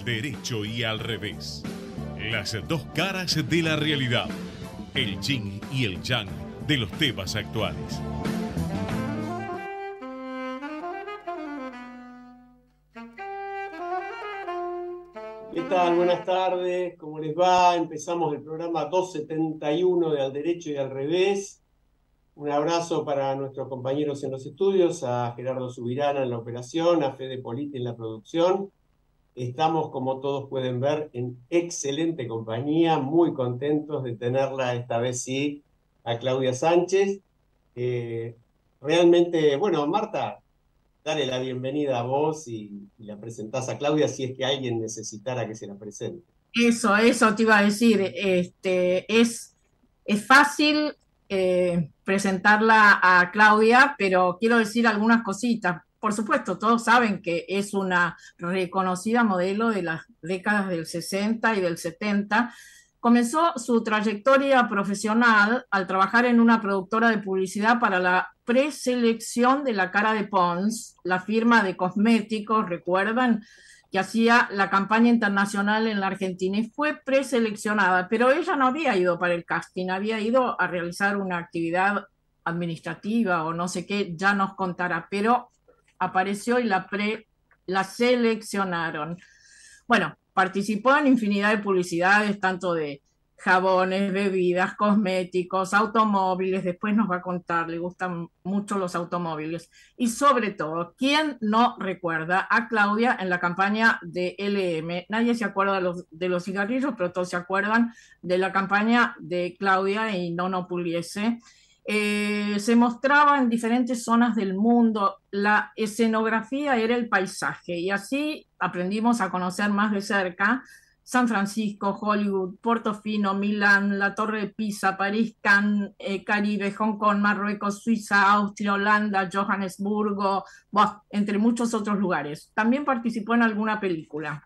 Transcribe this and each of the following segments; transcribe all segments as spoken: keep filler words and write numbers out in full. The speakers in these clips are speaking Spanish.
derecho y al revés. Las dos caras de la realidad. El yin y el yang de los temas actuales. ¿Qué tal? Buenas tardes, ¿cómo les va? Empezamos el programa doscientos setenta y uno de Al Derecho y al Revés. Un abrazo para nuestros compañeros en los estudios, a Gerardo Subirana en la operación, a Fede Politi en la producción. Estamos, como todos pueden ver, en excelente compañía, muy contentos de tenerla esta vez sí, a Claudia Sánchez. Eh, realmente, bueno, Marta, dale la bienvenida a vos y, y la presentás a Claudia si es que alguien necesitara que se la presente. Eso, eso te iba a decir. Este, es, es fácil eh, presentarla a Claudia, pero quiero decir algunas cositas. Por supuesto, todos saben que es una reconocida modelo de las décadas del sesenta y del setenta. Comenzó su trayectoria profesional al trabajar en una productora de publicidad para la preselección de la cara de Pons, la firma de cosméticos, ¿recuerdan?, que hacía la campaña internacional en la Argentina, y fue preseleccionada, pero ella no había ido para el casting, había ido a realizar una actividad administrativa o no sé qué, ya nos contará, pero apareció y la, pre, la seleccionaron. Bueno, participó en infinidad de publicidades, tanto de jabones, bebidas, cosméticos, automóviles. Después nos va a contar, le gustan mucho los automóviles. Y sobre todo, ¿quién no recuerda a Claudia en la campaña de L M? Nadie se acuerda de los, de los cigarrillos, pero todos se acuerdan de la campaña de Claudia y Nono Pugliese. Eh, se mostraba en diferentes zonas del mundo, la escenografía era el paisaje, y así aprendimos a conocer más de cerca San Francisco, Hollywood, Portofino, Milán, la Torre de Pisa, París, Cannes, eh, Caribe, Hong Kong, Marruecos, Suiza, Austria, Holanda, Johannesburgo, bah, entre muchos otros lugares. También participó en alguna película.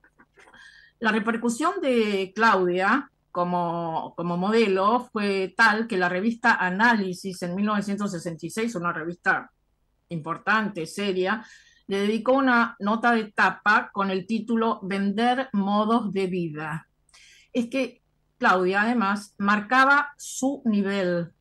La repercusión de Claudia como, como modelo fue tal que la revista Análisis en mil novecientos sesenta y seis, una revista importante, seria, le dedicó una nota de tapa con el título Vender modos de vida. Es que Claudia además marcaba su nivel.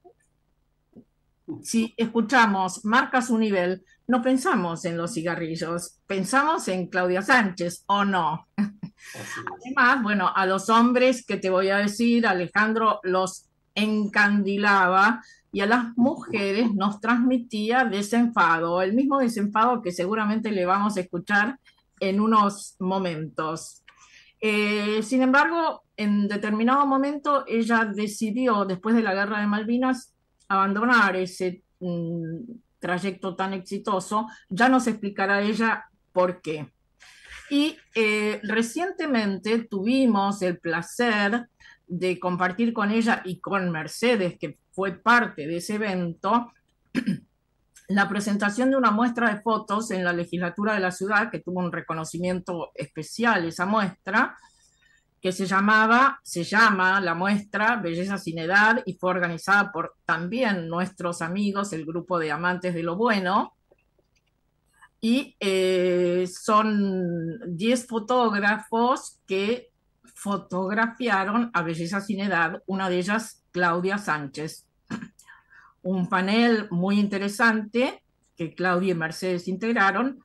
Si escuchamos marca su nivel, no pensamos en los cigarrillos, pensamos en Claudia Sánchez, ¿o no? Además, bueno, a los hombres que te voy a decir, Alejandro los encandilaba, y a las mujeres nos transmitía desenfado, el mismo desenfado que seguramente le vamos a escuchar en unos momentos. Eh, sin embargo, en determinado momento ella decidió, después de la Guerra de Malvinas, abandonar ese mm, trayecto tan exitoso. Ya nos explicará ella por qué. Y eh, recientemente tuvimos el placer de compartir con ella y con Mercedes, que fue parte de ese evento, la presentación de una muestra de fotos en la legislatura de la ciudad, que tuvo un reconocimiento especial esa muestra, que se llamaba, se llama la muestra Belleza sin Edad, y fue organizada por también nuestros amigos, el grupo de Amantes de lo Bueno. Y eh, son diez fotógrafos que fotografiaron a Belleza sin Edad, una de ellas Claudia Sánchez. Un panel muy interesante que Claudia y Mercedes integraron,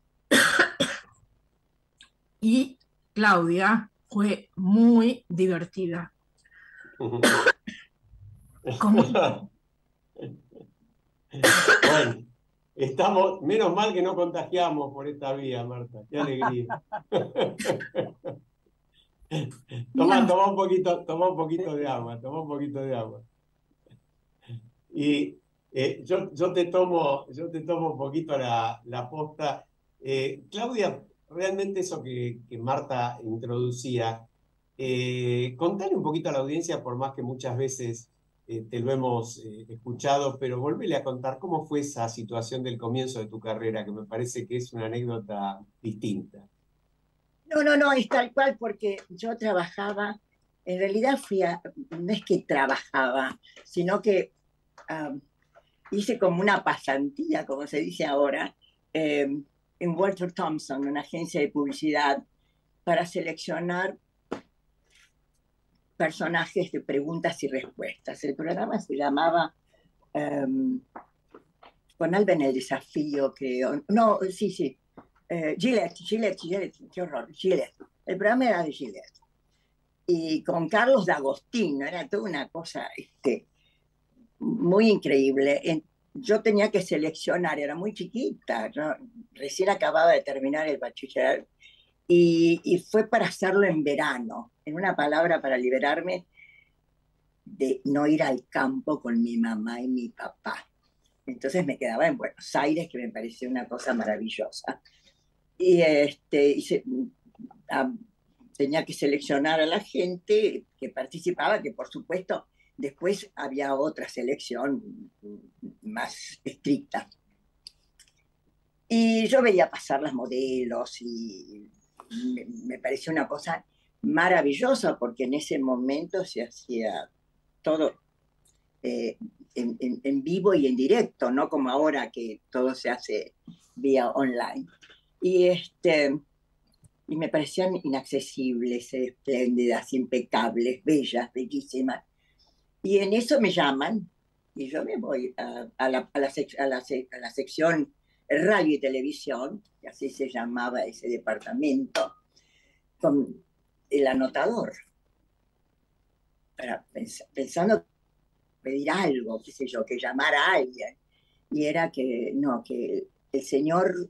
y Claudia fue muy divertida. ¿Cómo? Bueno, estamos, menos mal que no contagiamos por esta vía, Marta, qué alegría. Toma, toma un poquito, toma un poquito de agua, toma un poquito de agua. Y eh, yo, yo, te tomo, yo te tomo un poquito la, la posta. Eh, Claudia, realmente eso que, que Marta introducía, eh, contale un poquito a la audiencia, por más que muchas veces eh, te lo hemos eh, escuchado, pero volvele a contar cómo fue esa situación del comienzo de tu carrera, que me parece que es una anécdota distinta. No, no, no, es tal cual, porque yo trabajaba, en realidad fui a, no es que trabajaba, sino que um, hice como una pasantía, como se dice ahora, eh, en Walter Thompson, una agencia de publicidad, para seleccionar personajes de preguntas y respuestas. El programa se llamaba um, con Alba en el desafío, creo. No, sí, sí. Eh, Gillette, Gillette, Gillette, qué horror, Gillette. El programa era de Gillette. Y con Carlos D'Agostino, era toda una cosa este, muy increíble. Yo tenía que seleccionar, era muy chiquita, ¿no? Recién acababa de terminar el bachiller, y, y fue para hacerlo en verano, en una palabra, para liberarme de no ir al campo con mi mamá y mi papá. Entonces me quedaba en Buenos Aires, que me parecía una cosa maravillosa. Y, este, y se, a, tenía que seleccionar a la gente que participaba, que por supuesto después había otra selección más estricta. Y yo veía pasar las modelos y me, me pareció una cosa maravillosa, porque en ese momento se hacía todo eh, en, en, en vivo y en directo, no como ahora que todo se hace vía online. Y, este, y me parecían inaccesibles, espléndidas, impecables, bellas, bellísimas. Y en eso me llaman, y yo me voy a, a, la, a, la, sec, a, la, a la sección radio y televisión, que así se llamaba ese departamento, con el anotador, para pens pensando pedir algo, qué sé yo, que llamara a alguien. Y era que, no, que el señor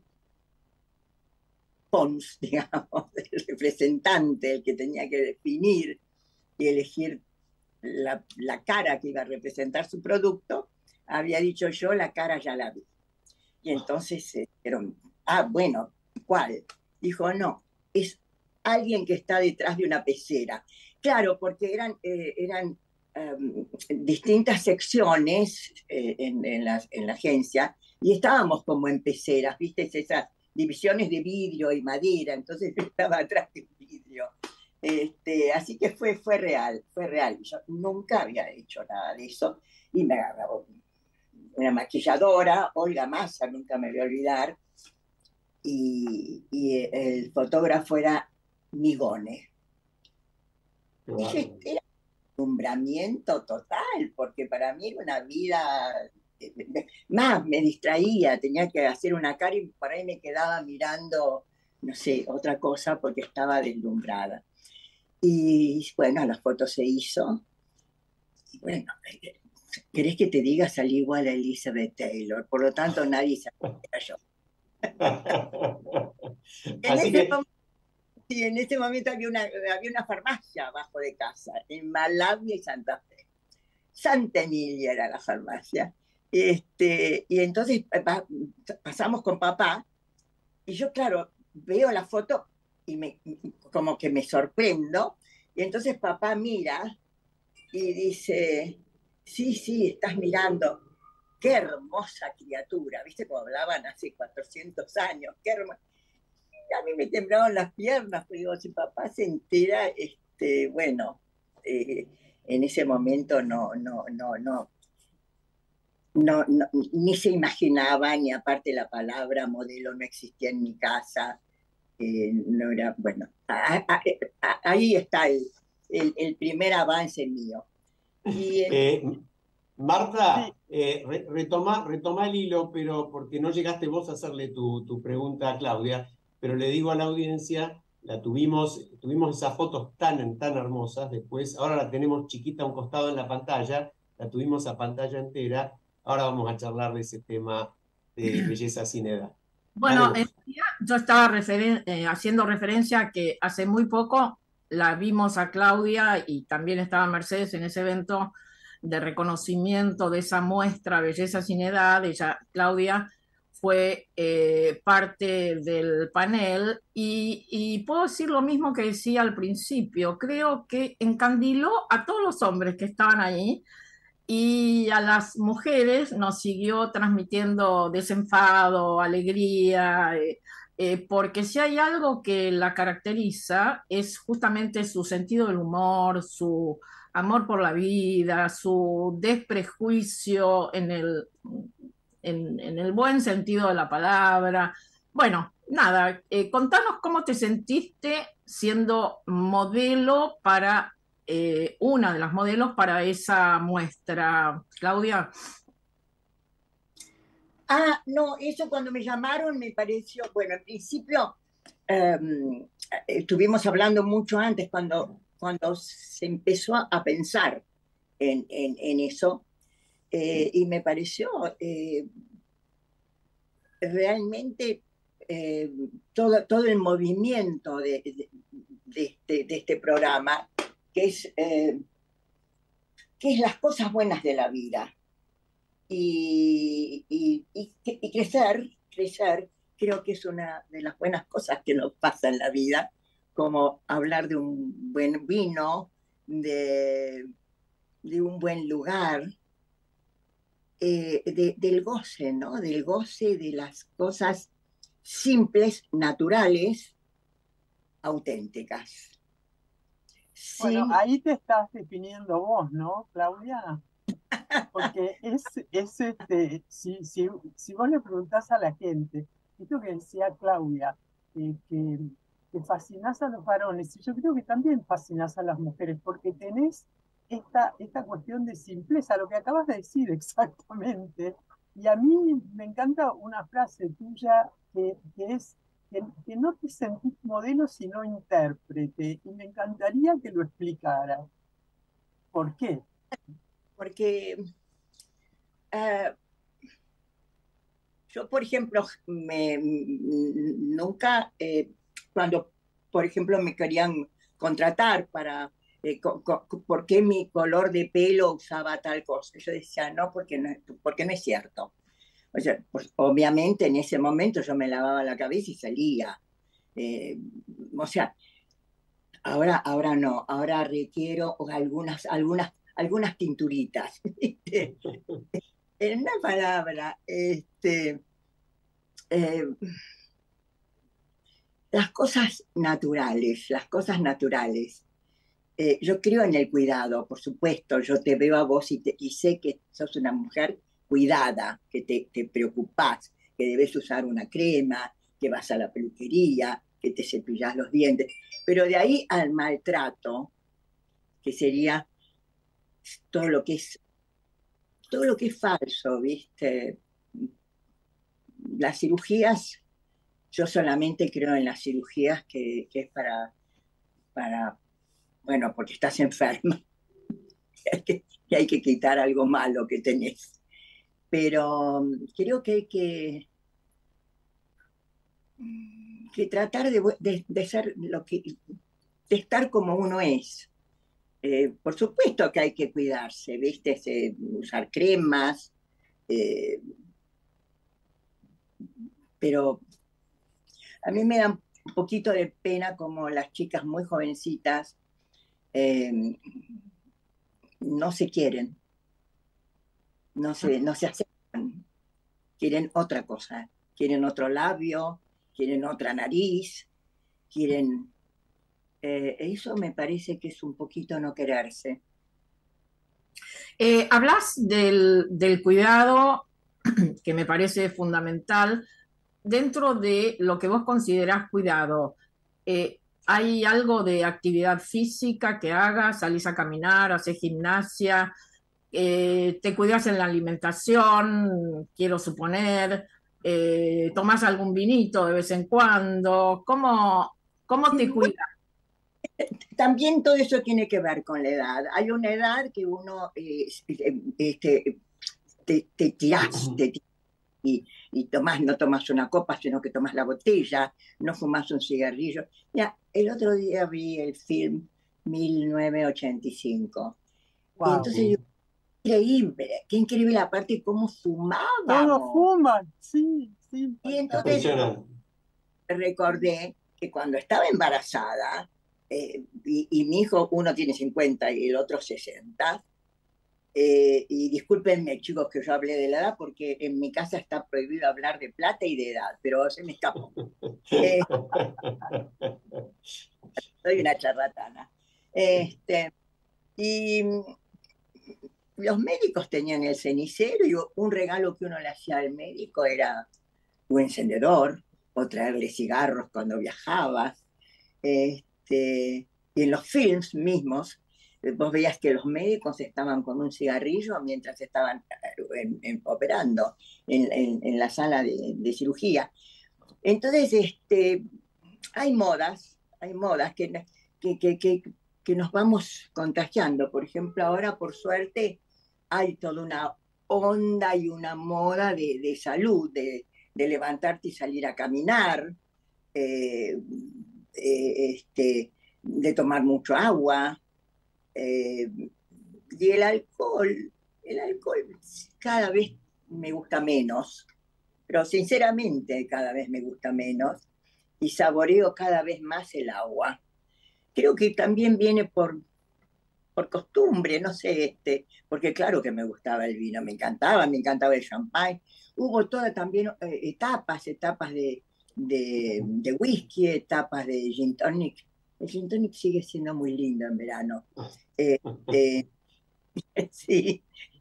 Pons, digamos, el representante, el que tenía que definir y elegir la, la cara que iba a representar su producto, había dicho: yo la cara ya la vi. Y entonces eh, dijeron: ah, bueno, ¿cuál? Dijo: no, es alguien que está detrás de una pecera. Claro, porque eran, eh, eran um, distintas secciones eh, en, en, la, en la agencia, y estábamos como en peceras, ¿viste? Esas divisiones de vidrio y madera, entonces yo estaba atrás del vidrio. Este, así que fue, fue real, fue real. Yo nunca había hecho nada de eso, y me agarraba una maquilladora, Olga Massa, nunca me voy a olvidar, y, y el fotógrafo era Migone. Wow. Dije, era un alumbramiento total, porque para mí era una vida... Más me distraía, tenía que hacer una cara y por ahí me quedaba mirando, no sé, otra cosa, porque estaba deslumbrada. Y bueno, la foto se hizo. Y bueno, ¿querés que te diga? Salí igual a Elizabeth Taylor, por lo tanto nadie sabía que era yo. en, Así ese que... momento, sí, en ese momento había una, había una farmacia abajo de casa, en Malavia y Santa Fe. Santa Emilia era la farmacia. Este, y entonces pa, pasamos con papá, y yo, claro, veo la foto y me, como que me sorprendo, y entonces papá mira y dice: sí, sí, estás mirando, qué hermosa criatura, ¿viste? Como hablaban hace cuatrocientos años, qué hermosa. Y a mí me temblaban las piernas, porque digo, si papá se entera, este, bueno, eh, en ese momento no, no, no, no. No, no, ni se imaginaba, ni aparte la palabra modelo no existía en mi casa, eh, no era, bueno, a, a, a, ahí está el, el, el primer avance mío. Y el... eh, Marta, eh, re, retoma, retoma el hilo, pero porque no llegaste vos a hacerle tu, tu pregunta a Claudia, pero le digo a la audiencia, la tuvimos, tuvimos esas fotos tan, tan hermosas, después, ahora la tenemos chiquita a un costado en la pantalla, la tuvimos a pantalla entera. Ahora vamos a charlar de ese tema de belleza sin edad. Bueno, en realidad yo estaba referen eh, haciendo referencia a que hace muy poco la vimos a Claudia, y también estaba Mercedes en ese evento de reconocimiento de esa muestra Belleza sin Edad. Ella, Claudia, fue eh, parte del panel, y, y puedo decir lo mismo que decía al principio. Creo que encandiló a todos los hombres que estaban ahí, y a las mujeres nos siguió transmitiendo desenfado, alegría, eh, eh, porque si hay algo que la caracteriza es justamente su sentido del humor, su amor por la vida, su desprejuicio en el, en, en el buen sentido de la palabra. Bueno, nada, eh, contanos cómo te sentiste siendo modelo para, eh, una de las modelos para esa muestra, Claudia. Ah, no, eso cuando me llamaron me pareció, bueno, en principio eh, estuvimos hablando mucho antes cuando, cuando se empezó a pensar en, en, en eso, eh, y me pareció eh, realmente eh, todo, todo el movimiento de, de, de, este, de este programa, que es, eh, que es las cosas buenas de la vida. Y, y, y, y crecer, crecer, creo que es una de las buenas cosas que nos pasa en la vida, como hablar de un buen vino, de, de un buen lugar, eh, de, del goce, ¿no? Del goce de las cosas simples, naturales, auténticas. Bueno, Sin... ahí te estás definiendo vos, ¿no, Claudia? Porque es, es este, si, si, si vos le preguntás a la gente, esto que decía Claudia, eh, que, que fascinás a los varones, y yo creo que también fascinás a las mujeres, porque tenés esta, esta cuestión de simpleza, lo que acabas de decir exactamente. Y a mí me encanta una frase tuya que, que es que, que no te sentís modelo sino intérprete, y me encantaría que lo explicaras. ¿Por qué? Porque uh, yo, por ejemplo, me, nunca, eh, cuando, por ejemplo, me querían contratar para, eh, co, co, por qué mi color de pelo usaba tal cosa, yo decía, no, porque no, porque no es cierto. O sea, pues, obviamente en ese momento yo me lavaba la cabeza y salía. Eh, o sea, ahora, ahora no, ahora requiero algunas, algunas, algunas tinturitas. En una palabra, este, eh, las cosas naturales, las cosas naturales. Eh, yo creo en el cuidado, por supuesto, yo te veo a vos y, te, y sé que sos una mujer cuidada, que te, te preocupás, que debes usar una crema, que vas a la peluquería, que te cepillás los dientes, pero de ahí al maltrato, que sería todo lo que es, todo lo que es falso, ¿viste? Las cirugías, yo solamente creo en las cirugías que, que es para, para, bueno, porque estás enferma, que hay que, que hay que quitar algo malo que tenés. Pero creo que hay que, que tratar de, de, de ser lo que, de estar como uno es. Eh, por supuesto que hay que cuidarse, ¿viste? Se, usar cremas, eh, pero a mí me da un poquito de pena como las chicas muy jovencitas eh, no se quieren, no se, no se aceptan, quieren otra cosa, quieren otro labio, quieren otra nariz, quieren... Eh, eso me parece que es un poquito no quererse. Eh, hablas del, del cuidado, que me parece fundamental, dentro de lo que vos considerás cuidado. Eh, ¿hay algo de actividad física que hagas? ¿Salís a caminar, haces gimnasia? Eh, ¿te cuidas en la alimentación? Quiero suponer. Eh, ¿tomás algún vinito de vez en cuando? ¿Cómo, cómo te cuidas? También todo eso tiene que ver con la edad. Hay una edad que uno eh, este, te, te tirás, te tirás y, y tomás, no tomas una copa, sino que tomas la botella, no fumas un cigarrillo. Ya, el otro día vi el film mil novecientos ochenta y cinco. Wow. Y entonces yo, increíble, qué increíble aparte de cómo fumábamos. Todos fuman, sí, sí. Y entonces recordé que cuando estaba embarazada, eh, y, y mi hijo, uno tiene cincuenta y el otro sesenta, eh, y discúlpenme chicos que yo hablé de la edad porque en mi casa está prohibido hablar de plata y de edad, pero se me escapó. Eh, soy una charlatana. Este, y los médicos tenían el cenicero y un regalo que uno le hacía al médico era un encendedor, o traerle cigarros cuando viajabas. Este, y en los films mismos, vos veías que los médicos estaban con un cigarrillo mientras estaban en, en, operando en, en, en, la sala de, de cirugía. Entonces, este, hay modas, hay modas que, que, que, que, que nos vamos contagiando. Por ejemplo, ahora, por suerte, hay toda una onda y una moda de, de salud, de, de levantarte y salir a caminar, eh, eh, este, de tomar mucho agua, eh, y el alcohol, el alcohol cada vez me gusta menos, pero sinceramente cada vez me gusta menos, y saboreo cada vez más el agua. Creo que también viene por, por costumbre, no sé, este, porque claro que me gustaba el vino, me encantaba, me encantaba el champán. Hubo todas también eh, etapas, etapas de, de, de whisky, etapas de gin tonic. El gin tonic sigue siendo muy lindo en verano. Eh, eh, sí,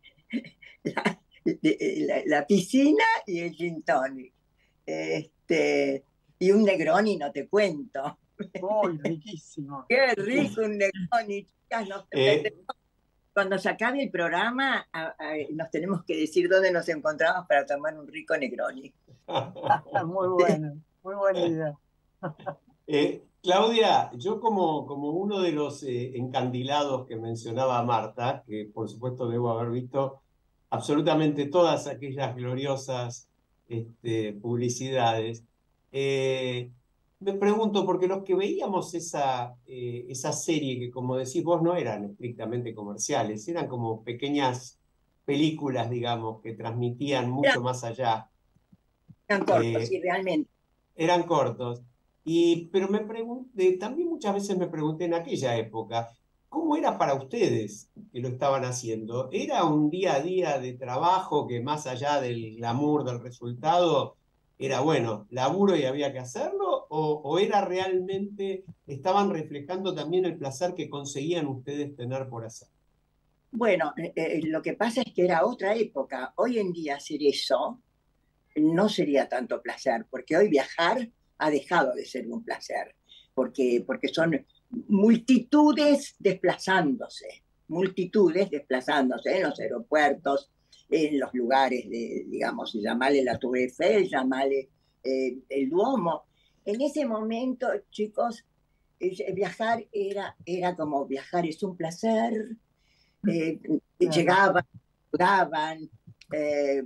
la, la, la piscina y el gin tonic. Este, y un Negroni, no te cuento. ¡Uy, riquísimo! ¡Qué rico un Negroni! Chicas, no, eh. Cuando se acabe el programa, a, a, nos tenemos que decir dónde nos encontramos para tomar un rico Negroni. Muy bueno, muy buena idea. Eh, Claudia, yo como, como uno de los eh, encandilados que mencionaba Marta, que por supuesto debo haber visto absolutamente todas aquellas gloriosas este, publicidades, eh, me pregunto, porque los que veíamos esa, eh, esa serie, que como decís vos no eran estrictamente comerciales, eran como pequeñas películas, digamos, que transmitían mucho eran, más allá. Eran cortos, eh, sí, realmente. Eran cortos. Y, pero me pregunté, también muchas veces me pregunté en aquella época, ¿cómo era para ustedes que lo estaban haciendo? ¿Era un día a día de trabajo que más allá del glamour, del resultado, era bueno, laburo y había que hacerlo? ¿O, o era realmente, estaban reflejando también el placer que conseguían ustedes tener por hacer? Bueno, eh, lo que pasa es que era otra época. Hoy en día hacer eso no sería tanto placer, porque hoy viajar ha dejado de ser un placer, porque, porque son multitudes desplazándose, multitudes desplazándose en los aeropuertos, en los lugares, de, digamos, llamarle la Tour Eiffel, llamarle eh, el Duomo. En ese momento, chicos, eh, viajar era, era como viajar es un placer, eh, llegaban, jugaban, eh,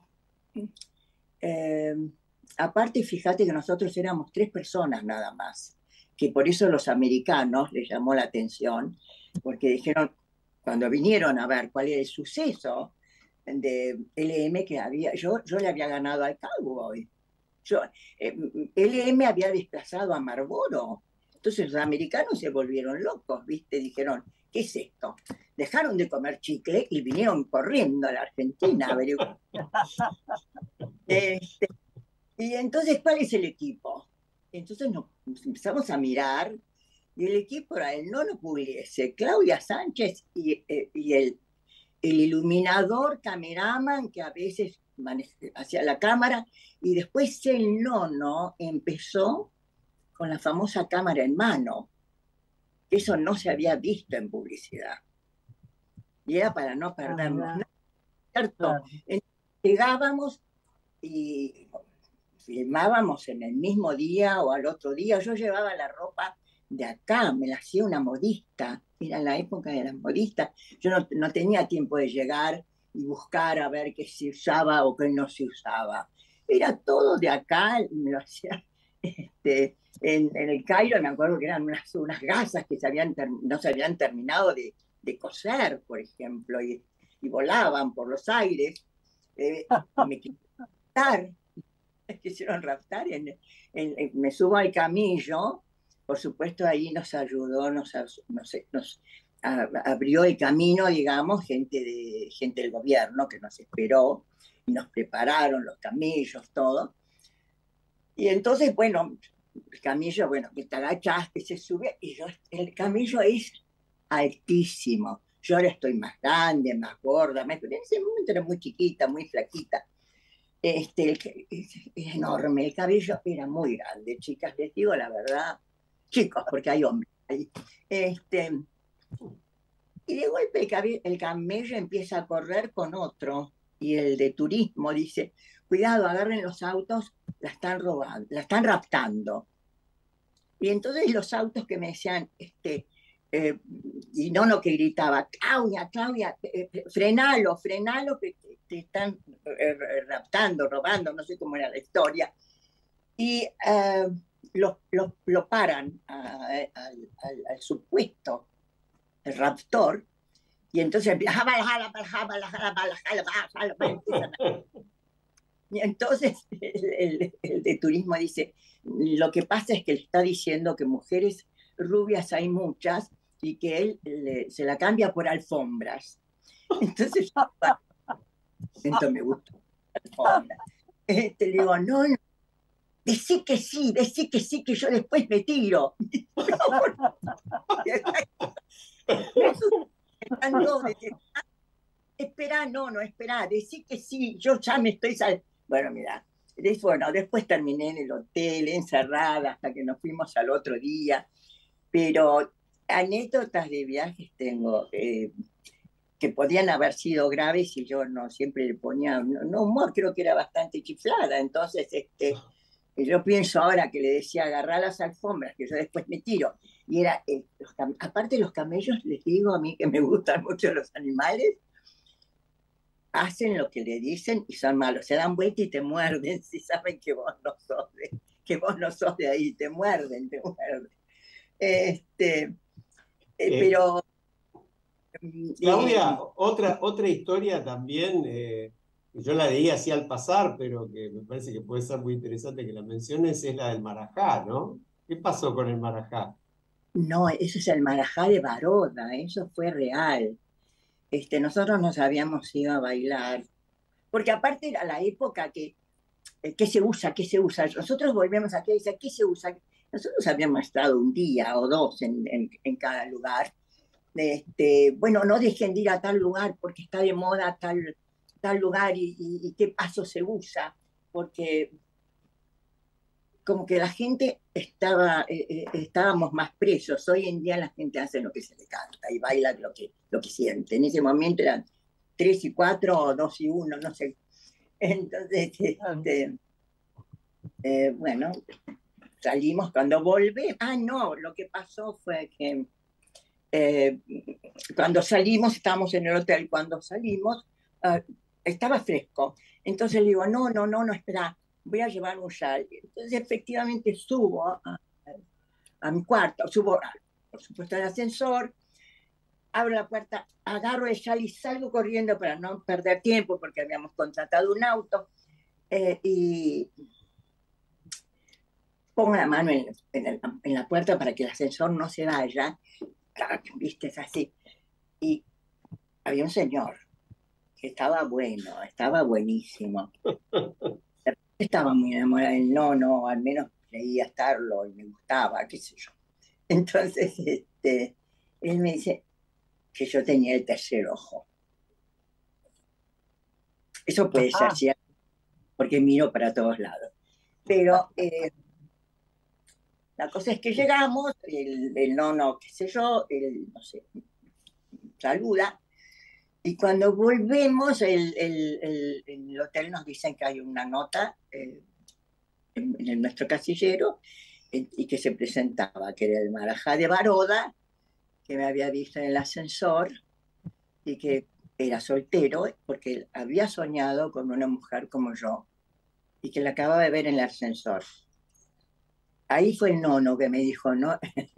eh, aparte, fíjate que nosotros éramos tres personas nada más, que por eso los americanos les llamó la atención, porque dijeron, cuando vinieron a ver cuál era el suceso de L M que había, yo, yo le había ganado al Cowboy. Yo, eh, L M había desplazado a Marlboro. Entonces los americanos se volvieron locos, ¿viste? Dijeron, ¿qué es esto? Dejaron de comer chicle y vinieron corriendo a la Argentina a averiguar. Este, y entonces, ¿cuál es el equipo? Entonces nos empezamos a mirar y el equipo era el Nono Pugliese, Claudia Sánchez y, eh, y el, el iluminador, cameraman que a veces hacía la cámara, y después el Nono empezó con la famosa cámara en mano. Eso no se había visto en publicidad. Y era para no perdernos nada, ¿cierto? Ah. Llegábamos y filmábamos en el mismo día o al otro día. Yo llevaba la ropa de acá, me la hacía una modista, era la época de las modistas. Yo no, no tenía tiempo de llegar y buscar a ver qué se usaba o qué no se usaba. Era todo de acá, me lo hacía este, en, en el Cairo. Me acuerdo que eran unas, unas gasas que se habían no se habían terminado de, de coser, por ejemplo, y, y volaban por los aires. Eh, me quisieron quisieron raptar, en, en, en, me subo al Camillo, por supuesto ahí nos ayudó, nos, nos, nos a, abrió el camino, digamos, gente, de, gente del gobierno que nos esperó y nos prepararon los camillos, todo. Y entonces, bueno, el camillo, bueno, que te agachas, que se sube, y yo, el camillo es altísimo. Yo ahora estoy más grande, más gorda, más, pero en ese momento era muy chiquita, muy flaquita. Este, el- es, es enorme, el cabello era muy grande, chicas, les digo la verdad, chicos, porque hay hombres ahí. Este, y de golpe el, cabe- el camello empieza a correr con otro, y el de turismo dice, cuidado, agarren los autos, la están robando, la están raptando. Y entonces los autos que me decían, este, eh, y no lo que gritaba, Claudia, Claudia, eh, eh, frenalo, frenalo, que te, te están eh, raptando, robando, no sé cómo era la historia. Y eh, lo, lo, lo paran a- a- al, al- al supuesto el raptor, y entonces empieza, empiezan a- y entonces el, el- el de turismo dice, lo que pasa es que él está diciendo que mujeres rubias hay muchas y que él le- se la cambia por alfombras. Entonces, esto me gusta, alfombra. Este, le digo, no, no, decí que sí, decí que sí, que yo después me tiro. Me asustan dos, de que, "Ah, espera, no, no, espera, decí que sí, yo ya me estoy sal-". Bueno, mira, des- bueno, después terminé en el hotel, encerrada, hasta que nos fuimos al otro día, pero anécdotas de viajes tengo, eh, que podían haber sido graves y yo no siempre le ponía, no, no humor, creo que era bastante chiflada, entonces este, yo pienso ahora que le decía agarrar las alfombras, que yo después me tiro, y era, eh, los cam- aparte de los camellos, les digo a mí que me gustan mucho los animales, hacen lo que le dicen y son malos, se dan vuelta y te muerden si saben que vos no sos de, que vos no sos de ahí, te muerden, te muerden. Este, eh, Eh, pero mm, Claudia, eh, otra, otra historia también, eh, que yo la leí así al pasar, pero que me parece que puede ser muy interesante que la menciones, es la del Marajá, ¿no? ¿Qué pasó con el Marajá? no, eso es el Marajá de Baroda, eso fue real. Este, nosotros nos habíamos ido a bailar, porque aparte era la época que, eh, ¿qué se usa? ¿Qué se usa? Nosotros volvemos aquí y dice, ¿qué se usa? Nosotros habíamos estado un día o dos en, en, en cada lugar. Este, bueno, no dejen de ir a tal lugar porque está de moda tal, tal lugar y, y, y qué paso se usa, porque como que la gente estaba, eh, eh, estábamos más presos. Hoy en día la gente hace lo que se le canta y baila lo que, lo que siente. En ese momento eran tres y cuatro o dos y uno, no sé. Entonces, este, eh, bueno, salimos cuando volví. Ah, no, lo que pasó fue que eh, cuando salimos, estábamos en el hotel, cuando salimos, uh, estaba fresco. Entonces le digo, no, no, no, no, espera, voy a llevar un chal. Entonces efectivamente subo a, a mi cuarto, subo, por supuesto, al ascensor, abro la puerta, agarro el chal y salgo corriendo para no perder tiempo porque habíamos contratado un auto eh, y pongo la mano en, en, el, en, la puerta para que el ascensor no se vaya. Viste, es así. Y había un señor que estaba bueno, estaba buenísimo. Estaba muy enamorada del nono, al menos creía estarlo y me gustaba, qué sé yo. Entonces, este, él me dice que yo tenía el tercer ojo. Eso puede ser cierto, porque miro para todos lados. Pero eh, la cosa es que llegamos, el, el nono, qué sé yo, el, no sé, saluda, y cuando volvemos, el, el, el, el hotel nos dicen que hay una nota eh, en, en nuestro casillero eh, y que se presentaba, que era el Marajá de Baroda, que me había visto en el ascensor y que era soltero porque había soñado con una mujer como yo y que la acababa de ver en el ascensor. Ahí fue el nono que me dijo, ¿no?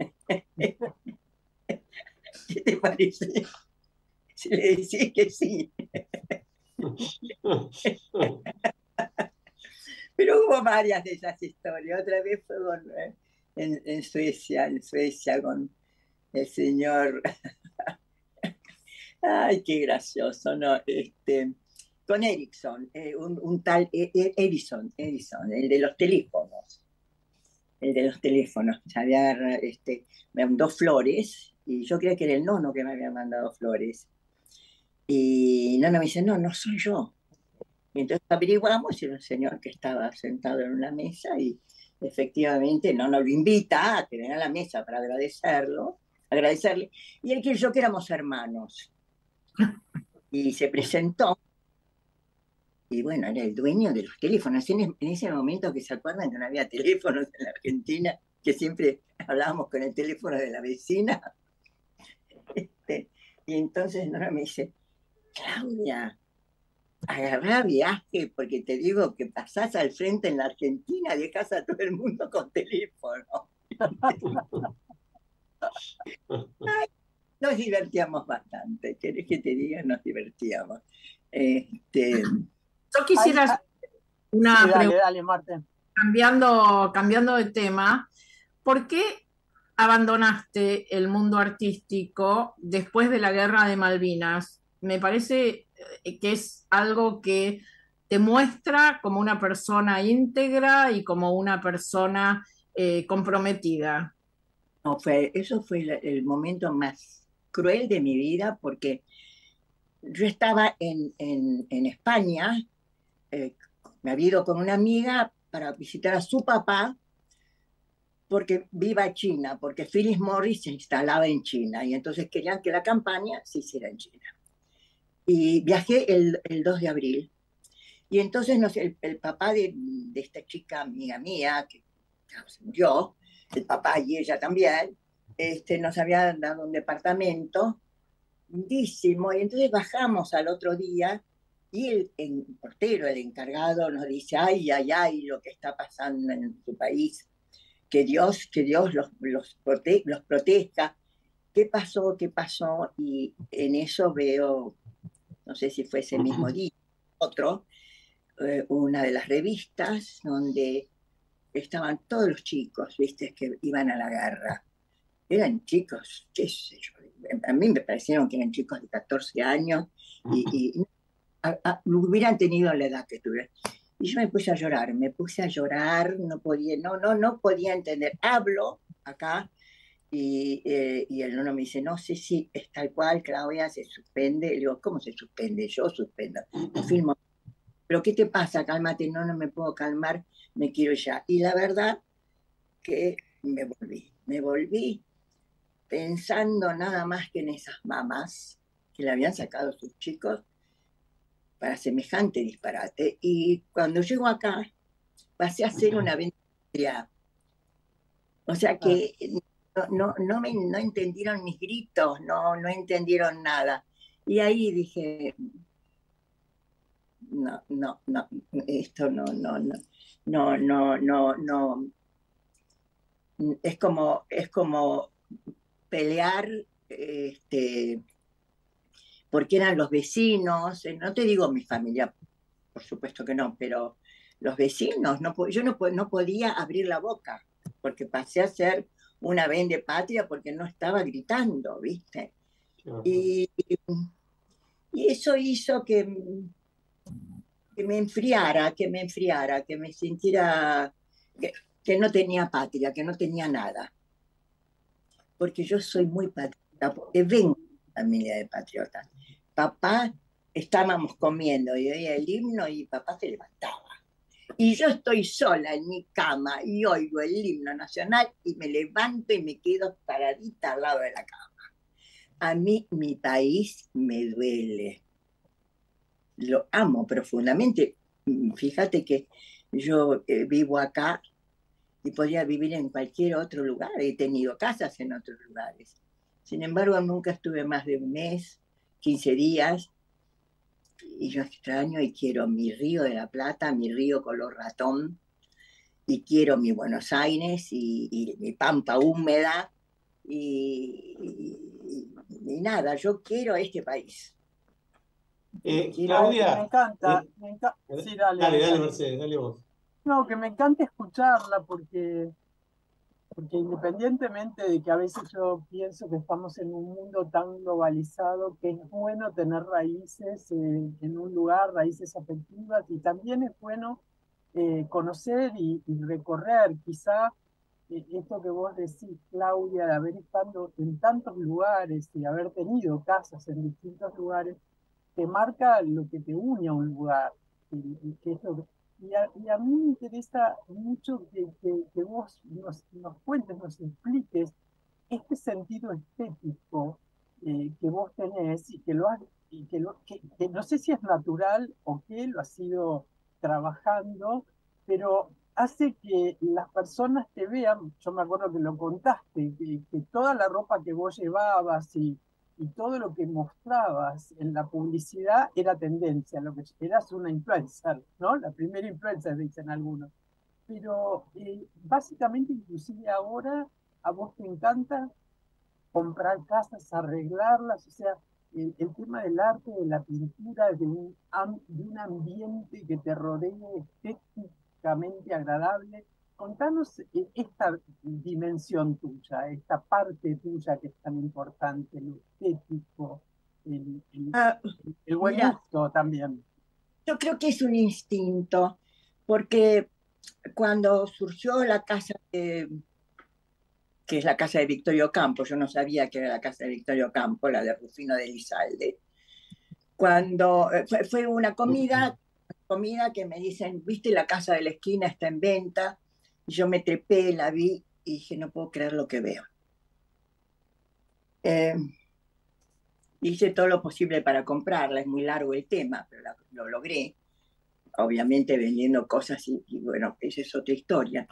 ¿Qué te parece? Si le decís que sí. Pero hubo varias de esas historias. Otra vez fue con, eh, en, en Suecia, en Suecia con el señor. Ay, qué gracioso, ¿no? Este, con Ericsson, eh, un, un tal eh, Edison, Edison, el de los teléfonos. El de los teléfonos. Había, este, me mandó flores y yo creía que era el nono que me había mandado flores. Y Nono me dice, no, no soy yo. Y entonces averiguamos y era un señor que estaba sentado en una mesa y efectivamente no nos lo invita a que venga a la mesa para agradecerlo, agradecerle, y él creyó que éramos hermanos. Y se presentó, y bueno, era el dueño de los teléfonos. En, en ese momento que se acuerdan que no había teléfonos en la Argentina, que siempre hablábamos con el teléfono de la vecina. Este, y entonces Nora me dice, Claudia, agarrá viaje, porque te digo que pasás al frente en la Argentina, dejas a todo el mundo con teléfono. Ay, nos divertíamos bastante, ¿querés que te diga? Nos divertíamos. Este, Yo quisiera hacer una sí, dale, pregunta, dale, Marta. cambiando, cambiando de tema. ¿Por qué abandonaste el mundo artístico después de la Guerra de Malvinas? Me parece eh, que es algo que te muestra como una persona íntegra y como una persona eh, comprometida. no, fue, eso fue el, el momento más cruel de mi vida, porque yo estaba en, en, en España, eh, me había ido con una amiga para visitar a su papá, porque viva China, porque Philip Morris se instalaba en China, y entonces querían que la campaña se hiciera en China. Y viajé el, el dos de abril, y entonces no sé, el, el papá de, de esta chica amiga mía, que se murió, el papá y ella también, este, nos habían dado un departamento lindísimo, y entonces bajamos al otro día, y el, el portero, el encargado, nos dice, ay, ay, ay, lo que está pasando en su país, que Dios, que Dios los, los, prote los proteja. ¿Qué pasó? ¿Qué pasó? Y en eso veo, no sé si fue ese mismo día, otro, eh, una de las revistas donde estaban todos los chicos, viste, que iban a la guerra. Eran chicos, qué sé yo, a mí me parecieron que eran chicos de catorce años y, y a, a, hubieran tenido la edad que tuve. Y yo me puse a llorar, me puse a llorar, no podía, no, no, no podía entender. Hablo acá y, eh, y el nono me dice, no sé si es tal cual, Claudia, se suspende. Le digo, ¿cómo se suspende? Yo suspendo. No filmo. ¿Pero qué te pasa? Cálmate. No, no me puedo calmar, me quiero ya. Y la verdad que me volví, me volví pensando nada más que en esas mamás que le habían sacado a sus chicos para semejante disparate. Y cuando llego acá, pasé a ser una vendedora. O sea que no, no, no, me, no entendieron mis gritos, no, no entendieron nada. Y ahí dije, no, no, no, esto no, no, no, no, no, no, no. Es como, es como pelear, este, porque eran los vecinos, no te digo mi familia, por supuesto que no, pero los vecinos, no, yo no, no podía abrir la boca, porque pasé a ser una vende patria porque no estaba gritando, ¿viste? Uh-huh. Y, y eso hizo que, que me enfriara, que me enfriara, que me sintiera que, que no tenía patria, que no tenía nada. Porque yo soy muy patriota, porque vengo de una familia de patriotas. Papá, estábamos comiendo y oía el himno y papá se levantaba. Y yo estoy sola en mi cama y oigo el himno nacional y me levanto y me quedo paradita al lado de la cama. A mí mi país me duele. Lo amo profundamente. Fíjate que yo eh, vivo acá y podría vivir en cualquier otro lugar. He tenido casas en otros lugares. Sin embargo, nunca estuve más de un mes, quince días. Y yo extraño y quiero mi Río de la Plata, mi río color ratón, y quiero mi Buenos Aires y, y mi pampa húmeda, y, y, y nada, yo quiero este país. Eh, quiero, Claudia. Me encanta. Eh, me enca sí, dale, dale, dale, Mercedes, dale vos. No, que me encanta escucharla porque, porque independientemente de que a veces yo pienso que estamos en un mundo tan globalizado que es bueno tener raíces eh, en un lugar, raíces afectivas, y también es bueno eh, conocer y, y recorrer. Quizá eh, esto que vos decís, Claudia, de haber estado en tantos lugares y haber tenido casas en distintos lugares, te marca lo que te une a un lugar. y qué es lo que- y a, y a mí me interesa mucho que, que, que vos nos, nos cuentes, nos expliques este sentido estético eh, que vos tenés y que lo has, y que, lo, que, que no sé si es natural o qué, lo has ido trabajando, pero hace que las personas te vean. Yo me acuerdo que lo contaste, que, que toda la ropa que vos llevabas y, y todo lo que mostrabas en la publicidad era tendencia, lo que eras una influencer, ¿no? La primera influencer, dicen algunos. Pero eh, básicamente, inclusive ahora, a vos te encanta comprar casas, arreglarlas, o sea, el, el tema del arte, de la pintura, de un, am- de un ambiente que te rodee estéticamente agradable. Contanos eh, esta dimensión tuya, esta parte tuya que es tan importante, lo estético, el, el- Ah, el buen mira, gusto también. yo creo que es un instinto, porque cuando surgió la casa de, que es la casa de Victorio Campo, yo no sabía que era la casa de Victorio Campo, la de Rufino de Elizalde. Cuando eh, fue, fue una comida, comida que me dicen, viste, la casa de la esquina está en venta, y yo me trepé, la vi y dije, no puedo creer lo que veo. Eh, hice todo lo posible para comprarla, es muy largo el tema, pero la, lo logré, obviamente vendiendo cosas y, y bueno, esa es otra historia.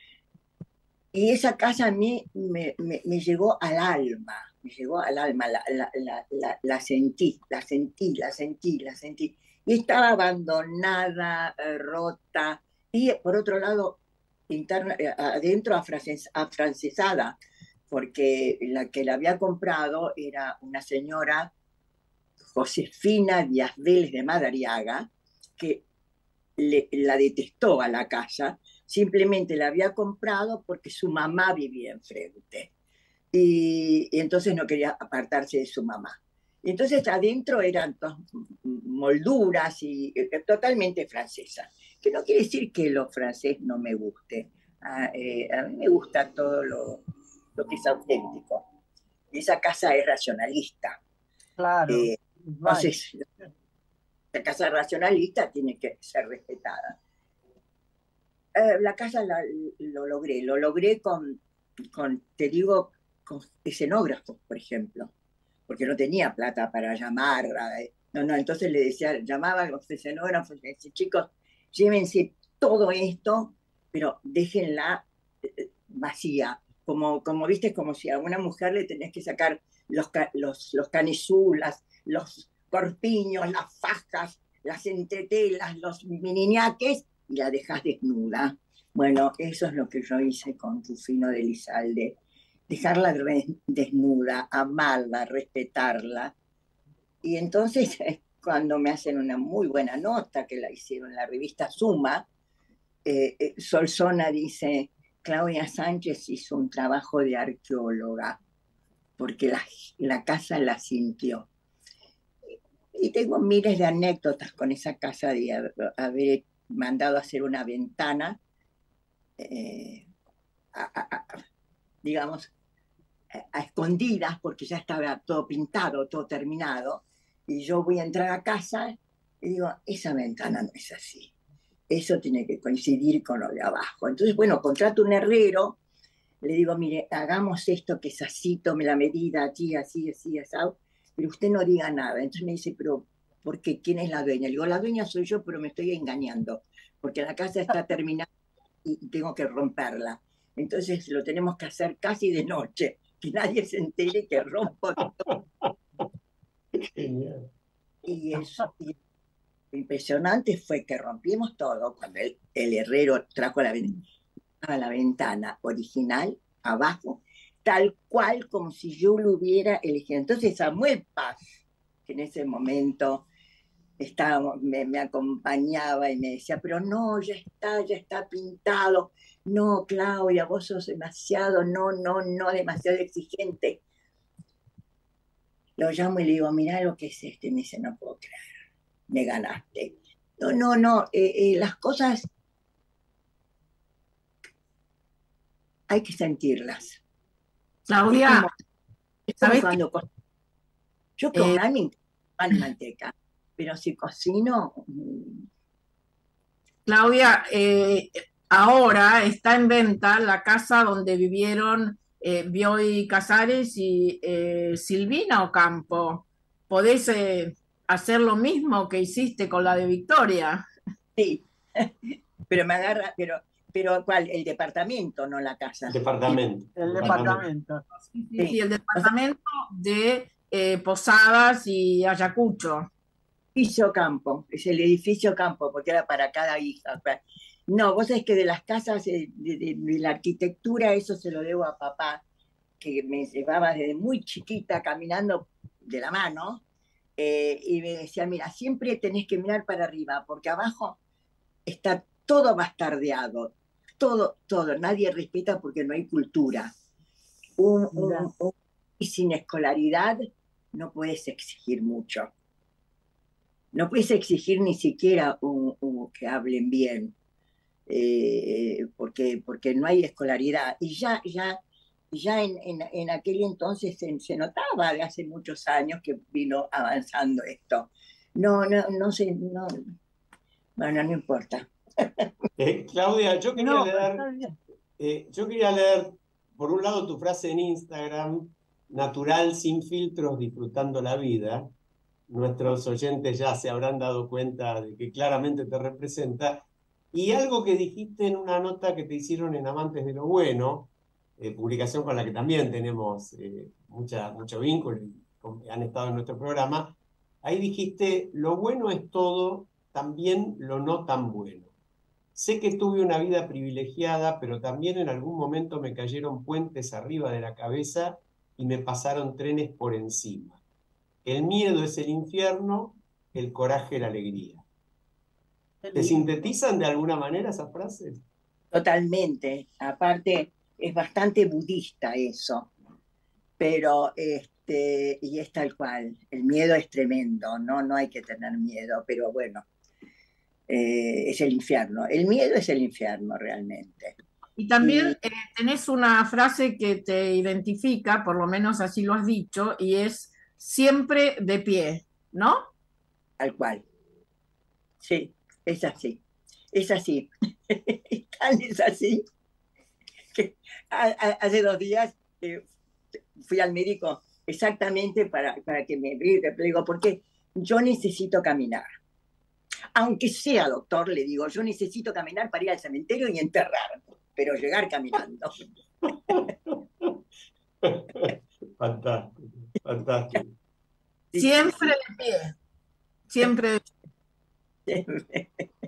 Y esa casa a mí me, me, me llegó al alma, me llegó al alma, la, la, la, la, la sentí, la sentí, la sentí, la sentí. Y estaba abandonada, eh, rota, y por otro lado, interna, eh, adentro afrances, afrancesada, porque la que la había comprado era una señora, Josefina Díaz Vélez de Madariaga, que le, la detestó a la casa, simplemente la había comprado porque su mamá vivía enfrente y, y entonces no quería apartarse de su mamá. Y entonces adentro eran molduras y eh, totalmente francesas, que no quiere decir que lo francés no me guste. Ah, eh, a mí me gusta todo lo, lo que es auténtico. Y esa casa es racionalista. Claro, Eh, vale. entonces, la casa racionalista tiene que ser respetada. Eh, la casa la, lo logré, lo logré con, con, te digo, con escenógrafos, por ejemplo, porque no tenía plata para llamar. Eh, no, no, entonces le decía, llamaba a los escenógrafos y decía, chicos, llévense todo esto, pero déjenla eh, vacía. Como, como viste, como si a una mujer le tenés que sacar los, los, los canesú, las, los corpiños, las fajas, las entretelas, los miniñaques, y la dejas desnuda. Bueno, eso es lo que yo hice con Rufino de Elizalde. Dejarla desnuda, amarla, respetarla. Y entonces, cuando me hacen una muy buena nota, que la hicieron en la revista Suma, eh, eh, Solsona dice, Claudia Sánchez hizo un trabajo de arqueóloga, porque la, la casa la sintió. Y tengo miles de anécdotas con esa casa de haber, haber mandado a hacer una ventana, eh, a, a, a, digamos, a, a escondidas, porque ya estaba todo pintado, todo terminado, y yo voy a entrar a casa y digo, esa ventana no es así, eso tiene que coincidir con lo de abajo. Entonces, bueno, contrato un herrero, le digo, mire, hagamos esto que es así, tome la medida, así, así, así, así, pero usted no diga nada. Entonces me dice, pero ¿por qué? ¿Quién es la dueña? Le digo, la dueña soy yo, pero me estoy engañando, porque la casa está terminada y tengo que romperla. Entonces lo tenemos que hacer casi de noche, que nadie se entere que rompo. Genial. Y el, y lo impresionante fue que rompimos todo cuando el, el herrero trajo la, a la ventana original abajo, tal cual como si yo lo hubiera elegido. Entonces Samuel Paz, que en ese momento estaba, me, me acompañaba y me decía, pero no, ya está, ya está pintado. No, Claudia, vos sos demasiado, no, no, no, demasiado exigente. Lo llamo y le digo, mirá lo que es este. Y me dice, no puedo creer, me ganaste. No, no, no, eh, eh, las cosas hay que sentirlas. Claudia, es como, es como ¿sabes qué? cuando yo Eh, con alguien pan y manteca, pero si cocino, Claudia, eh, ahora está en venta la casa donde vivieron eh, Bioy Casares y eh, Silvina Ocampo. ¿Podés eh, hacer lo mismo que hiciste con la de Victoria? Sí, pero me agarra, pero, pero ¿cuál? El departamento, no la El casa. departamento. El departamento. departamento. Sí, sí, sí, Sí. el O sea, departamento de eh, Posadas y Ayacucho. edificio campo, es el edificio campo, porque era para cada hija. No, vos sabés que de las casas, de, de, de la arquitectura, eso se lo debo a papá, que me llevaba desde muy chiquita caminando de la mano, eh, y me decía, mira, siempre tenés que mirar para arriba, porque abajo está todo bastardeado, todo, todo, nadie respeta porque no hay cultura. Un, un, un, y sin escolaridad no puedes exigir mucho. No puedes exigir ni siquiera un, un, que hablen bien, eh, porque, porque no hay escolaridad. Y ya, ya, ya en, en, en aquel entonces se, se notaba de hace muchos años que vino avanzando esto. No, no, no sé, no, bueno, no importa. Eh, Claudia, yo quería No, leer, está bien. eh, yo quería leer, por un lado, tu frase en Instagram, natural, sin filtros, disfrutando la vida. Nuestros oyentes ya se habrán dado cuenta de que claramente te representa. Y algo que dijiste en una nota que te hicieron en Amantes de lo Bueno, eh, publicación con la que también tenemos eh, mucha, mucho vínculo y con- han estado en nuestro programa, ahí dijiste, lo bueno es todo, también lo no tan bueno. Sé que tuve una vida privilegiada, pero también en algún momento me cayeron puentes arriba de la cabeza y me pasaron trenes por encima. El miedo es el infierno, el coraje la alegría. Qué ¿Te lindo. sintetizan de alguna manera esas frases? Totalmente. Aparte, es bastante budista eso, pero este, y es tal cual. El miedo es tremendo, ¿no? No hay que tener miedo, pero bueno, eh, es el infierno. El miedo es el infierno realmente. Y Y también eh, tenés una frase que te identifica, por lo menos así lo has dicho, y es siempre de pie, ¿no? tal cual. Sí, es así. Es así. Tan es así que a, a, hace dos días eh, fui al médico exactamente para, para que me le digo, porque yo necesito caminar. Aunque sea doctor, le digo, yo necesito caminar para ir al cementerio y enterrar, pero llegar caminando. Fantástico, fantástico. Sí, sí, Siempre sí. de pie, siempre de pie.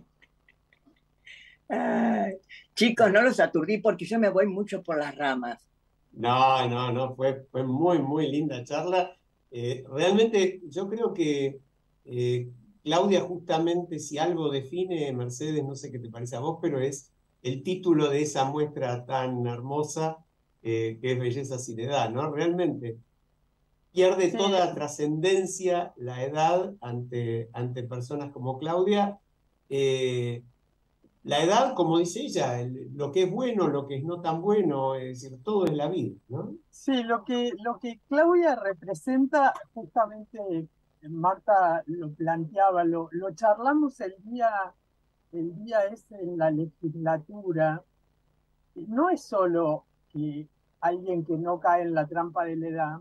Ay, chicos, no los aturdí porque yo me voy mucho por las ramas. No, no, no, fue, fue muy, muy linda charla. Eh, realmente yo creo que eh, Claudia, justamente si algo define, Mercedes, no sé qué te parece a vos, pero es el título de esa muestra tan hermosa eh, que es Belleza sin edad, ¿no? Realmente pierde Sí, toda trascendencia la edad ante, ante personas como Claudia. Eh, la edad, como dice ella, el- lo que es bueno, lo que es no tan bueno, es decir, todo es la vida, ¿no? sí, lo que, lo que Claudia representa, justamente eh, Marta lo planteaba, lo, lo charlamos el día, el día ese en la legislatura. No es solo que alguien que no cae en la trampa de la edad,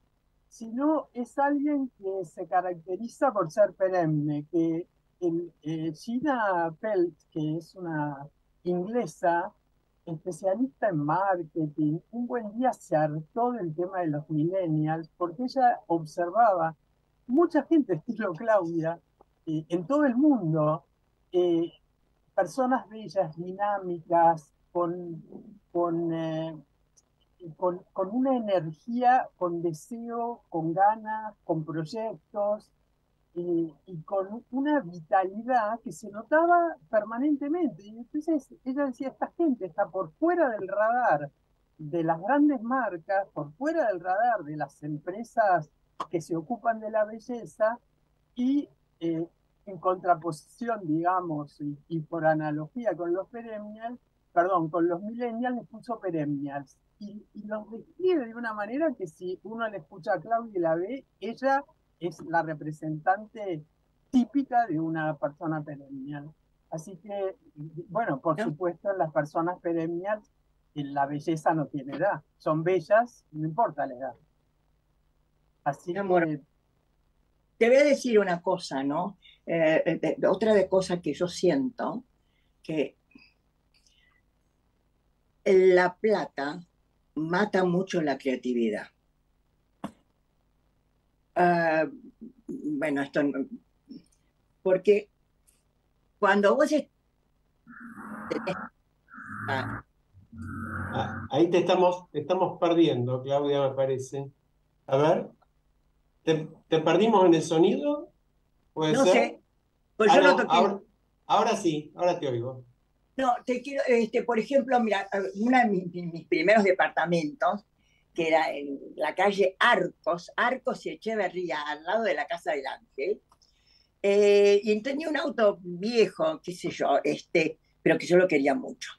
sino es alguien que se caracteriza por ser perenne, que el, eh, Gina Pelt, que es una inglesa, especialista en marketing, un buen día se hartó del tema de los millennials, porque ella observaba mucha gente estilo Claudia, eh, en todo el mundo, eh, personas bellas, dinámicas, con, con eh, con, con una energía, con deseo, con ganas, con proyectos y, y con una vitalidad que se notaba permanentemente. Y entonces ella decía, esta gente está por fuera del radar de las grandes marcas, por fuera del radar de las empresas que se ocupan de la belleza y eh, en contraposición, digamos, y, y por analogía con los perennials, perdón, con los millennials les puso perennials. Y, y los describe de una manera que si uno le escucha a Claudia y la ve, ella es la representante típica de una persona perennial. Así que, bueno, por ¿no? supuesto, las personas perennial, la belleza no tiene edad. Son bellas, no importa la edad. Así Amor, que, te voy a decir una cosa, ¿no? Eh, eh, de- otra de cosas que yo siento, que la plata mata mucho la creatividad. Ah, bueno, esto, no- porque cuando vos est- tenés, ah, Ah, ahí te estamos, te estamos perdiendo, Claudia, me parece. A ver, ¿te, te perdimos en el sonido? ¿Puede no ser? sé, pues Ah, yo no no, toqué. ahora, ahora sí, ahora te oigo. No, te quiero, este, por ejemplo, mira, uno de mis, mis primeros departamentos, que era en la calle Arcos, Arcos y Echeverría, al lado de la Casa del Ángel, eh, y tenía un auto viejo, qué sé yo, este, pero que yo lo quería mucho.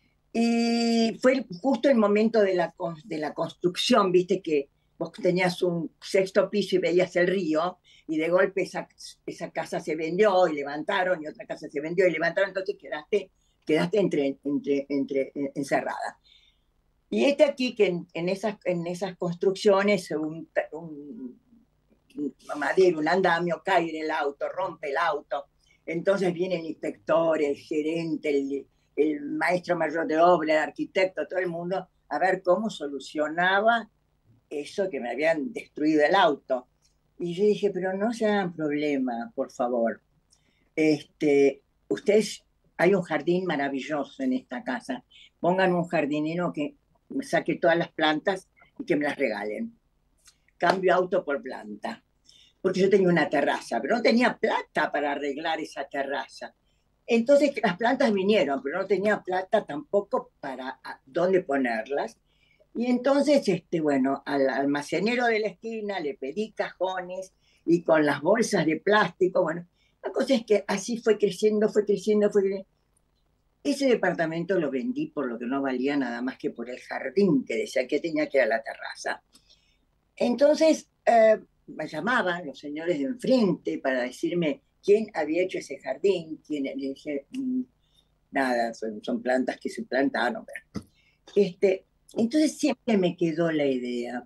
Y fue justo el momento de la, de la construcción, viste que vos tenías un sexto piso y veías el río, y de golpe esa, esa casa se vendió y levantaron, y otra casa se vendió y levantaron, entonces quedaste, quedaste entre, entre, entre, encerrada. Y este aquí, que en, en, esas, en esas construcciones, un, un, un madero, un andamio, cae en el auto, rompe el auto, entonces viene el inspector, el gerente, el, el maestro mayor de obra, el arquitecto, todo el mundo, a ver cómo solucionaba eso que me habían destruido el auto. Y yo dije, pero no se hagan problema, por favor. Este, ustedes, hay un jardín maravilloso en esta casa. Pongan un jardinero que me saque todas las plantas y que me las regalen. Cambio auto por planta. Porque yo tenía una terraza, pero no tenía plata para arreglar esa terraza. Entonces las plantas vinieron, pero no tenía plata tampoco para dónde ponerlas. Y entonces, este, bueno, al almacenero de la esquina le pedí cajones y con las bolsas de plástico, bueno, la cosa es que así fue creciendo, fue creciendo, fue creciendo. Ese departamento lo vendí por lo que no valía nada más que por el jardín que decía que tenía que ir a la terraza. Entonces, eh, me llamaban los señores de enfrente para decirme quién había hecho ese jardín, quién, le dije, mmm, nada, son, son plantas que se plantaron. Este, entonces siempre me quedó la idea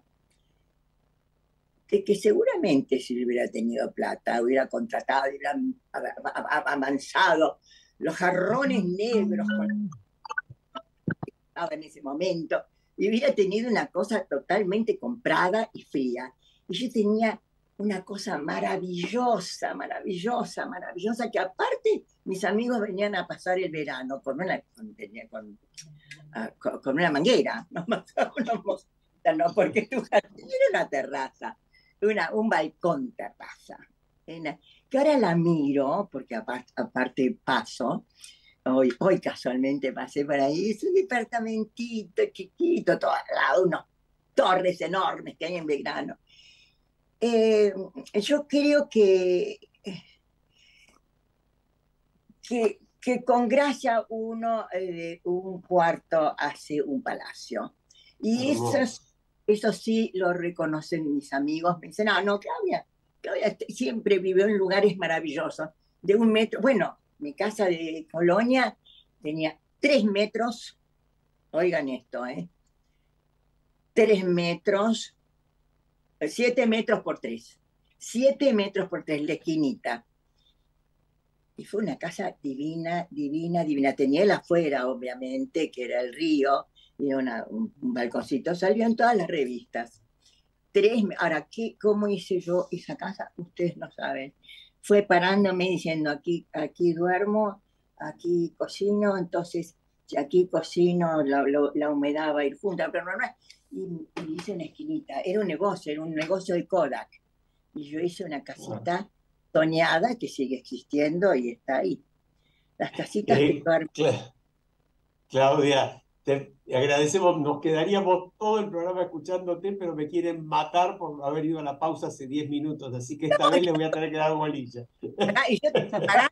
de que seguramente si hubiera tenido plata, hubiera contratado, hubiera avanzado los jarrones negros con en ese momento, y hubiera tenido una cosa totalmente comprada y fría. Y yo tenía una cosa maravillosa, maravillosa, maravillosa, que aparte mis amigos venían a pasar el verano con una, con, con, con, con una manguera, no, no, porque tu jardín era una terraza, una, un balcón terraza, una, que ahora la miro, porque aparte, aparte paso, Hoy, hoy casualmente pasé por ahí, es un departamentito chiquito, todo al lado, unos torres enormes que hay en Belgrano. Eh, yo creo que, que, que con gracia uno de eh, un cuarto hace un palacio. Y eso, eso sí lo reconocen mis amigos. Me dicen, no, no, Claudia, Claudia siempre vivió en lugares maravillosos, de un metro. Bueno, mi casa de Colonia tenía tres metros, oigan esto, ¿eh? Tres metros, siete metros por tres, siete metros por tres, la esquinita. Y fue una casa divina, divina, divina. Tenía el afuera, obviamente, que era el río, y una, un, un balconcito. Salió en todas las revistas. Tres, ahora, ¿qué, ¿cómo hice yo esa casa? Ustedes no saben. Fue parándome diciendo, aquí, aquí duermo, aquí cocino, entonces aquí cocino, la, la, la humedad va a ir junta, pero no, no, y, y hice una esquinita, era un negocio, era un negocio de Kodak, y yo hice una casita soñada que sigue existiendo y está ahí. Las casitas eh, que duermen. Claudia, te agradecemos, nos quedaríamos todo el programa escuchándote, pero me quieren matar por haber ido a la pausa hace diez minutos, así que esta no, vez les voy a tener que dar bolilla. Y yo te pará.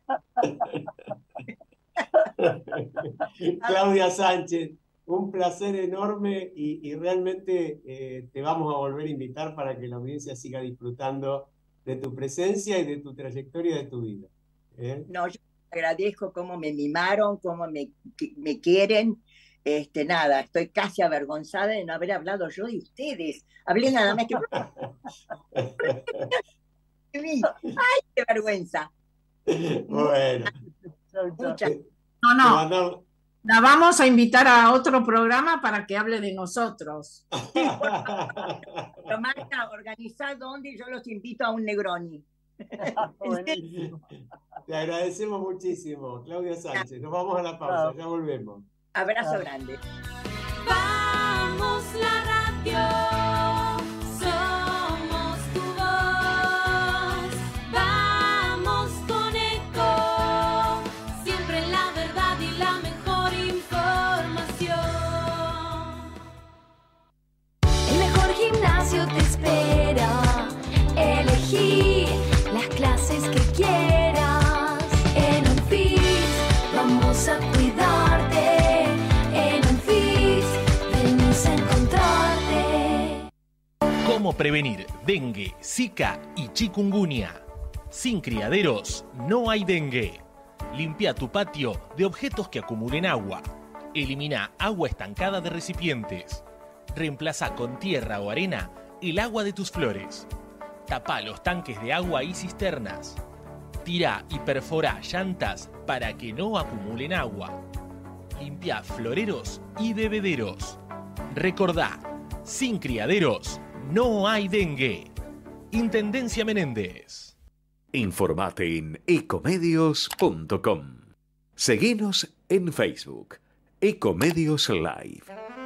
Claudia Sánchez, un placer enorme y, y realmente eh, te vamos a volver a invitar para que la audiencia siga disfrutando de tu presencia y de tu trayectoria de tu vida. ¿Eh? No, yo agradezco cómo me mimaron, cómo me, me quieren. Este, nada, estoy casi avergonzada de no haber hablado yo de ustedes. Hablé nada más que... ¡Ay, qué vergüenza! Bueno. Muchas. No, no. La vamos a invitar a otro programa para que hable de nosotros. Pero Marta, organizá dónde y yo los invito a un Negroni. Te agradecemos muchísimo, Claudia Sánchez. Nos vamos a la pausa, ya volvemos. Abrazo grande. Vamos la radio, somos tu voz. Vamos con Eco, siempre la verdad y la mejor información. El mejor gimnasio te espera. Elegí las clases que quieras. En Unfit vamos a cuidarte. ¿Cómo prevenir dengue, zika y chikungunya? Sin criaderos no hay dengue. Limpia tu patio de objetos que acumulen agua. Elimina agua estancada de recipientes. Reemplaza con tierra o arena el agua de tus flores. Tapa los tanques de agua y cisternas. Tira y perfora llantas para que no acumulen agua. Limpia floreros y bebederos. Recordá, sin criaderos no hay dengue. Intendencia Menéndez. Informate en ecomedios punto com. Seguinos en Facebook, Ecomedios Live.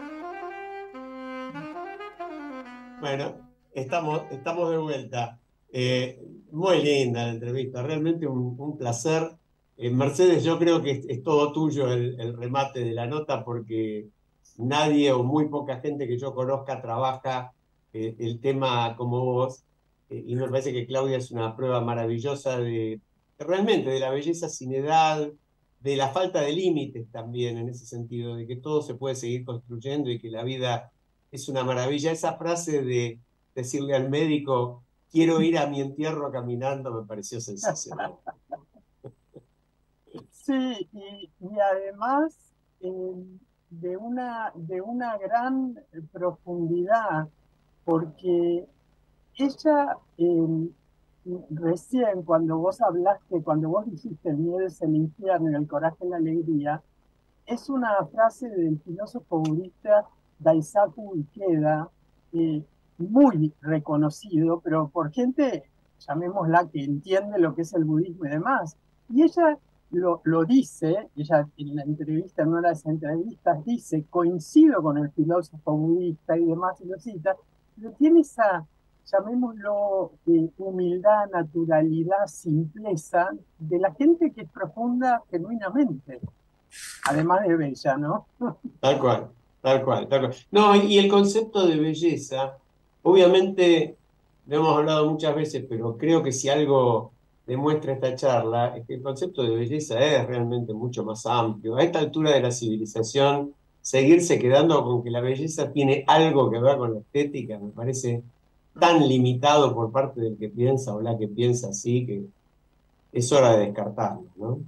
Bueno, estamos, estamos de vuelta. Eh, muy linda la entrevista, realmente un, un placer. Eh, Mercedes, yo creo que es, es todo tuyo el, el remate de la nota, porque nadie o muy poca gente que yo conozca trabaja eh, el tema como vos, eh, y me parece que Claudia es una prueba maravillosa de, realmente, de la belleza sin edad, de la falta de límites también en ese sentido, de que todo se puede seguir construyendo y que la vida es una maravilla. Esa frase de decirle al médico, quiero ir a mi entierro caminando, me pareció sensacional. Sí, y, y además eh, de, una, de una gran profundidad, porque ella eh, recién cuando vos hablaste, cuando vos dijiste el miedo es el infierno y el coraje es la alegría, es una frase del filósofo budista Daisaku Ikeda, eh, muy reconocido, pero por gente, llamémosla, que entiende lo que es el budismo y demás. Y ella lo, lo dice, ella en la entrevista, en una de las entrevistas, dice, coincido con el filósofo budista y demás, y lo cita, pero tiene esa, llamémoslo, eh, humildad, naturalidad, simpleza de la gente que es profunda genuinamente, además de bella, ¿no? Tal cual, tal cual, tal cual. No, y el concepto de belleza, obviamente, lo hemos hablado muchas veces, pero creo que si algo demuestra esta charla, es que el concepto de belleza es realmente mucho más amplio. A esta altura de la civilización, seguirse quedando con que la belleza tiene algo que ver con la estética, me parece tan limitado por parte del que piensa o la que piensa así, que es hora de descartarlo, ¿no?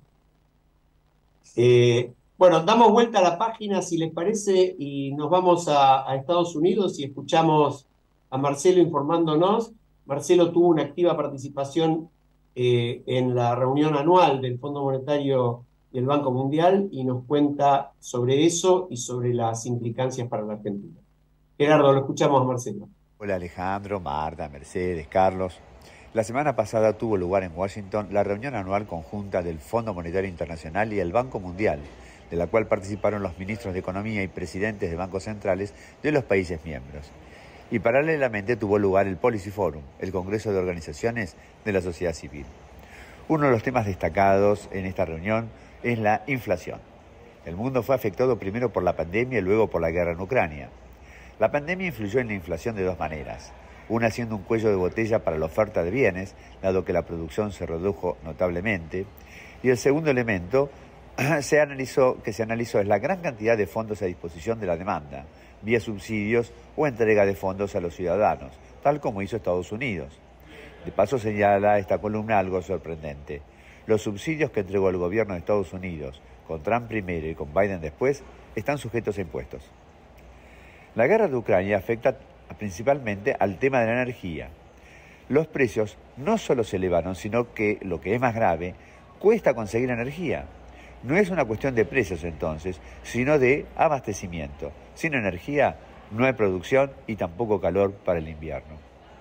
Eh, bueno, damos vuelta a la página, si les parece, y nos vamos a, a Estados Unidos y escuchamos a Marcelo informándonos. Marcelo tuvo una activa participación eh, en la reunión anual del Fondo Monetario y el Banco Mundial y nos cuenta sobre eso y sobre las implicancias para la Argentina. Gerardo, lo escuchamos a Marcelo. Hola Alejandro, Marta, Mercedes, Carlos. La semana pasada tuvo lugar en Washington la reunión anual conjunta del Fondo Monetario Internacional y el Banco Mundial, de la cual participaron los ministros de Economía y presidentes de bancos centrales de los países miembros. Y paralelamente tuvo lugar el Policy Forum, el Congreso de Organizaciones de la Sociedad Civil. Uno de los temas destacados en esta reunión es la inflación. El mundo fue afectado primero por la pandemia y luego por la guerra en Ucrania. La pandemia influyó en la inflación de dos maneras. Una siendo un cuello de botella para la oferta de bienes, dado que la producción se redujo notablemente. Y el segundo elemento se analizó, que se analizó es la gran cantidad de fondos a disposición de la demanda, vía subsidios o entrega de fondos a los ciudadanos, tal como hizo Estados Unidos. De paso señala esta columna algo sorprendente. Los subsidios que entregó el gobierno de Estados Unidos, con Trump primero y con Biden después, están sujetos a impuestos. La guerra de Ucrania afecta principalmente al tema de la energía. Los precios no solo se elevaron, sino que, lo que es más grave, cuesta conseguir energía. No es una cuestión de precios entonces, sino de abastecimiento. Sin energía no hay producción y tampoco calor para el invierno.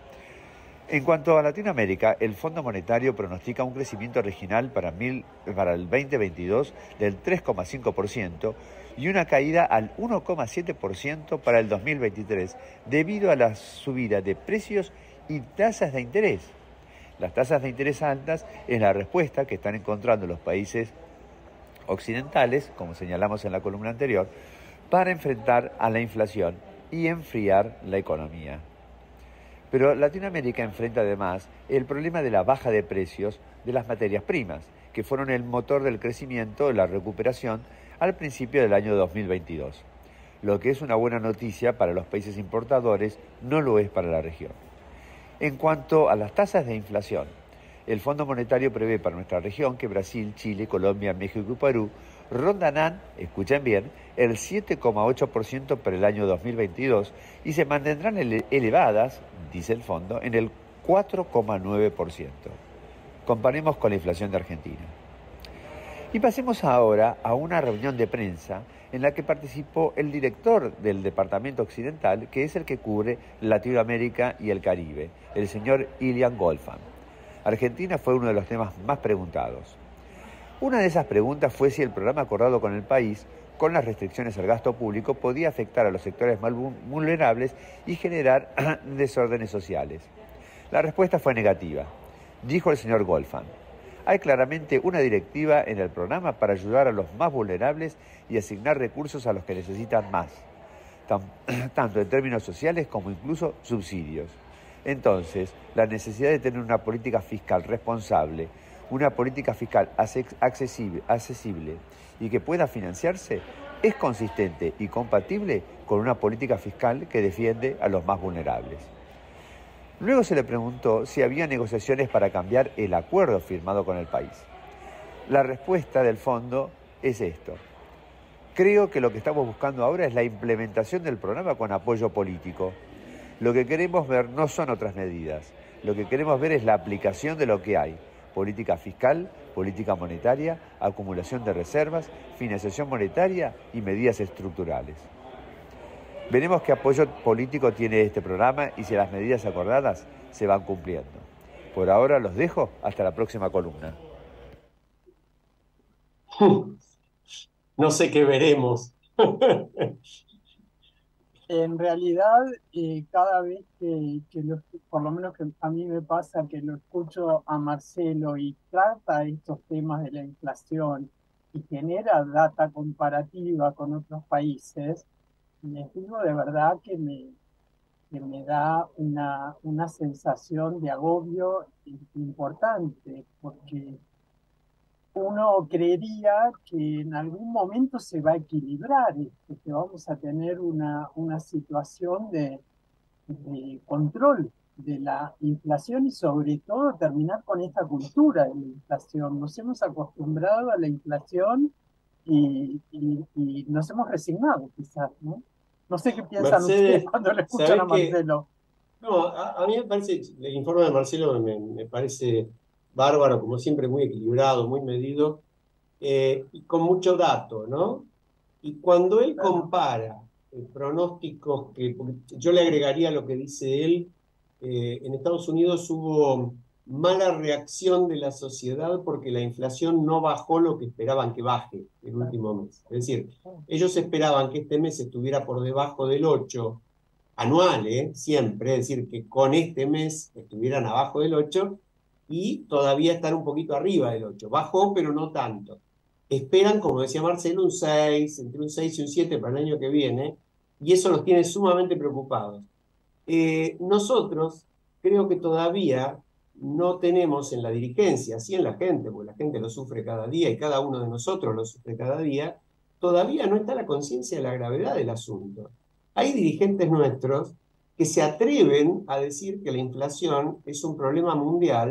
En cuanto a Latinoamérica, el Fondo Monetario pronostica un crecimiento regional para, mil, para el veinte veintidós del tres coma cinco por ciento y una caída al uno coma siete por ciento para el dos mil veintitrés debido a la subida de precios y tasas de interés. Las tasas de interés altas es la respuesta que están encontrando los países occidentales, como señalamos en la columna anterior, para enfrentar a la inflación y enfriar la economía. Pero Latinoamérica enfrenta además el problema de la baja de precios de las materias primas, que fueron el motor del crecimiento y la recuperación al principio del año dos mil veintidós. Lo que es una buena noticia para los países importadores, no lo es para la región. En cuanto a las tasas de inflación, el Fondo Monetario prevé para nuestra región que Brasil, Chile, Colombia, México y Perú rondarán, escuchen bien, el siete coma ocho por ciento para el año dos mil veintidós y se mantendrán ele- elevadas, dice el fondo, en el cuatro coma nueve por ciento. Comparemos con la inflación de Argentina. Y pasemos ahora a una reunión de prensa en la que participó el director del Departamento Occidental, que es el que cubre Latinoamérica y el Caribe, el señor Ilian Golfan. Argentina fue uno de los temas más preguntados. Una de esas preguntas fue si el programa acordado con el país, con las restricciones al gasto público, podía afectar a los sectores más vulnerables y generar desórdenes sociales. La respuesta fue negativa. Dijo el señor Golfan: hay claramente una directiva en el programa para ayudar a los más vulnerables y asignar recursos a los que necesitan más, tanto en términos sociales como incluso subsidios. Entonces, la necesidad de tener una política fiscal responsable, una política fiscal accesible, accesible y que pueda financiarse, es consistente y compatible con una política fiscal que defiende a los más vulnerables. Luego se le preguntó si había negociaciones para cambiar el acuerdo firmado con el país. La respuesta del fondo es esto: creo que lo que estamos buscando ahora es la implementación del programa con apoyo político. Lo que queremos ver no son otras medidas, lo que queremos ver es la aplicación de lo que hay: política fiscal, política monetaria, acumulación de reservas, financiación monetaria y medidas estructurales. Veremos qué apoyo político tiene este programa y si las medidas acordadas se van cumpliendo. Por ahora los dejo hasta la próxima columna. No sé qué veremos. En realidad, eh, cada vez que, que lo, por lo menos que a mí me pasa que lo escucho a Marcelo y trata estos temas de la inflación y genera data comparativa con otros países, les digo de verdad que me, que me da una, una sensación de agobio importante, porque uno creería que en algún momento se va a equilibrar esto, que vamos a tener una, una situación de, de control de la inflación y sobre todo terminar con esta cultura de la inflación. Nos hemos acostumbrado a la inflación y, y, y nos hemos resignado quizás, ¿no? No sé qué piensan Mercedes, ustedes cuando le escuchan a Marcelo. Que, no, a, a mí me parece, el informe de Marcelo me, me parece bárbaro, como siempre, muy equilibrado, muy medido, eh, y con mucho dato, ¿no? Y cuando él Claro. compara eh, pronósticos, que porque yo le agregaría lo que dice él, eh, en Estados Unidos hubo mala reacción de la sociedad porque la inflación no bajó lo que esperaban que baje el último mes. Es decir, ellos esperaban que este mes estuviera por debajo del ocho anual, ¿eh? Siempre, es decir, que con este mes estuvieran abajo del ocho y todavía están un poquito arriba del ocho. Bajó, pero no tanto. Esperan, como decía Marcelo, un seis, entre un seis y un siete para el año que viene, y eso los tiene sumamente preocupados. Eh, nosotros creo que todavía no tenemos en la dirigencia, sí en la gente, porque la gente lo sufre cada día y cada uno de nosotros lo sufre cada día, todavía no está la conciencia de la gravedad del asunto. Hay dirigentes nuestros que se atreven a decir que la inflación es un problema mundial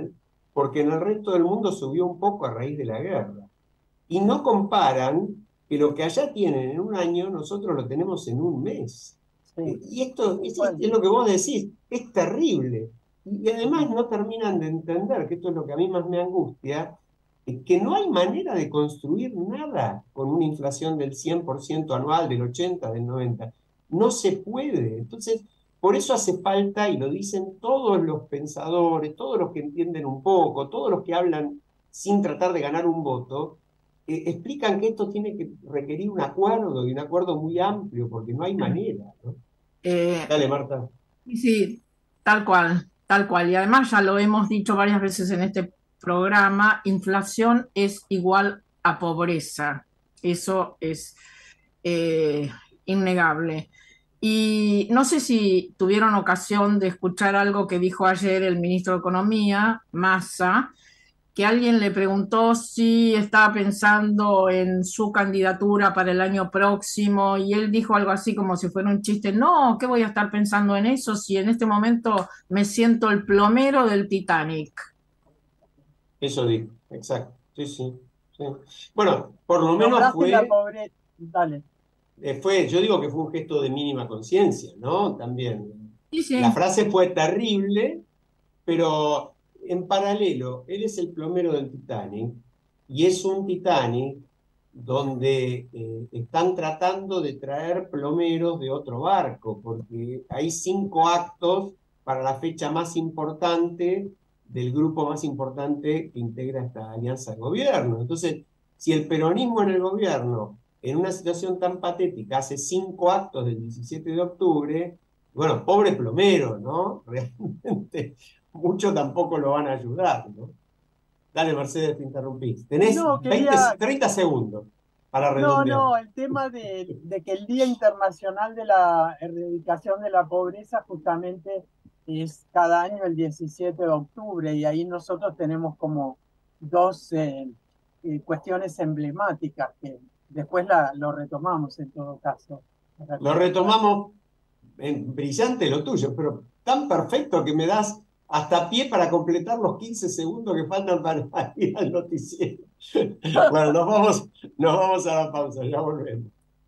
porque en el resto del mundo subió un poco a raíz de la guerra. Y no comparan que lo que allá tienen en un año, nosotros lo tenemos en un mes. Sí. Y esto es, es lo que vos decís, es terrible. Y además no terminan de entender, que esto es lo que a mí más me angustia, que no hay manera de construir nada con una inflación del cien por ciento anual, del ochenta, del noventa. No se puede. Entonces, por eso hace falta, y lo dicen todos los pensadores, todos los que entienden un poco, todos los que hablan sin tratar de ganar un voto, eh, explican que esto tiene que requerir un acuerdo, y un acuerdo muy amplio, porque no hay manera, ¿no? Eh, Dale, Marta. Sí, tal cual, tal cual. Y además ya lo hemos dicho varias veces en este programa, inflación es igual a pobreza. Eso es eh, innegable. Y no sé si tuvieron ocasión de escuchar algo que dijo ayer el ministro de Economía, Massa, que alguien le preguntó si estaba pensando en su candidatura para el año próximo, y él dijo algo así como si fuera un chiste: no, ¿qué voy a estar pensando en eso si en este momento me siento el plomero del Titanic? Eso dijo, exacto. Sí, sí, sí. Bueno, por lo menos Nombraste fue, la pobre... Dale. eh, fue, yo digo que fue un gesto de mínima conciencia, ¿no? También. Sí, sí. La frase fue terrible, pero en paralelo, él es el plomero del Titanic, y es un Titanic donde eh, están tratando de traer plomeros de otro barco, porque hay cinco actos para la fecha más importante del grupo más importante que integra esta alianza de gobierno. Entonces, si el peronismo en el gobierno, en una situación tan patética, hace cinco actos del diecisiete de octubre, bueno, pobre plomero, ¿no? Realmente muchos tampoco lo van a ayudar, ¿no? Dale, Mercedes, te interrumpí. Tenés No, quería- veinte, treinta segundos para No, redondear. no, el tema de, de que el Día Internacional de la Erradicación de la Pobreza justamente es cada año el diecisiete de octubre, y ahí nosotros tenemos como dos eh, eh, cuestiones emblemáticas que después la, lo retomamos en todo caso. Lo retomamos, en brillante lo tuyo, pero tan perfecto que me das hasta pie para completar los quince segundos que faltan para ir al noticiero. Bueno, nos vamos, nos vamos a la pausa, ya volvemos.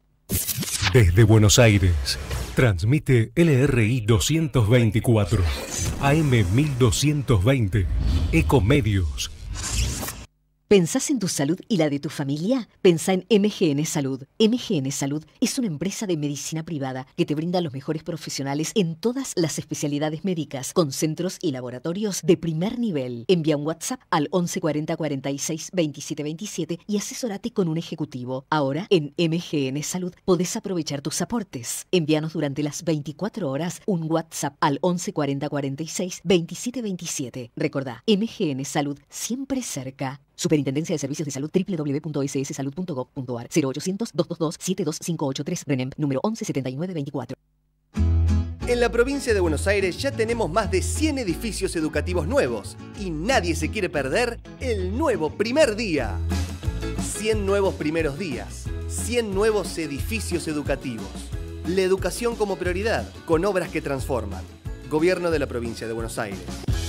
Desde Buenos Aires, transmite L R I doscientos veinticuatro, A M mil doscientos veinte, Ecomedios. ¿Pensás en tu salud y la de tu familia? Pensá en M G N Salud. M G N Salud es una empresa de medicina privada que te brinda los mejores profesionales en todas las especialidades médicas, con centros y laboratorios de primer nivel. Envía un WhatsApp al once cuarenta cuarenta y seis veintisiete veintisiete y asesórate con un ejecutivo. Ahora, en M G N Salud podés aprovechar tus aportes. Envíanos durante las veinticuatro horas un WhatsApp al once cuarenta cuarenta y seis veintisiete veintisiete. Recordá, M G N Salud, siempre cerca. Superintendencia de Servicios de Salud, doble u doble u doble u punto s s salud punto gov punto a r, cero ochocientos, doscientos veintidós, setenta y dos cinco ochenta y tres, RENEM, número once setenta y nueve veinticuatro. En la provincia de Buenos Aires ya tenemos más de cien edificios educativos nuevos y nadie se quiere perder el nuevo primer día. cien nuevos primeros días, cien nuevos edificios educativos. La educación como prioridad, con obras que transforman. Gobierno de la provincia de Buenos Aires.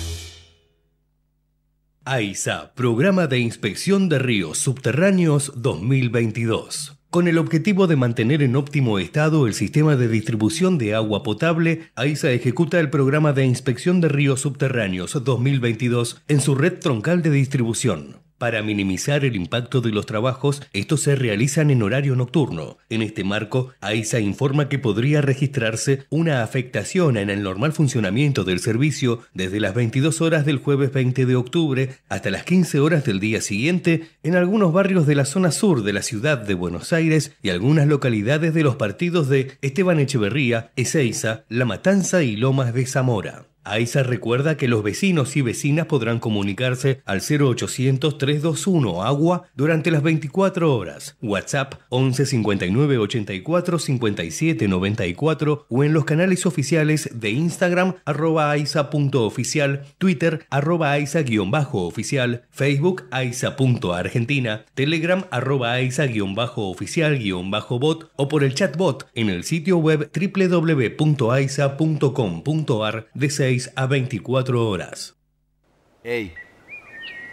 AISA, Programa de Inspección de Ríos Subterráneos dos mil veintidós. Con el objetivo de mantener en óptimo estado el sistema de distribución de agua potable, AISA ejecuta el Programa de Inspección de Ríos Subterráneos dos mil veintidós en su red troncal de distribución. Para minimizar el impacto de los trabajos, estos se realizan en horario nocturno. En este marco, AISA informa que podría registrarse una afectación en el normal funcionamiento del servicio desde las veintidós horas del jueves veinte de octubre hasta las quince horas del día siguiente en algunos barrios de la zona sur de la ciudad de Buenos Aires y algunas localidades de los partidos de Esteban Echeverría, Ezeiza, La Matanza y Lomas de Zamora. AISA recuerda que los vecinos y vecinas podrán comunicarse al cero ochocientos, trescientos veintiuno agua durante las veinticuatro horas, WhatsApp once cincuenta y nueve ochenta y cuatro cincuenta y siete noventa y cuatro o en los canales oficiales de Instagram arroba aisa.oficial, Twitter arroba aisa-oficial, Facebook aisa.argentina, Telegram arroba aisa-oficial-bot o por el chatbot en el sitio web doble u doble u doble u punto aisa punto com punto a r de seis a veinticuatro horas. Hey,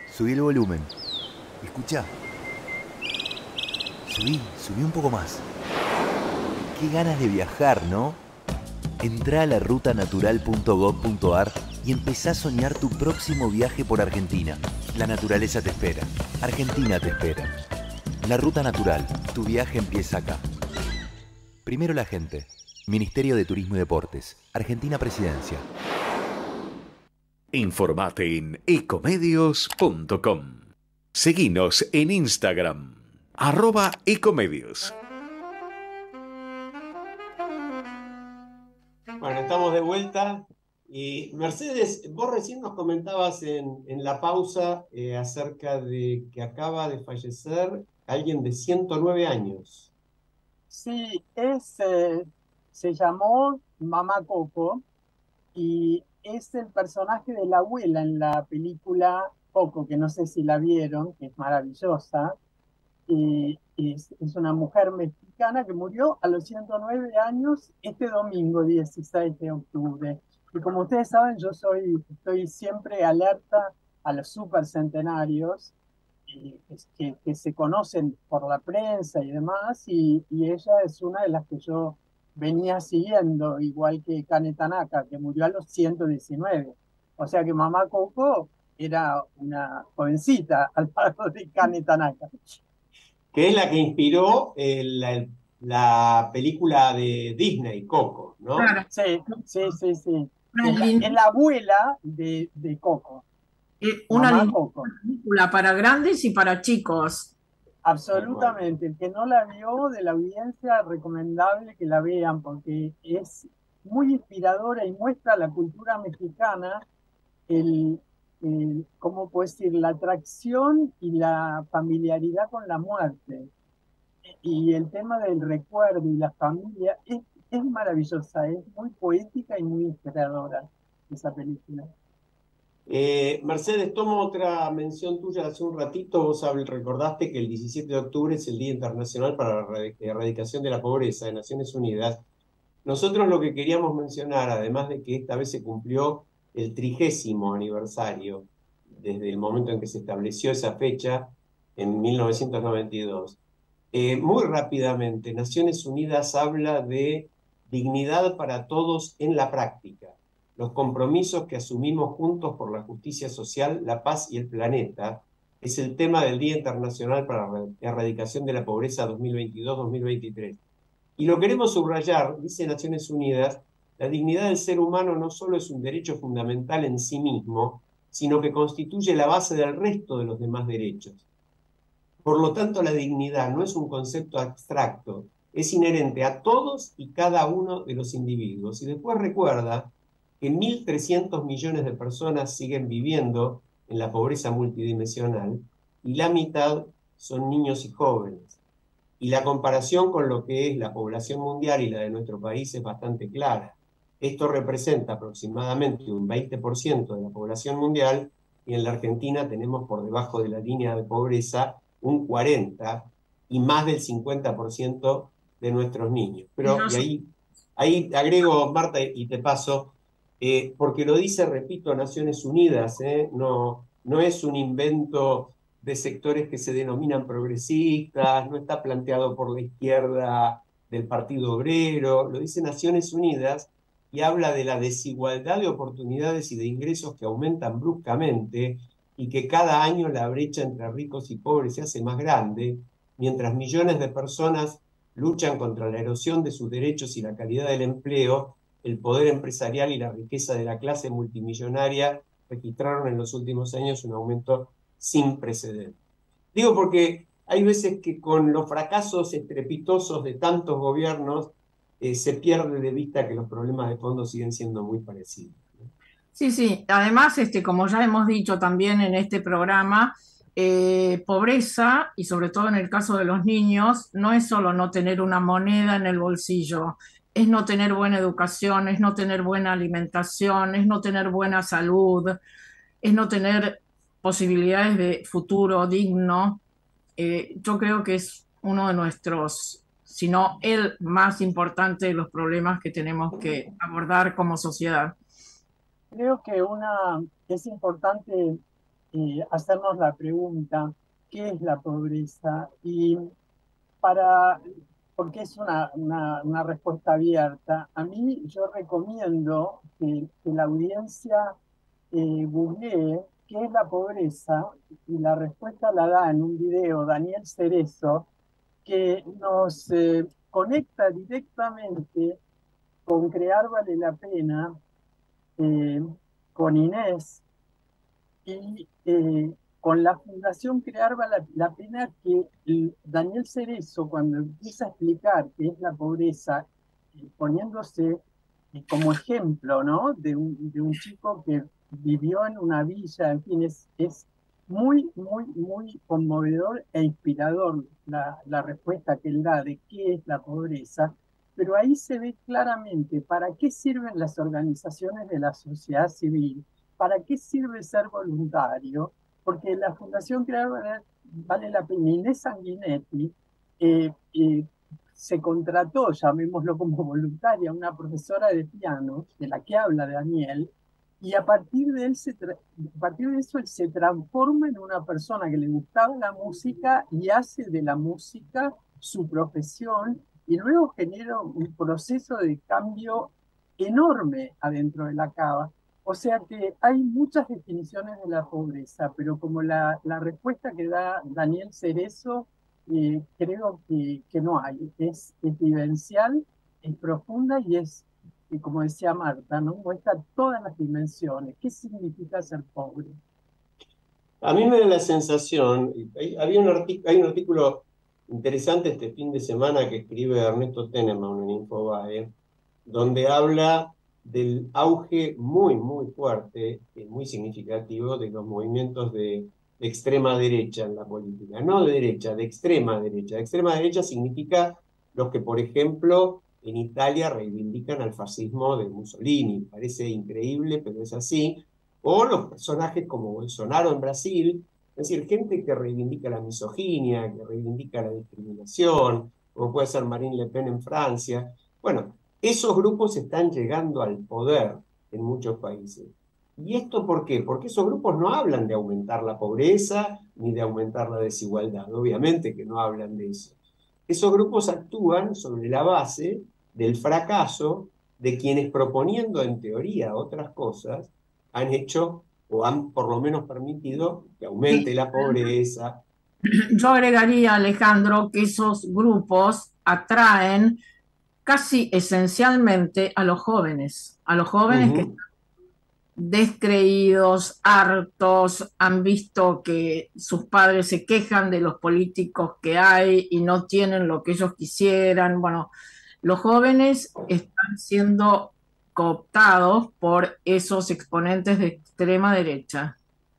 Subí el volumen. Escucha. Subí, subí un poco más. Qué ganas de viajar, ¿no? Entrá a la ruta natural punto gob punto ar y empezá a soñar tu próximo viaje por Argentina. La naturaleza te espera. Argentina te espera. La Ruta Natural. Tu viaje empieza acá. Primero la gente. Ministerio de Turismo y Deportes. Argentina Presidencia. Informate en ecomedios punto com. Seguinos en Instagram, arroba ecomedios. Bueno, estamos de vuelta. Y Mercedes, vos recién nos comentabas en, en la pausa eh, acerca de que acaba de fallecer alguien de ciento nueve años. Sí, es, eh, se llamó Mamá Coco y es el personaje de la abuela en la película Coco, que no sé si la vieron, que es maravillosa. Y, y es, es una mujer mexicana que murió a los ciento nueve años este domingo dieciséis de octubre. Y como ustedes saben, yo soy, estoy siempre alerta a los supercentenarios y, que, que se conocen por la prensa y demás, y, y ella es una de las que yo venía siguiendo, igual que Kane Tanaka, que murió a los ciento diecinueve. O sea que Mamá Coco era una jovencita al lado de Kane Tanaka. Que es la que inspiró eh, la, la película de Disney, Coco, ¿no? Claro. Sí, sí, sí, sí. Es la, es la abuela de, de Coco. Eh, una Mamá Coco. película para grandes y para chicos. Absolutamente. El que no la vio de la audiencia, recomendable que la vean porque es muy inspiradora y muestra la cultura mexicana, el, el ¿cómo puedo decir? La atracción y la familiaridad con la muerte. Y el tema del recuerdo y la familia es, es maravillosa, es muy poética y muy inspiradora esa película. Eh, Mercedes, tomo otra mención tuya de hace un ratito. Vos recordaste que el diecisiete de octubre es el Día Internacional para la Erradicación de la Pobreza de Naciones Unidas. Nosotros lo que queríamos mencionar, además de que esta vez se cumplió el trigésimo aniversario desde el momento en que se estableció esa fecha, en mil novecientos noventa y dos, eh, muy rápidamente, Naciones Unidas habla de dignidad para todos en la práctica. Los compromisos que asumimos juntos por la justicia social, la paz y el planeta, es el tema del Día Internacional para la Erradicación de la Pobreza dos mil veintidós dos mil veintitrés. Y lo queremos subrayar, dice Naciones Unidas, la dignidad del ser humano no solo es un derecho fundamental en sí mismo, sino que constituye la base del resto de los demás derechos. Por lo tanto, la dignidad no es un concepto abstracto, es inherente a todos y cada uno de los individuos. Y después recuerda que mil trescientos millones de personas siguen viviendo en la pobreza multidimensional y la mitad son niños y jóvenes. Y la comparación con lo que es la población mundial y la de nuestro país es bastante clara. Esto representa aproximadamente un veinte por ciento de la población mundial y en la Argentina tenemos por debajo de la línea de pobreza un cuarenta por ciento y más del cincuenta por ciento de nuestros niños. Pero y ahí, ahí agrego, Marta, y te paso, eh, porque lo dice, repito, Naciones Unidas, eh, no, no es un invento de sectores que se denominan progresistas, no está planteado por la izquierda del Partido Obrero, lo dice Naciones Unidas y habla de la desigualdad de oportunidades y de ingresos que aumentan bruscamente y que cada año la brecha entre ricos y pobres se hace más grande, mientras millones de personas luchan contra la erosión de sus derechos y la calidad del empleo. El poder empresarial y la riqueza de la clase multimillonaria registraron en los últimos años un aumento sin precedentes. Digo porque hay veces que con los fracasos estrepitosos de tantos gobiernos eh, se pierde de vista que los problemas de fondo siguen siendo muy parecidos. Sí, sí. Además, este, como ya hemos dicho también en este programa, eh, pobreza, y sobre todo en el caso de los niños, no es solo no tener una moneda en el bolsillo, es no tener buena educación, es no tener buena alimentación, es no tener buena salud, es no tener posibilidades de futuro digno. Eh, yo creo que es uno de nuestros, si no el más importante de los problemas que tenemos que abordar como sociedad. Creo que una, es importante eh, hacernos la pregunta, ¿qué es la pobreza? Y para, porque es una, una, una respuesta abierta, a mí yo recomiendo que, que la audiencia eh, googlee qué es la pobreza, y la respuesta la da en un video Daniel Cerezo, que nos eh, conecta directamente con Crear Vale la Pena, eh, con Inés, y eh, con la Fundación Crear Vale la Pena, que el Daniel Cerezo, cuando empieza a explicar qué es la pobreza, eh, poniéndose eh, como ejemplo, ¿no? de, un, de un chico que vivió en una villa, en fin, es, es muy, muy, muy conmovedor e inspirador la, la respuesta que él da de qué es la pobreza, pero ahí se ve claramente para qué sirven las organizaciones de la sociedad civil, para qué sirve ser voluntario, porque la Fundación Crear Vale, vale la Pena, Inés Sanguinetti, eh, eh, se contrató, llamémoslo como voluntaria, una profesora de piano, de la que habla Daniel, y a partir de, él se a partir de eso él se transforma en una persona que le gustaba la música y hace de la música su profesión, y luego genera un proceso de cambio enorme adentro de la cava. O sea que hay muchas definiciones de la pobreza, pero como la, la respuesta que da Daniel Cerezo, eh, creo que, que no hay. Es, es vivencial, es profunda y es, y como decía Marta, ¿no? Muestra todas las dimensiones. ¿Qué significa ser pobre? A mí me da la sensación, hay, había un artic- hay un artículo interesante este fin de semana que escribe Ernesto Teneman en Infobae, donde habla del auge muy, muy fuerte y muy significativo de los movimientos de, de extrema derecha en la política. No de derecha, de extrema derecha. De extrema derecha significa los que, por ejemplo, en Italia reivindican al fascismo de Mussolini. Parece increíble, pero es así. O los personajes como Bolsonaro en Brasil, es decir, gente que reivindica la misoginia, que reivindica la discriminación, como puede ser Marine Le Pen en Francia. Bueno, esos grupos están llegando al poder en muchos países. ¿Y esto por qué? Porque esos grupos no hablan de aumentar la pobreza ni de aumentar la desigualdad. Obviamente que no hablan de eso. Esos grupos actúan sobre la base del fracaso de quienes, proponiendo en teoría otras cosas, han hecho o han por lo menos permitido que aumente la pobreza. Yo agregaría, Alejandro, que esos grupos atraen casi esencialmente a los jóvenes, a los jóvenes uh-huh. que están descreídos, hartos, han visto que sus padres se quejan de los políticos que hay y no tienen lo que ellos quisieran. Bueno, los jóvenes están siendo cooptados por esos exponentes de extrema derecha.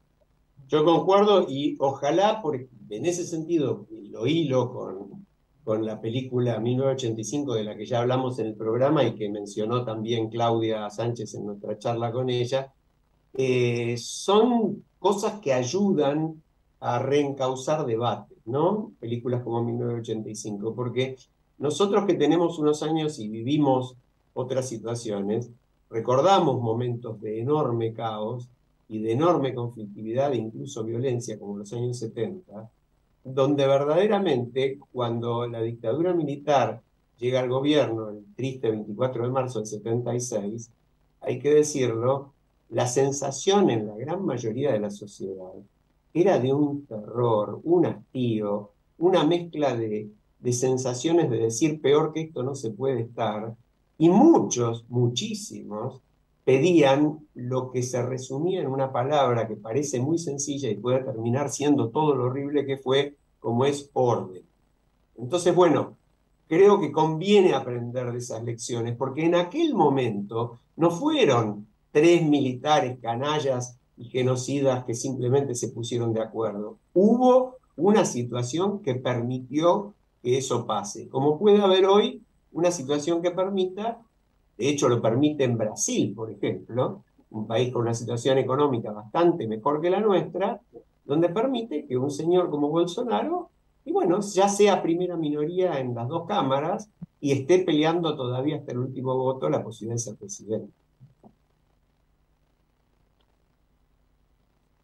Yo concuerdo y ojalá, porque en ese sentido lo hilo con, con la película mil novecientos ochenta y cinco de la que ya hablamos en el programa y que mencionó también Claudia Sánchez en nuestra charla con ella, eh, son cosas que ayudan a reencauzar debates, ¿no? Películas como mil novecientos ochenta y cinco, porque nosotros que tenemos unos años y vivimos otras situaciones, recordamos momentos de enorme caos y de enorme conflictividad e incluso violencia, como los años setenta, donde verdaderamente cuando la dictadura militar llega al gobierno, el triste veinticuatro de marzo del setenta y seis, hay que decirlo, la sensación en la gran mayoría de la sociedad era de un terror, un hastío, una mezcla de, de sensaciones de decir peor que esto no se puede estar, y muchos, muchísimos, pedían lo que se resumía en una palabra que parece muy sencilla y puede terminar siendo todo lo horrible que fue, como es orden. Entonces, bueno, creo que conviene aprender de esas lecciones, porque en aquel momento no fueron tres militares canallas y genocidas que simplemente se pusieron de acuerdo. Hubo una situación que permitió que eso pase, como puede haber hoy una situación que permita. De hecho, lo permite en Brasil, por ejemplo, un país con una situación económica bastante mejor que la nuestra, donde permite que un señor como Bolsonaro, y bueno, ya sea primera minoría en las dos cámaras y esté peleando todavía hasta el último voto la posibilidad de ser presidente.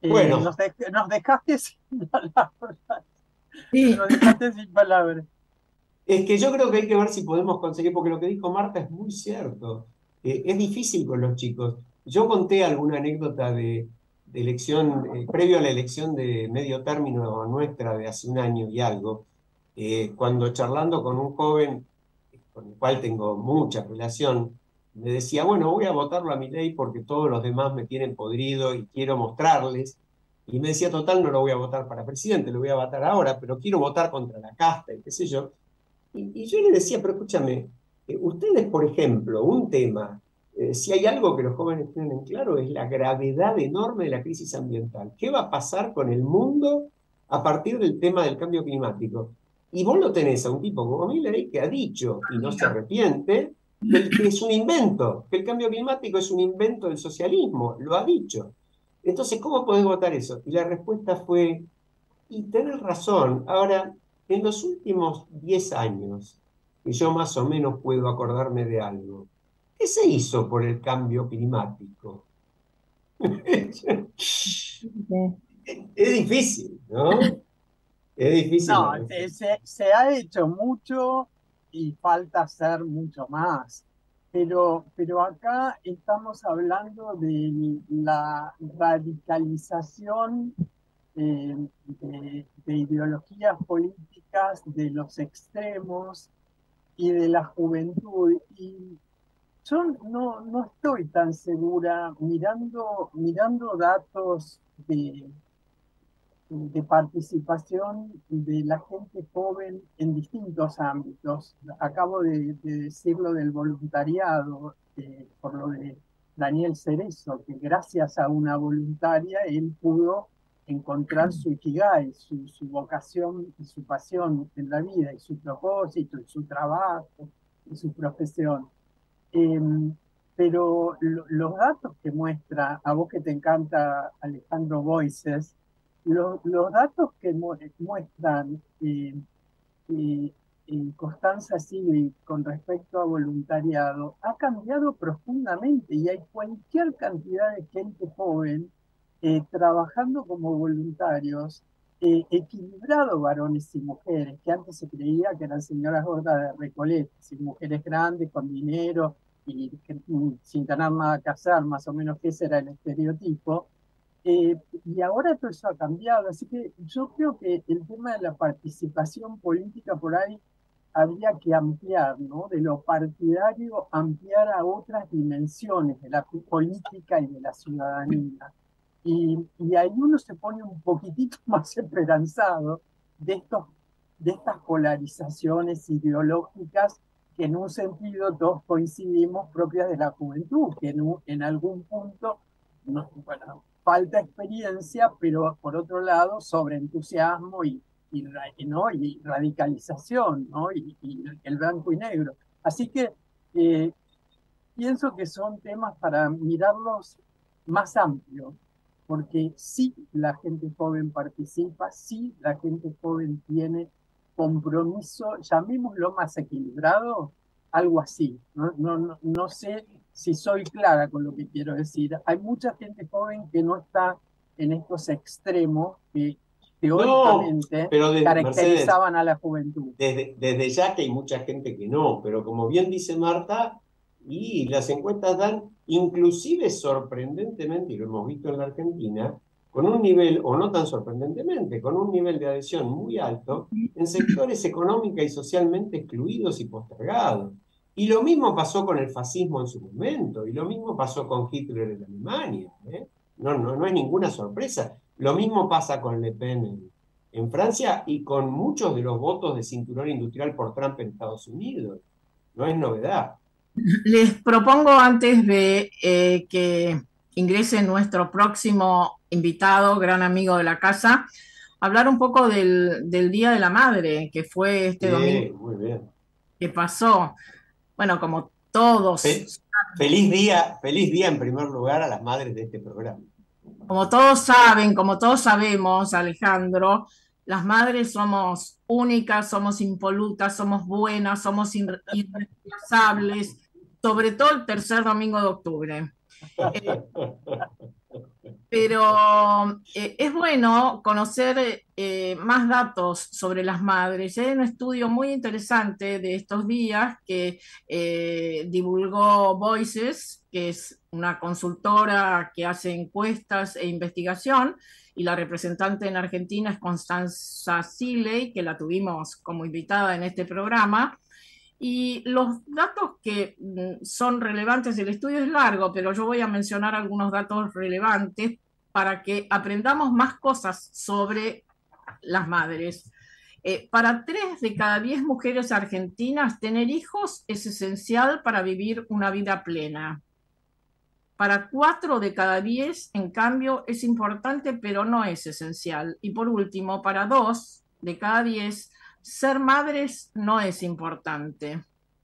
Eh, Bueno. nos, de- nos dejaste sin palabras. Sí. Nos dejaste sin palabras. Es que yo creo que hay que ver si podemos conseguir, porque lo que dijo Marta es muy cierto. Eh, es difícil con los chicos. Yo conté alguna anécdota de, de elección, eh, previo a la elección de medio término nuestra de hace un año y algo, eh, cuando charlando con un joven con el cual tengo mucha relación, me decía, bueno, voy a votarlo a Milei porque todos los demás me tienen podrido y quiero mostrarles. Y me decía, total, no lo voy a votar para presidente, lo voy a votar ahora, pero quiero votar contra la casta y qué sé yo. Y, y yo le decía, pero escúchame, eh, ustedes, por ejemplo, un tema, eh, si hay algo que los jóvenes tienen en claro, es la gravedad enorme de la crisis ambiental. ¿Qué va a pasar con el mundo a partir del tema del cambio climático? Y vos lo tenés a un tipo como Milei que ha dicho, y no se arrepiente, que, que es un invento, que el cambio climático es un invento del socialismo, lo ha dicho. Entonces, ¿cómo podés votar eso? Y la respuesta fue, y tenés razón. Ahora, en los últimos diez años, que yo más o menos puedo acordarme de algo, ¿qué se hizo por el cambio climático? Es difícil, ¿no? Es difícil. No, eh, se, se ha hecho mucho y falta hacer mucho más. Pero, pero acá estamos hablando de la radicalización eh, de, de ideologías políticas, de los extremos y de la juventud. Y yo no, no estoy tan segura, mirando, mirando datos de, de participación de la gente joven en distintos ámbitos. Acabo de, de decirlo del voluntariado, eh, por lo de Daniel Cerezo, que gracias a una voluntaria él pudo encontrar su ikigai, su, su vocación y su pasión en la vida, y su propósito, y su trabajo, y su profesión. Eh, pero lo, los datos que muestra, a vos que te encanta Alejandro Voices, Los, los datos que mu muestran eh, eh, eh, Constanza Sigri con respecto a voluntariado ha cambiado profundamente y hay cualquier cantidad de gente joven eh, trabajando como voluntarios, eh, equilibrado varones y mujeres, que antes se creía que eran señoras gordas de Recoletas, y mujeres grandes con dinero y que, sin tener nada que hacer, más o menos que ese era el estereotipo. Eh, y ahora todo eso ha cambiado, así que yo creo que el tema de la participación política por ahí habría que ampliar, ¿no? De lo partidario, ampliar a otras dimensiones de la política y de la ciudadanía. Y, y ahí uno se pone un poquitito más esperanzado de, estos, de estas polarizaciones ideológicas que en un sentido todos coincidimos propias de la juventud, que en, un, en algún punto, no, bueno, falta experiencia, pero por otro lado, sobreentusiasmo y, y, ¿no? y radicalización, ¿no? y, y el blanco y negro. Así que eh, pienso que son temas para mirarlos más amplios, porque sí la gente joven participa, sí la gente joven tiene compromiso, llamémoslo más equilibrado, algo así. No, no, no, no sé si soy clara con lo que quiero decir. Hay mucha gente joven que no está en estos extremos que teóricamente no, pero de, caracterizaban Mercedes, a la juventud. Desde, desde ya que hay mucha gente que no, pero como bien dice Marta, y las encuestas dan, inclusive sorprendentemente, y lo hemos visto en la Argentina, con un nivel, o no tan sorprendentemente, con un nivel de adhesión muy alto en sectores económica y socialmente excluidos y postergados. Y lo mismo pasó con el fascismo en su momento, y lo mismo pasó con Hitler en Alemania, ¿eh? No, no, no es ninguna sorpresa. Lo mismo pasa con Le Pen en, en Francia y con muchos de los votos de cinturón industrial por Trump en Estados Unidos. No es novedad. Les propongo, antes de eh, que ingrese nuestro próximo invitado, gran amigo de la casa, hablar un poco del, del Día de la Madre, que fue este Sí, domingo muy bien. que pasó. Bueno, como todos... Fe, feliz día, feliz día en primer lugar a las madres de este programa. Como todos saben, como todos sabemos, Alejandro, las madres somos únicas, somos impolutas, somos buenas, somos irreemplazables, sobre todo el tercer domingo de octubre. Eh, Pero eh, es bueno conocer eh, más datos sobre las madres. Hay un estudio muy interesante de estos días que eh, divulgó Voices, que es una consultora que hace encuestas e investigación, y la representante en Argentina es Constanza Siley, que la tuvimos como invitada en este programa. Y los datos que mm, son relevantes, el estudio es largo, pero yo voy a mencionar algunos datos relevantes para que aprendamos más cosas sobre las madres. Eh, para tres de cada diez mujeres argentinas, tener hijos es esencial para vivir una vida plena. Para cuatro de cada diez, en cambio, es importante, pero no es esencial. Y por último, para dos de cada diez, ser madres no es importante.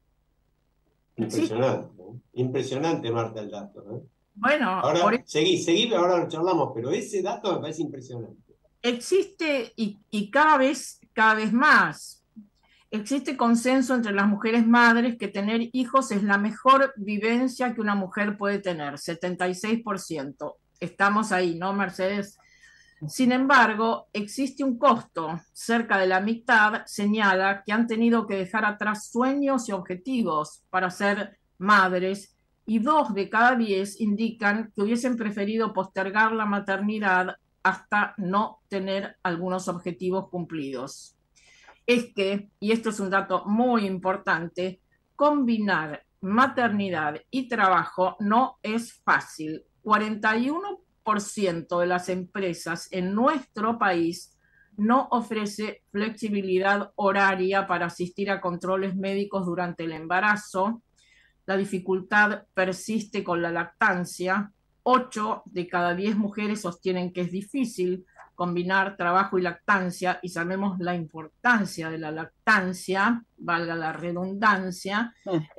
Impresionante, ¿no? Impresionante, Marta, el dato, ¿no? Bueno, ahora por... seguí, seguí, ahora lo charlamos, pero ese dato me parece impresionante. Existe y, y cada vez, cada vez más, existe consenso entre las mujeres madres que tener hijos es la mejor vivencia que una mujer puede tener, setenta y seis por ciento. Estamos ahí, ¿no, Mercedes? Sin embargo, existe un costo. Cerca de la mitad señala que han tenido que dejar atrás sueños y objetivos para ser madres, y dos de cada diez indican que hubiesen preferido postergar la maternidad hasta no tener algunos objetivos cumplidos. Es que, y esto es un dato muy importante, combinar maternidad y trabajo no es fácil. cuarenta y uno por ciento de las empresas en nuestro país no ofrece flexibilidad horaria para asistir a controles médicos durante el embarazo. La dificultad persiste con la lactancia. ocho de cada diez mujeres sostienen que es difícil combinar trabajo y lactancia, y sabemos la importancia de la lactancia, valga la redundancia,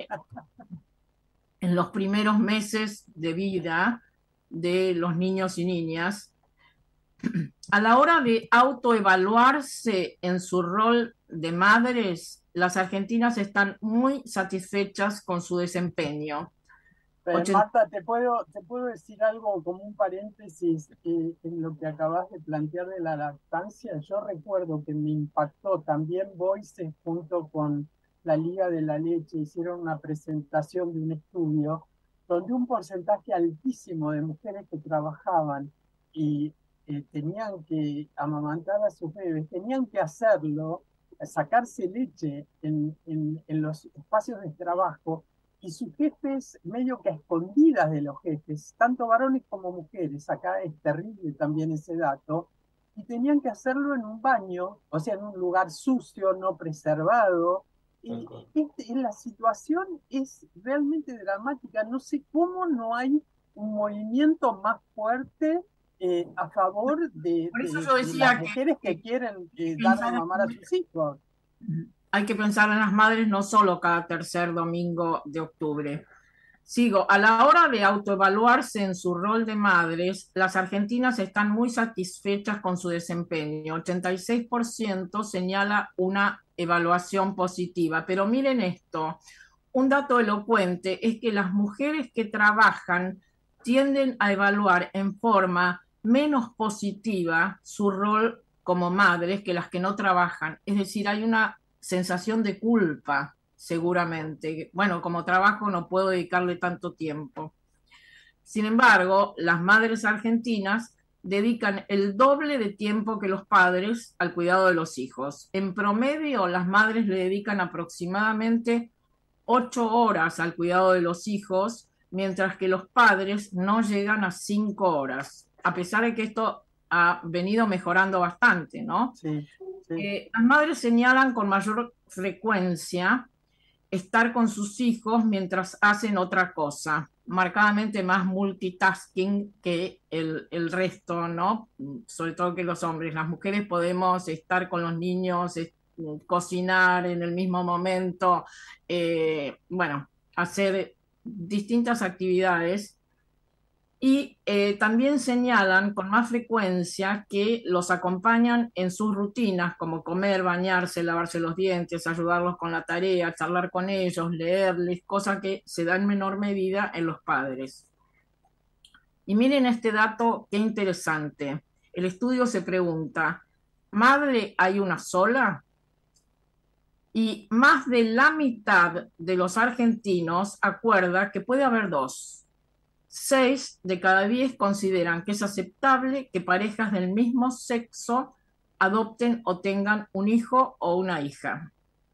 en los primeros meses de vida de los niños y niñas. A la hora de autoevaluarse en su rol de madres, las argentinas están muy satisfechas con su desempeño. Pero, Marta, ¿te puedo, te puedo decir algo como un paréntesis eh, en lo que acabas de plantear de la lactancia? Yo recuerdo que me impactó también Voices junto con la Liga de la Leche, hicieron una presentación de un estudio donde un porcentaje altísimo de mujeres que trabajaban y eh, tenían que amamantar a sus bebés, tenían que hacerlo, sacarse leche en, en, en los espacios de trabajo, y sus jefes, medio que a escondidas de los jefes, tanto varones como mujeres, acá es terrible también ese dato, y tenían que hacerlo en un baño, o sea, en un lugar sucio, no preservado. Y este, en la situación es realmente dramática. No sé cómo no hay un movimiento más fuerte eh, a favor de, Por eso de, yo de decía las que, mujeres que, que quieren eh, dar a mamar a sus hijos. Hay que pensar en las madres no solo cada tercer domingo de octubre. Sigo, a la hora de autoevaluarse en su rol de madres, las argentinas están muy satisfechas con su desempeño. ochenta y seis por ciento señala una evaluación positiva. Pero miren esto, un dato elocuente es que las mujeres que trabajan tienden a evaluar en forma menos positiva su rol como madres que las que no trabajan. Es decir, hay una sensación de culpa, seguramente. Bueno, como trabajo no puedo dedicarle tanto tiempo. Sin embargo, las madres argentinas dedican el doble de tiempo que los padres al cuidado de los hijos. En promedio, las madres le dedican aproximadamente ocho horas al cuidado de los hijos, mientras que los padres no llegan a cinco horas, a pesar de que esto ha venido mejorando bastante, ¿no? Sí. Sí. Eh, las madres señalan con mayor frecuencia estar con sus hijos mientras hacen otra cosa, marcadamente más multitasking que el, el resto, ¿no? Sobre todo que los hombres. Las mujeres podemos estar con los niños, es, cocinar en el mismo momento, eh, bueno, hacer distintas actividades. Y eh, también señalan con más frecuencia que los acompañan en sus rutinas, como comer, bañarse, lavarse los dientes, ayudarlos con la tarea, charlar con ellos, leerles, cosa que se da en menor medida en los padres. Y miren este dato, qué interesante. El estudio se pregunta, ¿madre hay una sola? Y más de la mitad de los argentinos acuerda que puede haber dos. Seis de cada diez consideran que es aceptable que parejas del mismo sexo adopten o tengan un hijo o una hija.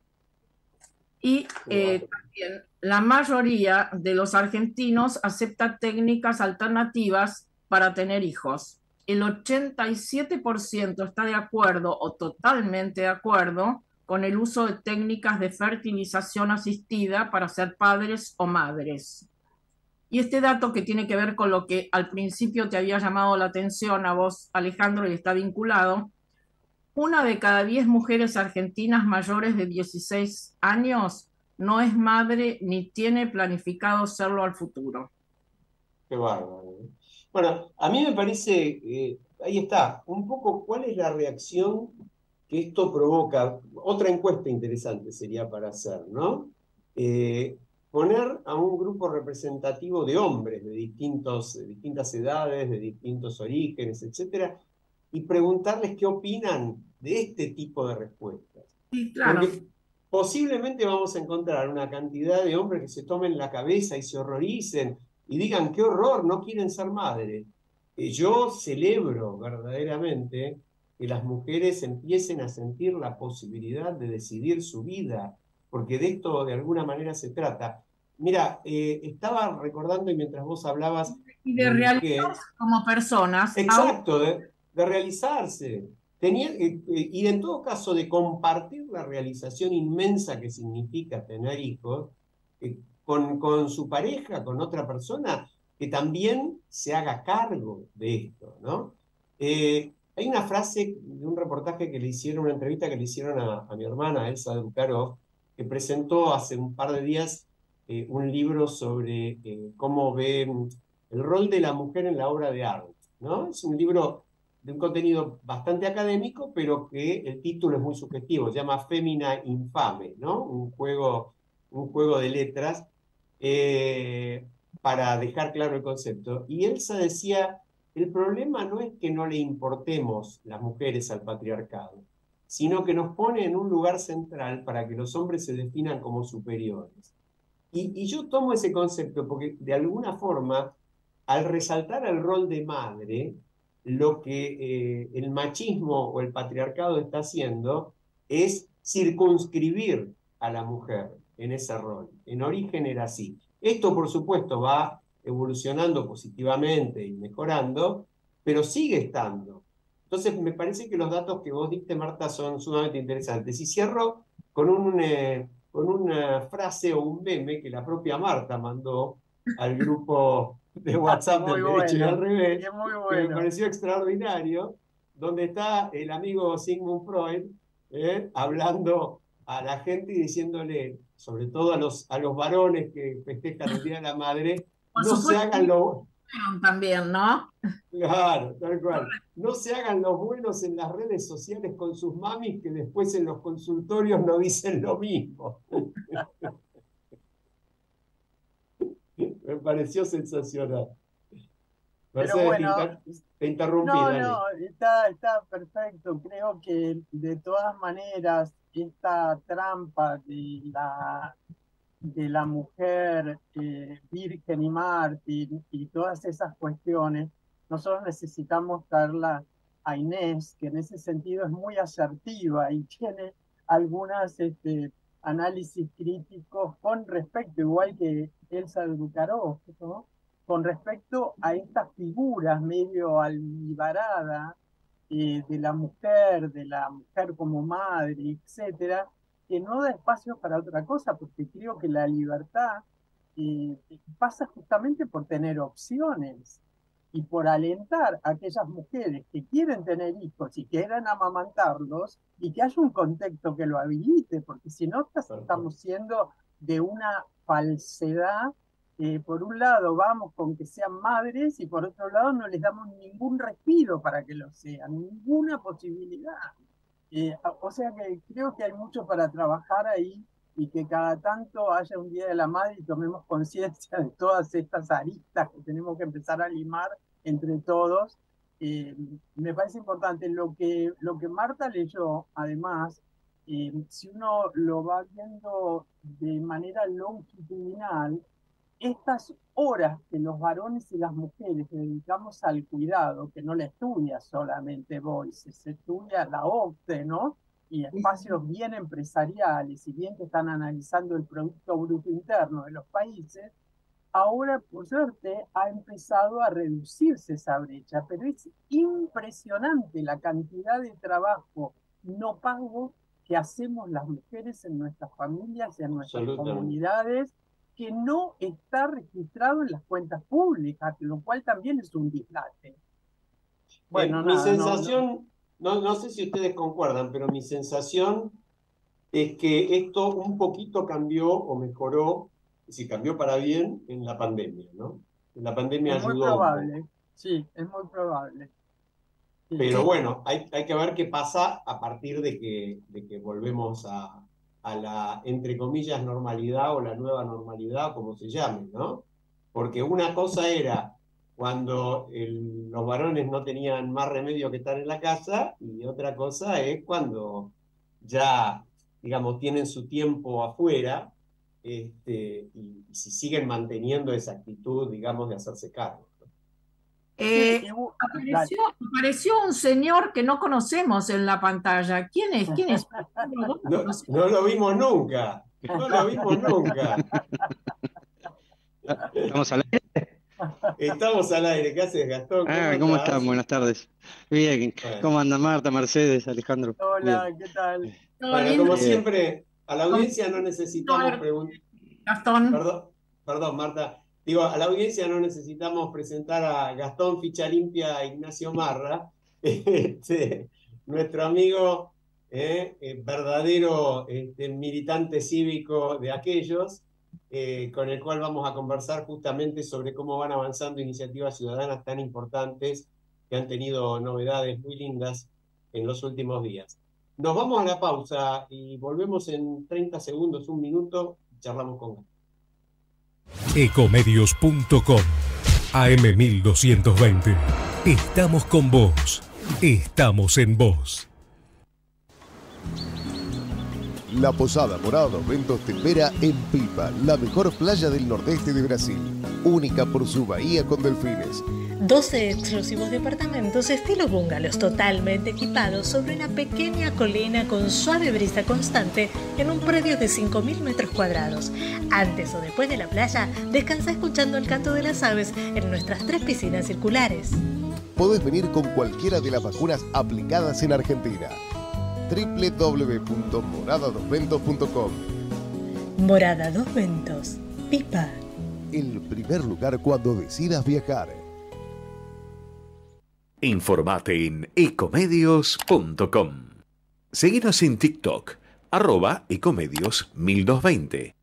Y eh, también la mayoría de los argentinos acepta técnicas alternativas para tener hijos. El ochenta y siete por ciento está de acuerdo o totalmente de acuerdo con el uso de técnicas de fertilización asistida para ser padres o madres. Y este dato que tiene que ver con lo que al principio te había llamado la atención a vos, Alejandro, y está vinculado, una de cada diez mujeres argentinas mayores de dieciséis años no es madre ni tiene planificado serlo al futuro. Qué bárbaro. Bueno, a mí me parece, eh, ahí está, un poco cuál es la reacción que esto provoca. Otra encuesta interesante sería para hacer, ¿no? Eh, poner a un grupo representativo de hombres de, distintos, de distintas edades, de distintos orígenes, etcétera, y preguntarles qué opinan de este tipo de respuestas. Sí, claro. Porque posiblemente vamos a encontrar una cantidad de hombres que se tomen la cabeza y se horroricen y digan, qué horror, no quieren ser madres. Eh, yo celebro verdaderamente que las mujeres empiecen a sentir la posibilidad de decidir su vida, porque de esto de alguna manera se trata. Mira, eh, estaba recordando y mientras vos hablabas... Y de realizarse que, como personas. Exacto, de, de realizarse. Tenía, eh, y en todo caso de compartir la realización inmensa que significa tener hijos eh, con, con su pareja, con otra persona, que también se haga cargo de esto, ¿no? Eh, hay una frase de un reportaje que le hicieron, una entrevista que le hicieron a, a mi hermana, Elsa de Bucaró, que presentó hace un par de días eh, un libro sobre eh, cómo ve el rol de la mujer en la obra de arte, ¿no? Es un libro de un contenido bastante académico, pero que el título es muy sugestivo, se llama Fémina Infame, ¿no? Un juego, un juego de letras eh, para dejar claro el concepto. Y Elsa decía, el problema no es que no le importemos las mujeres al patriarcado, sino que nos pone en un lugar central para que los hombres se definan como superiores. Y, y yo tomo ese concepto porque de alguna forma, al resaltar el rol de madre, lo que eh, el machismo o el patriarcado está haciendo es circunscribir a la mujer en ese rol. En origen era así. Esto, por supuesto, va evolucionando positivamente y mejorando, pero sigue estando. Entonces, me parece que los datos que vos diste, Marta, son sumamente interesantes. Y cierro con, un, eh, con una frase o un meme que la propia Marta mandó al grupo de WhatsApp del bueno, derecho y al revés, bueno. que me pareció extraordinario, donde está el amigo Sigmund Freud eh, hablando a la gente y diciéndole, sobre todo a los, a los varones que festejan el Día de la Madre, Por no supuesto, se hagan lo... también, ¿no? Claro, tal cual. No se hagan los buenos en las redes sociales con sus mamis que después en los consultorios no dicen lo mismo. Me pareció sensacional. Pero Mercedes, bueno, te, inter te interrumpí, no, dale. no, está, está perfecto. Creo que de todas maneras esta trampa de la, de la mujer eh, virgen y mártir y todas esas cuestiones, nosotros necesitamos traerla a Inés, que en ese sentido es muy asertiva y tiene algunas este, análisis críticos con respecto, igual que Elsa de Bucaró, ¿no? Con respecto a estas figuras medio almibaradas eh, de la mujer, de la mujer como madre, etcétera, que no da espacio para otra cosa, porque creo que la libertad eh, pasa justamente por tener opciones y por alentar a aquellas mujeres que quieren tener hijos y quieran amamantarlos y que haya un contexto que lo habilite, porque si no estamos siendo de una falsedad. Eh, por un lado vamos con que sean madres y por otro lado no les damos ningún respiro para que lo sean, ninguna posibilidad. Eh, o sea que creo que hay mucho para trabajar ahí y que cada tanto haya un Día de la Madre y tomemos conciencia de todas estas aristas que tenemos que empezar a limar entre todos. Eh, me parece importante. Lo que, lo que Marta leyó, además, eh, si uno lo va viendo de manera longitudinal, estas horas que los varones y las mujeres dedicamos al cuidado, que no la estudia solamente Boyce, se estudia la O C T E, ¿no? Y espacios bien empresariales, y bien que están analizando el Producto Bruto Interno de los países, ahora, por suerte, ha empezado a reducirse esa brecha, pero es impresionante la cantidad de trabajo no pago que hacemos las mujeres en nuestras familias y en nuestras comunidades, que no está registrado en las cuentas públicas, lo cual también es un dislate. Bueno, eh, mi nada, sensación, no, no, no sé si ustedes concuerdan, pero mi sensación es que esto un poquito cambió o mejoró, si cambió para bien, en la pandemia, ¿no? La pandemia es ayudó. Muy probable, sí, es muy probable. Sí, pero sí. bueno, hay, hay que ver qué pasa a partir de que, de que volvemos a, a la, entre comillas, normalidad o la nueva normalidad, como se llame, ¿no? Porque una cosa era cuando el, los varones no tenían más remedio que estar en la casa, y otra cosa es cuando ya, digamos, tienen su tiempo afuera, este, y, y si siguen manteniendo esa actitud, digamos, de hacerse cargo. Eh, apareció, apareció un señor que no conocemos en la pantalla. ¿Quién es? ¿Quién es? No, no lo vimos nunca. No lo vimos nunca. ¿Estamos al aire? Estamos al aire. ¿Qué haces, Gastón? ¿Cómo, ah, ¿cómo están? Buenas tardes. Bien. Bueno. ¿Cómo andan Marta, Mercedes, Alejandro? Hola, Bien. ¿Qué tal? Bueno, como siempre, a la audiencia no necesitamos preguntar. Gastón. Perdón, perdón, Marta. Digo, a la audiencia no necesitamos presentar a Gastón Ficha Limpia Ignacio Marra, este, nuestro amigo, eh, eh, verdadero este, militante cívico de aquellos, eh, con el cual vamos a conversar justamente sobre cómo van avanzando iniciativas ciudadanas tan importantes que han tenido novedades muy lindas en los últimos días. Nos vamos a la pausa y volvemos en treinta segundos, un minuto, y charlamos con Gastón. Ecomedios punto com A M mil doscientos veinte. Estamos con vos. Estamos en vos. La Posada Morada dos Ventos te espera en Pipa, la mejor playa del nordeste de Brasil, única por su bahía con delfines. doce exclusivos departamentos estilo bungalows totalmente equipados sobre una pequeña colina con suave brisa constante en un predio de cinco mil metros cuadrados. Antes o después de la playa, descansa escuchando el canto de las aves en nuestras tres piscinas circulares. Podés venir con cualquiera de las vacunas aplicadas en Argentina. doble u doble u doble u punto morada dos ventos punto com. Morada dos Ventos, Pipa. El primer lugar cuando decidas viajar. Informate en ecomedios punto com. Seguinos en TikTok, arroba ecomedios mil doscientos veinte.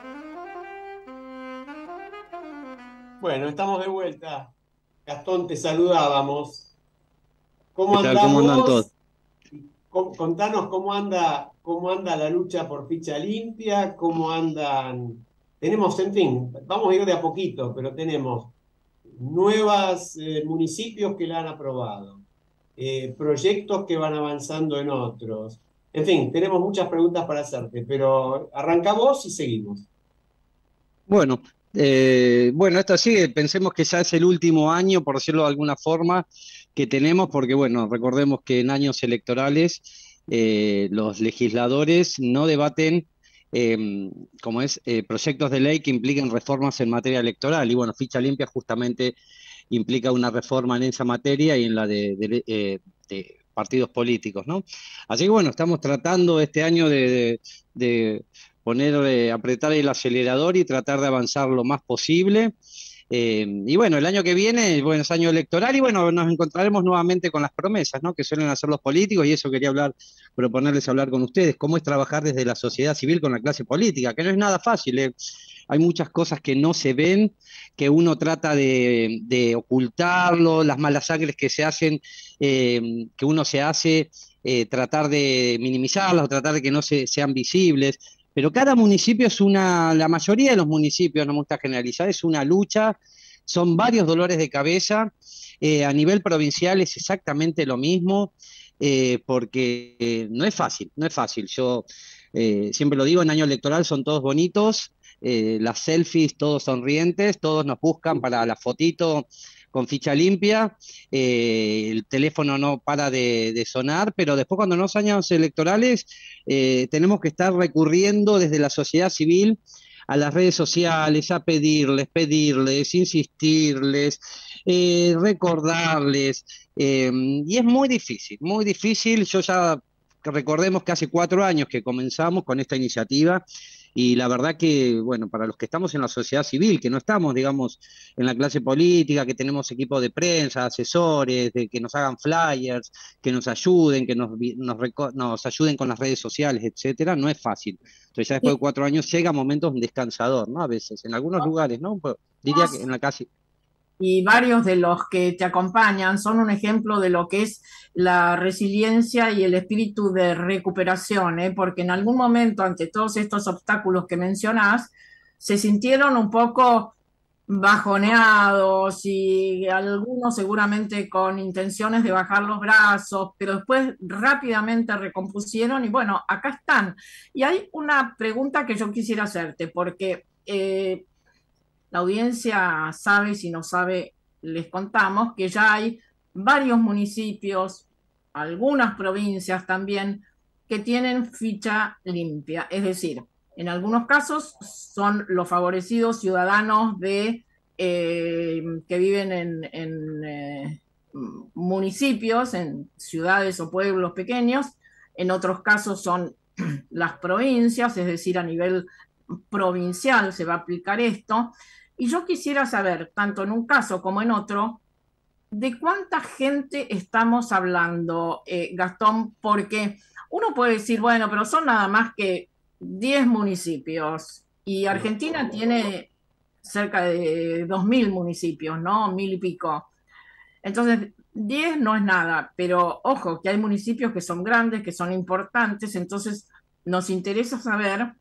Bueno, estamos de vuelta. Gastón, te saludábamos. ¿Cómo ¿Qué tal? andamos? ¿Cómo andan todos? Contanos cómo anda, cómo anda la lucha por ficha limpia, cómo andan. Tenemos, en fin, vamos a ir de a poquito, pero tenemos nuevos eh, municipios que la han aprobado, eh, proyectos que van avanzando en otros. En fin, tenemos muchas preguntas para hacerte, pero arranca vos y seguimos. Bueno, eh, bueno, esto sí, pensemos que ya es el último año, por decirlo de alguna forma, que tenemos, porque bueno, recordemos que en años electorales eh, los legisladores no debaten eh, como es, eh, proyectos de ley que impliquen reformas en materia electoral, y bueno, ficha limpia justamente implica una reforma en esa materia y en la de, de, eh, de partidos políticos, ¿no? Así que bueno, estamos tratando este año de, de, de poner, eh, apretar el acelerador y tratar de avanzar lo más posible. Eh, y bueno, el año que viene, bueno, es año electoral y bueno, nos encontraremos nuevamente con las promesas, ¿no?, que suelen hacer los políticos, y eso quería hablar, proponerles hablar con ustedes, cómo es trabajar desde la sociedad civil con la clase política, que no es nada fácil, ¿eh? Hay muchas cosas que no se ven, que uno trata de, de ocultarlo, las malas sangres que se hacen, eh, que uno se hace, eh, tratar de minimizarlas o tratar de que no se, sean visibles. pero cada municipio es una, la mayoría de los municipios, no me gusta generalizar, es una lucha, son varios dolores de cabeza. Eh, a nivel provincial es exactamente lo mismo, eh, porque eh, no es fácil, no es fácil. Yo eh, siempre lo digo, en año electoral son todos bonitos, eh, las selfies todos sonrientes, todos nos buscan para la fotito con ficha limpia, eh, el teléfono no para de, de sonar, pero después cuando no son años electorales eh, tenemos que estar recurriendo desde la sociedad civil a las redes sociales, a pedirles, pedirles, insistirles, eh, recordarles, eh, y es muy difícil, muy difícil. Yo ya, recordemos que hace cuatro años que comenzamos con esta iniciativa, y la verdad que, bueno, para los que estamos en la sociedad civil, que no estamos, digamos, en la clase política, que tenemos equipo de prensa, asesores, de que nos hagan flyers, que nos ayuden, que nos, nos, nos ayuden con las redes sociales, etcétera, no es fácil. Entonces ya después de cuatro años llega momentos descansador, ¿no? A veces, en algunos lugares, ¿no? Pues, diría que en la casi... Y varios de los que te acompañan son un ejemplo de lo que es la resiliencia y el espíritu de recuperación, ¿eh? Porque en algún momento, ante todos estos obstáculos que mencionás, se sintieron un poco bajoneados y algunos seguramente con intenciones de bajar los brazos, pero después rápidamente recompusieron y bueno, acá están. Y hay una pregunta que yo quisiera hacerte, porque... Eh, la audiencia sabe, si no sabe, les contamos que ya hay varios municipios, algunas provincias también, que tienen ficha limpia. Es decir, en algunos casos son los favorecidos ciudadanos de, eh, que viven en, en eh, municipios, en ciudades o pueblos pequeños. En otros casos son las provincias, es decir, a nivel provincial se va a aplicar esto. Y yo quisiera saber, tanto en un caso como en otro, de cuánta gente estamos hablando, eh, Gastón, porque uno puede decir, bueno, pero son nada más que diez municipios y Argentina tiene cerca de dos mil municipios, ¿no? Mil y pico. Entonces, diez no es nada, pero ojo, que hay municipios que son grandes, que son importantes, entonces nos interesa saber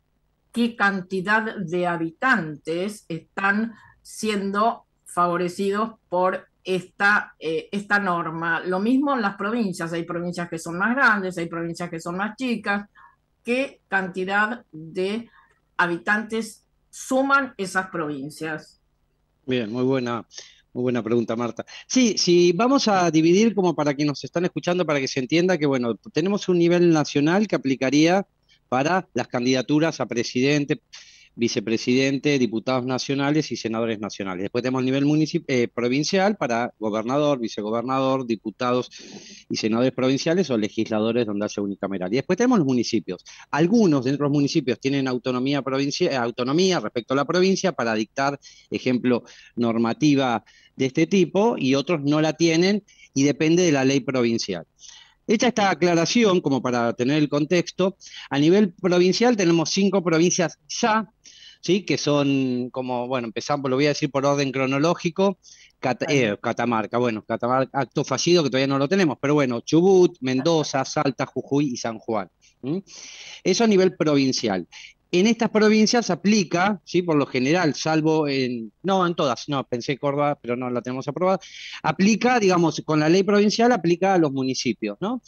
qué cantidad de habitantes están siendo favorecidos por esta, eh, esta norma. Lo mismo en las provincias, hay provincias que son más grandes, hay provincias que son más chicas. ¿Qué cantidad de habitantes suman esas provincias? Bien, muy buena, muy buena pregunta, Marta. Sí, sí, vamos a dividir como para que nos están escuchando, para que se entienda que, bueno, tenemos un nivel nacional que aplicaría para las candidaturas a presidente, vicepresidente, diputados nacionales y senadores nacionales. Después tenemos el nivel municip- eh, provincial para gobernador, vicegobernador, diputados y senadores provinciales o legisladores donde haya unicameral. Y después tenemos los municipios. Algunos de los municipios tienen autonomía, provincia, autonomía respecto a la provincia para dictar, ejemplo, normativa de este tipo, y otros no la tienen y depende de la ley provincial. Hecha esta aclaración, como para tener el contexto, a nivel provincial tenemos cinco provincias ya, ¿sí? Que son como, bueno, empezamos, lo voy a decir por orden cronológico, Cat eh, Catamarca, bueno, Catamarca, acto fallido que todavía no lo tenemos, pero bueno, Chubut, Mendoza, Salta, Jujuy y San Juan. ¿Mm? Eso a nivel provincial. En estas provincias aplica, ¿sí? Por lo general, salvo en, no en todas, no, pensé Córdoba, pero no la tenemos aprobada, aplica, digamos, con la ley provincial aplica a los municipios, ¿no?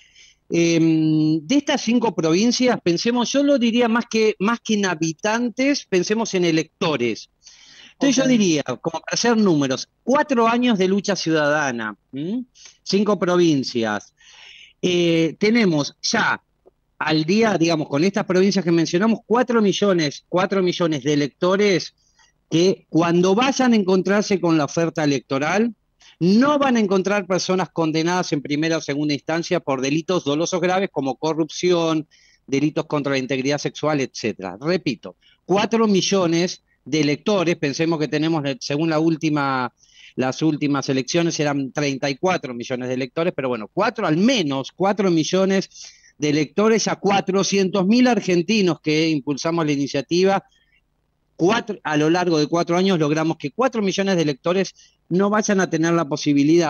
Eh, de estas cinco provincias, pensemos, yo lo diría más que, más que en habitantes, pensemos en electores. Entonces okay. Yo diría, como para hacer números, cuatro años de lucha ciudadana, ¿m? Cinco provincias, eh, tenemos ya al día, digamos, con estas provincias que mencionamos, cuatro millones, cuatro millones de electores que cuando vayan a encontrarse con la oferta electoral, no van a encontrar personas condenadas en primera o segunda instancia por delitos dolosos graves como corrupción, delitos contra la integridad sexual, etcétera. Repito, cuatro millones de electores, pensemos que tenemos, según la última, las últimas elecciones eran treinta y cuatro millones de electores, pero bueno, cuatro al menos, cuatro millones de electores a cuatrocientos mil argentinos que impulsamos la iniciativa. Cuatro, a lo largo de cuatro años logramos que cuatro millones de electores no vayan a tener la posibilidad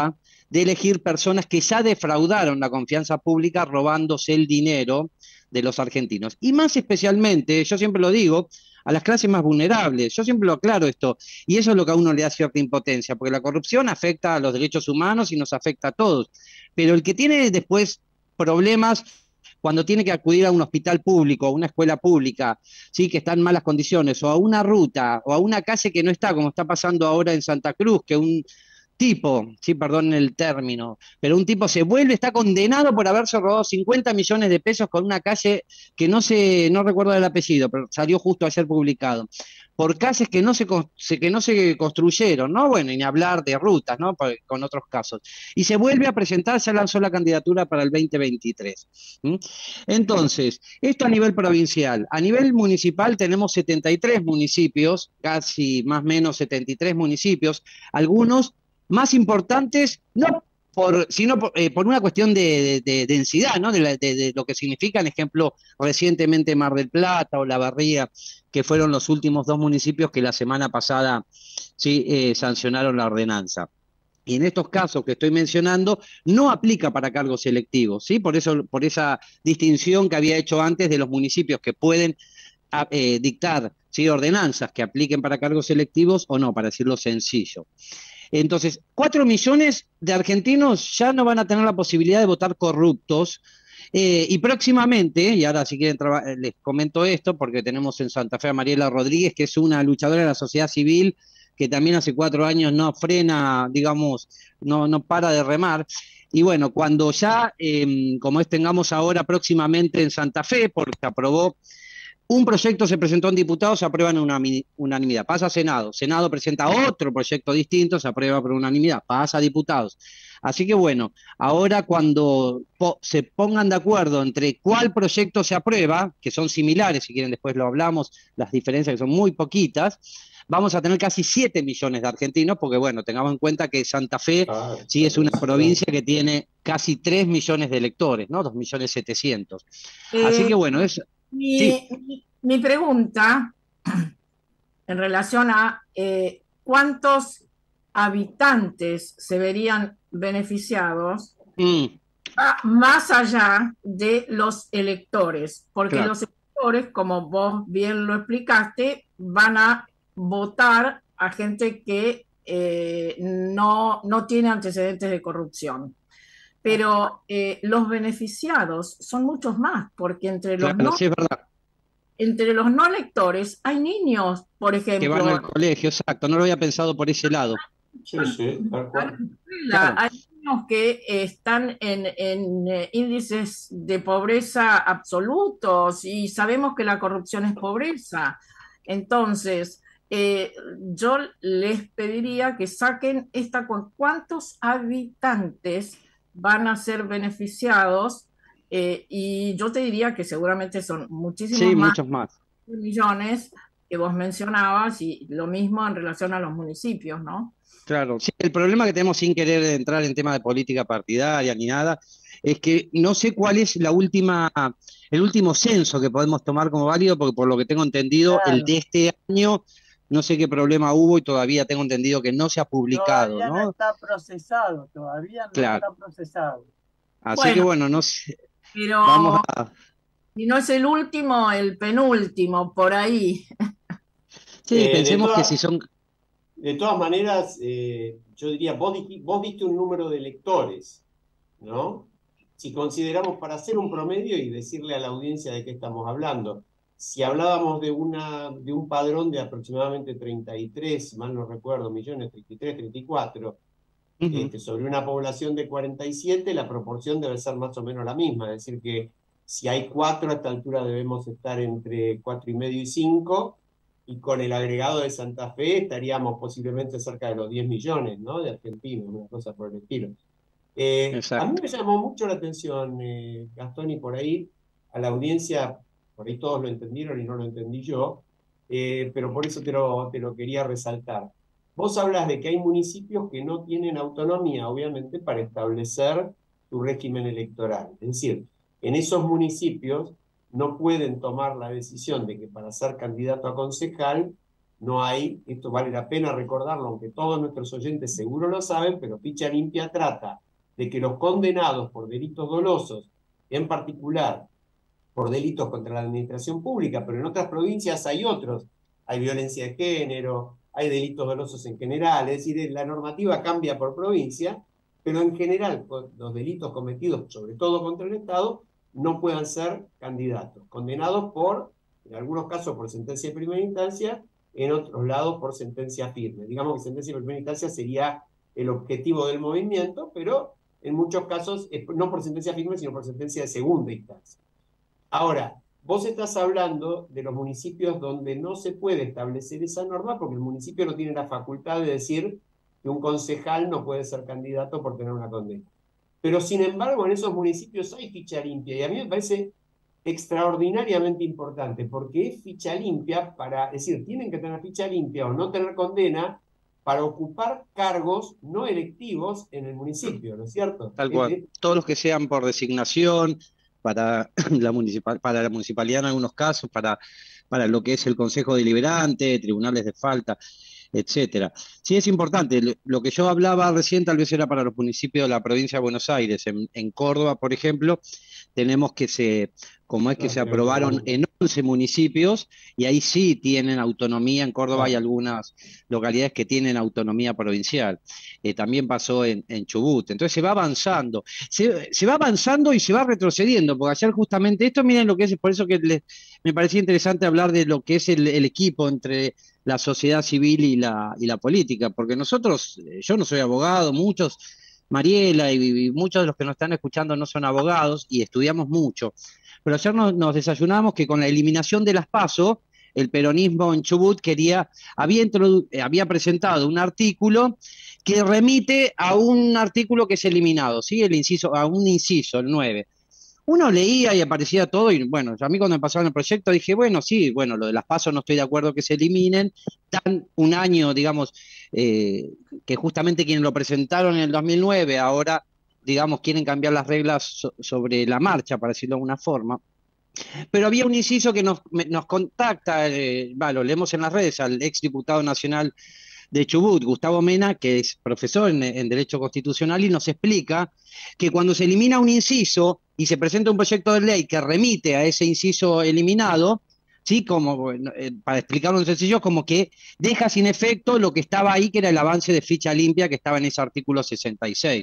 de elegir personas que ya defraudaron la confianza pública robándose el dinero de los argentinos. Y más especialmente, yo siempre lo digo, a las clases más vulnerables. Yo siempre lo aclaro esto, y eso es lo que a uno le da cierta impotencia, porque la corrupción afecta a los derechos humanos y nos afecta a todos. Pero el que tiene después problemas cuando tiene que acudir a un hospital público, a una escuela pública, ¿sí?, que está en malas condiciones, o a una ruta, o a una calle que no está, como está pasando ahora en Santa Cruz, que un tipo, sí, perdón el término, pero un tipo se vuelve, está condenado por haberse robado cincuenta millones de pesos con una calle que no se, no recuerdo el apellido, pero salió justo ayer publicado, por calles que no se, que no se construyeron, ¿no? Bueno, y ni hablar de rutas, ¿no? Con otros casos. Y se vuelve a presentar, se lanzó la candidatura para el veinte veintitrés. ¿Mm? Entonces, esto a nivel provincial. A nivel municipal tenemos setenta y tres municipios, casi más o menos setenta y tres municipios, algunos más importantes, no por, sino por, eh, por una cuestión de, de, de densidad, ¿no? De, la, de, de lo que significan, ejemplo, recientemente Mar del Plata o La Barría, que fueron los últimos dos municipios que la semana pasada sí eh, sancionaron la ordenanza. Y en estos casos que estoy mencionando, no aplica para cargos selectivos, ¿sí? Por eso, por esa distinción que había hecho antes de los municipios que pueden a, eh, dictar, ¿sí?, ordenanzas que apliquen para cargos selectivos o no, para decirlo sencillo. Entonces, cuatro millones de argentinos ya no van a tener la posibilidad de votar corruptos, eh, y próximamente, y ahora si quieren les comento esto, porque tenemos en Santa Fe a Mariela Rodríguez, que es una luchadora de la sociedad civil, que también hace cuatro años no frena, digamos, no, no para de remar. Y bueno, cuando ya, eh, como es tengamos ahora próximamente en Santa Fe, porque aprobó un proyecto, se presentó en diputados, se aprueba en una unanimidad, pasa a Senado, Senado presenta otro proyecto distinto, se aprueba por unanimidad, pasa a diputados. Así que bueno, ahora cuando po se pongan de acuerdo entre cuál proyecto se aprueba, que son similares, si quieren después lo hablamos, las diferencias que son muy poquitas, vamos a tener casi siete millones de argentinos, porque bueno, tengamos en cuenta que Santa Fe ah, sí es una provincia que tiene casi tres millones de electores, ¿no? dos millones setecientos. Eh, Así que bueno, es... Mi, sí. mi, mi pregunta en relación a eh, cuántos habitantes se verían beneficiados mm. va más allá de los electores, porque claro. los electores, como vos bien lo explicaste, van a votar a gente que eh, no, no tiene antecedentes de corrupción. Pero eh, los beneficiados son muchos más, porque entre los, claro, no, sí, es verdad. entre los no lectores hay niños, por ejemplo. Que van al colegio, exacto, no lo había pensado por ese lado. Sí, sí, tal cual. Claro. Hay niños que están en, en eh, índices de pobreza absolutos y sabemos que la corrupción es pobreza. Entonces, eh, yo les pediría que saquen esta con cuántos habitantes van a ser beneficiados, eh, y yo te diría que seguramente son muchísimos sí, más, muchos más millones que vos mencionabas, y lo mismo en relación a los municipios, ¿no? Claro, sí, el problema que tenemos, sin querer entrar en tema de política partidaria ni nada, es que no sé cuál es la última, el último censo que podemos tomar como válido, porque por lo que tengo entendido, claro. el de este año, no sé qué problema hubo y todavía tengo entendido que no se ha publicado, todavía ¿no? no está procesado, todavía no claro. está procesado. Así bueno, que bueno, no sé. Pero vamos a... si no es el último, el penúltimo, por ahí. Sí, eh, pensemos todas, que si son... De todas maneras, eh, yo diría, vos, vos viste un número de electores, ¿no? Si consideramos para hacer un promedio y decirle a la audiencia de qué estamos hablando, si hablábamos de, una, de un padrón de aproximadamente treinta y tres, mal no recuerdo, millones, treinta y tres, treinta y cuatro, uh-huh. este, sobre una población de cuarenta y siete, la proporción debe ser más o menos la misma, es decir que si hay cuatro, a esta altura debemos estar entre cuatro y medio y cinco, y con el agregado de Santa Fe estaríamos posiblemente cerca de los diez millones, ¿no? De argentinos, una cosa por el estilo. Eh, a mí me llamó mucho la atención, eh, Gastón, y por ahí a la audiencia... por ahí todos lo entendieron y no lo entendí yo, eh, pero por eso te lo, te lo quería resaltar. Vos hablas de que hay municipios que no tienen autonomía, obviamente, para establecer tu régimen electoral. Es decir, en esos municipios no pueden tomar la decisión de que para ser candidato a concejal no hay, esto vale la pena recordarlo, aunque todos nuestros oyentes seguro lo saben, pero Ficha Limpia trata de que los condenados por delitos dolosos, en particular por delitos contra la administración pública, pero en otras provincias hay otros, hay violencia de género, hay delitos dolosos en general, es decir, la normativa cambia por provincia, pero en general los delitos cometidos, sobre todo contra el Estado, no puedan ser candidatos, condenados por, en algunos casos por sentencia de primera instancia, en otros lados por sentencia firme. Digamos que sentencia de primera instancia sería el objetivo del movimiento, pero en muchos casos, no por sentencia firme, sino por sentencia de segunda instancia. Ahora, vos estás hablando de los municipios donde no se puede establecer esa norma porque el municipio no tiene la facultad de decir que un concejal no puede ser candidato por tener una condena. Pero sin embargo, en esos municipios hay ficha limpia, y a mí me parece extraordinariamente importante, porque es ficha limpia para, es decir, tienen que tener ficha limpia o no tener condena para ocupar cargos no electivos en el municipio, ¿no es cierto? Tal cual. Es, Todos los que sean por designación, para la, municipal, para la municipalidad en algunos casos, para, para lo que es el Consejo Deliberante, tribunales de falta, etcétera. Sí, es importante. Lo que yo hablaba recién tal vez era para los municipios de la provincia de Buenos Aires. En, en Córdoba, por ejemplo, tenemos que se, como es que se aprobaron en once municipios, y ahí sí tienen autonomía. En Córdoba hay algunas localidades que tienen autonomía provincial. Eh, también pasó en, en Chubut. Entonces se va avanzando. Se, se va avanzando y se va retrocediendo, porque ayer justamente esto, miren lo que es, por eso que les, me parecía interesante hablar de lo que es el, el equipo entre la sociedad civil y la, y la política, porque nosotros, yo no soy abogado, muchos, Mariela y, y muchos de los que nos están escuchando no son abogados y estudiamos mucho, pero ayer nos, nos desayunamos que con la eliminación de las PASO, el peronismo en Chubut quería, había, introdu, había presentado un artículo que remite a un artículo que es eliminado, ¿sí? El inciso, a un inciso, el nueve. Uno leía y aparecía todo, y bueno, a mí cuando me pasaron el proyecto dije, bueno, sí, bueno, lo de las PASO no estoy de acuerdo que se eliminen, dan un año, digamos, eh, que justamente quienes lo presentaron en el dos mil nueve, ahora, digamos, quieren cambiar las reglas so sobre la marcha, para decirlo de alguna forma. Pero había un inciso que nos, nos contacta, eh, bah, lo leemos en las redes, al exdiputado nacional de Chubut, Gustavo Mena, que es profesor en, en Derecho Constitucional, y nos explica que cuando se elimina un inciso y se presenta un proyecto de ley que remite a ese inciso eliminado, ¿sí? Como, eh, para explicarlo en sencillo, como que deja sin efecto lo que estaba ahí, que era el avance de ficha limpia que estaba en ese artículo sesenta y seis.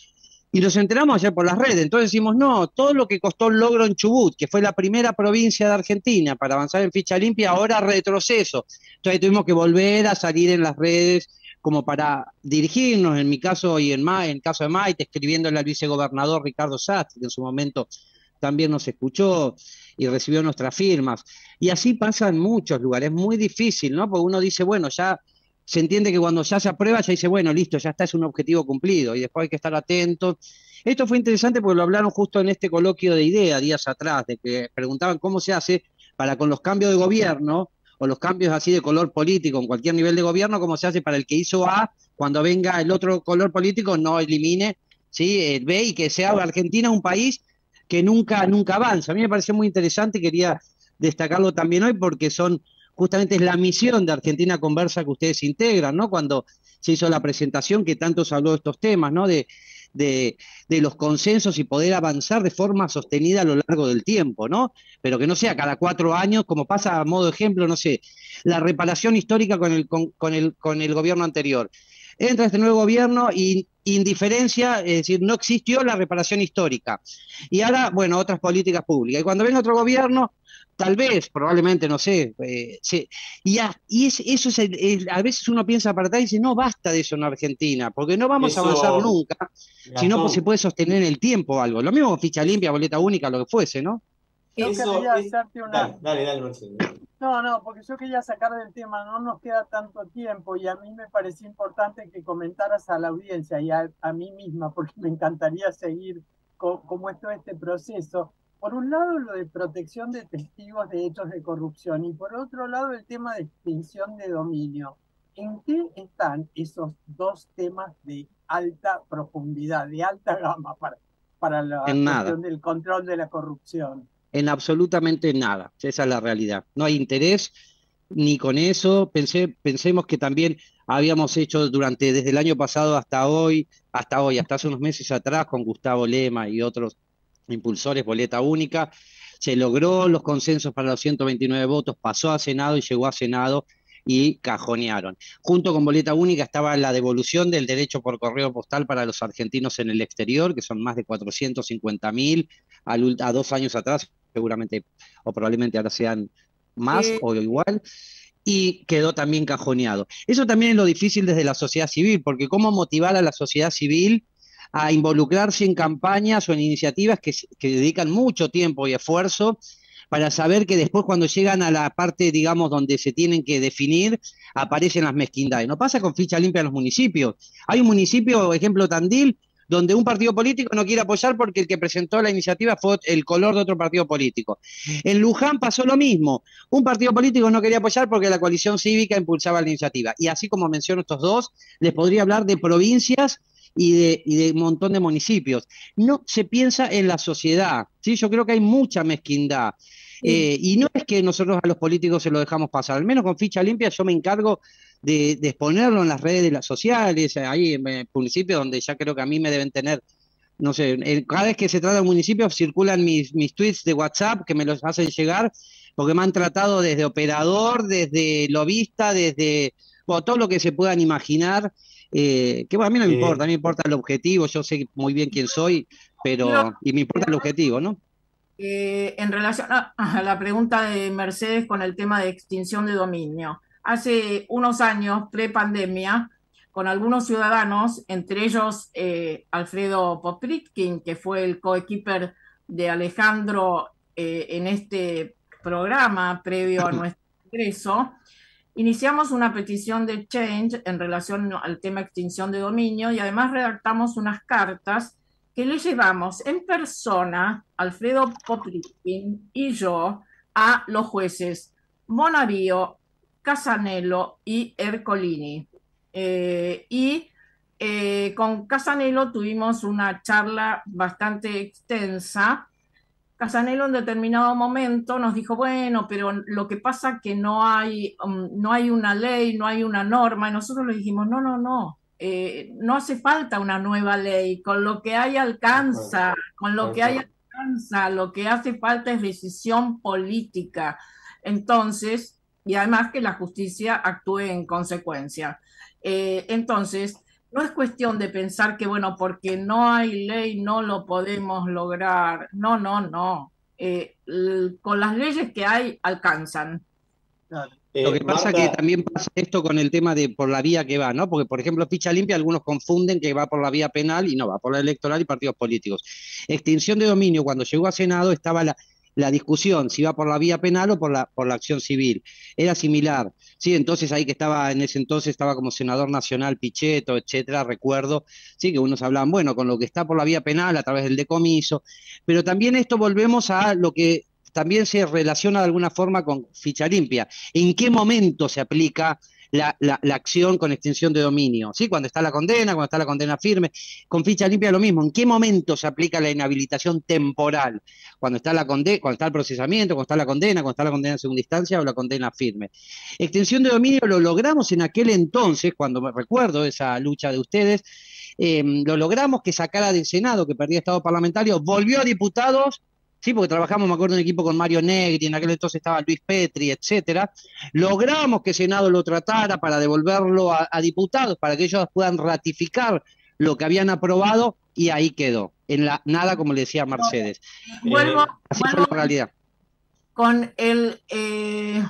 Y nos enteramos ayer por las redes, entonces decimos, no, todo lo que costó el logro en Chubut, que fue la primera provincia de Argentina para avanzar en ficha limpia, ahora retroceso. Entonces tuvimos que volver a salir en las redes como para dirigirnos, en mi caso y en, Ma, en el caso de Maite, escribiéndole al vicegobernador Ricardo Sastre, que en su momento también nos escuchó y recibió nuestras firmas. Y así pasa en muchos lugares, es muy difícil, ¿no? Porque uno dice, bueno, ya se entiende que cuando ya se aprueba, ya dice, bueno, listo, ya está, es un objetivo cumplido, y después hay que estar atentos. Esto fue interesante porque lo hablaron justo en este coloquio de ideas días atrás, de que preguntaban cómo se hace para con los cambios de gobierno, o los cambios así de color político en cualquier nivel de gobierno, cómo se hace para el que hizo A, cuando venga el otro color político, no elimine, ¿sí?, el B, y que sea Argentina un país que nunca, nunca avanza. A mí me pareció muy interesante y quería destacarlo también hoy porque son... Justamente es la misión de Argentina Conversa que ustedes integran, ¿no? Cuando se hizo la presentación que tanto se habló de estos temas, ¿no? De, de, de los consensos y poder avanzar de forma sostenida a lo largo del tiempo, ¿no? Pero que no sea cada cuatro años, como pasa a modo de ejemplo, no sé, la reparación histórica con el, con, con el, con el gobierno anterior. Entra este nuevo gobierno y indiferencia, es decir, no existió la reparación histórica. Y ahora, bueno, otras políticas públicas. Y cuando venga otro gobierno, tal vez, probablemente, no sé, eh, sí. y, ya, y es, eso es, el, el, a veces uno piensa para atrás y dice, no basta de eso en Argentina, porque no vamos eso, a avanzar nunca, Gastón, si no pues, se puede sostener en el tiempo algo. Lo mismo con ficha limpia, boleta única, lo que fuese, ¿no? Yo eso, quería es, hacerte una... Dale, dale, dale, Marcelo. No, no, porque yo quería sacar del tema, no nos queda tanto tiempo y a mí me parecía importante que comentaras a la audiencia y a, a mí misma, porque me encantaría seguir con, cómo es todo este proceso. Por un lado, lo de protección de testigos de hechos de corrupción y por otro lado, el tema de extinción de dominio. ¿En qué están esos dos temas de alta profundidad, de alta gama para, para la en cuestión nada. del control de la corrupción? En absolutamente nada, esa es la realidad. No hay interés ni con eso. Pensé, pensemos que también habíamos hecho durante, desde el año pasado hasta hoy, hasta hoy, hasta hace unos meses atrás, con Gustavo Lema y otros impulsores, boleta única. Se logró los consensos para los ciento veintinueve votos, pasó a Senado y llegó a Senado y cajonearon. Junto con boleta única estaba la devolución del derecho por correo postal para los argentinos en el exterior, que son más de cuatrocientos cincuenta mil, a dos años atrás, seguramente o probablemente ahora sean más Eh, o igual, y quedó también cajoneado. Eso también es lo difícil desde la sociedad civil, porque cómo motivar a la sociedad civil a involucrarse en campañas o en iniciativas que, que dedican mucho tiempo y esfuerzo para saber que después cuando llegan a la parte, digamos, donde se tienen que definir, aparecen las mezquindades. No pasa con ficha limpia en los municipios. Hay un municipio, ejemplo Tandil, donde un partido político no quiere apoyar porque el que presentó la iniciativa fue el color de otro partido político. En Luján pasó lo mismo. Un partido político no quería apoyar porque la coalición cívica impulsaba la iniciativa. Y así como menciono estos dos, les podría hablar de provincias y de, y de un montón de municipios. No se piensa en la sociedad, ¿sí? Yo creo que hay mucha mezquindad. Eh, y no es que nosotros a los políticos se lo dejamos pasar, al menos con ficha limpia yo me encargo de, de exponerlo en las redes de las sociales, ahí en el municipio donde ya creo que a mí me deben tener, no sé, el, cada vez que se trata de un municipio circulan mis, mis tweets de WhatsApp que me los hacen llegar, porque me han tratado desde operador, desde lobista, desde bueno, todo lo que se puedan imaginar. Eh, que bueno, a mí no me Eh, importa, a mí me importa el objetivo, yo sé muy bien quién soy, pero y me importa el objetivo, ¿no? Eh, en relación a, a la pregunta de Mercedes con el tema de extinción de dominio, hace unos años, pre-pandemia, con algunos ciudadanos, entre ellos eh, Alfredo Popritkin, que fue el coequiper de Alejandro eh, en este programa previo a nuestro ingreso, iniciamos una petición de Change en relación al tema extinción de dominio y además redactamos unas cartas que le llevamos en persona, Alfredo Popritkin y yo, a los jueces Bonario, Casanello y Ercolini. Eh, y eh, con Casanello tuvimos una charla bastante extensa. Casanello en determinado momento nos dijo, bueno, pero lo que pasa es que no hay, um, no hay una ley, no hay una norma, y nosotros le dijimos, no, no, no, eh, no hace falta una nueva ley, con lo que hay alcanza, con lo que hay alcanza, lo que hace falta es decisión política. Entonces, y además que la justicia actúe en consecuencia. Eh, entonces, no es cuestión de pensar que, bueno, porque no hay ley no lo podemos lograr. No, no, no. Eh, l- con las leyes que hay, alcanzan. Lo que pasa que también pasa esto con el tema de por la vía que va, ¿no? Porque, por ejemplo, ficha limpia, algunos confunden que va por la vía penal y no, va por la electoral y partidos políticos. Extinción de dominio, cuando llegó a Senado estaba la, la discusión si iba por la vía penal o por la, por la acción civil. Era similar, sí, entonces ahí que estaba, en ese entonces estaba como senador nacional Pichetto, etcétera, recuerdo, sí, que unos hablaban, bueno, con lo que está por la vía penal a través del decomiso, pero también esto volvemos a lo que también se relaciona de alguna forma con ficha limpia. ¿En qué momento se aplica la, la, la acción con extinción de dominio? ¿Sí? Cuando está la condena, cuando está la condena firme. Con ficha limpia lo mismo. ¿En qué momento se aplica la inhabilitación temporal? Cuando está la condena, cuando está el procesamiento, cuando está la condena, cuando está la condena en segunda instancia o la condena firme. Extinción de dominio lo logramos en aquel entonces, cuando me recuerdo esa lucha de ustedes, eh, lo logramos que sacara del Senado, que perdía estado parlamentario, volvió a diputados. Sí, porque trabajamos, me acuerdo, en equipo con Mario Negri, en aquel entonces estaba Luis Petri, etcétera. Logramos que el Senado lo tratara para devolverlo a, a diputados, para que ellos puedan ratificar lo que habían aprobado, y ahí quedó. En la nada, como le decía Mercedes. Vuelvo, Eh, así vuelvo fue la realidad. con el eh,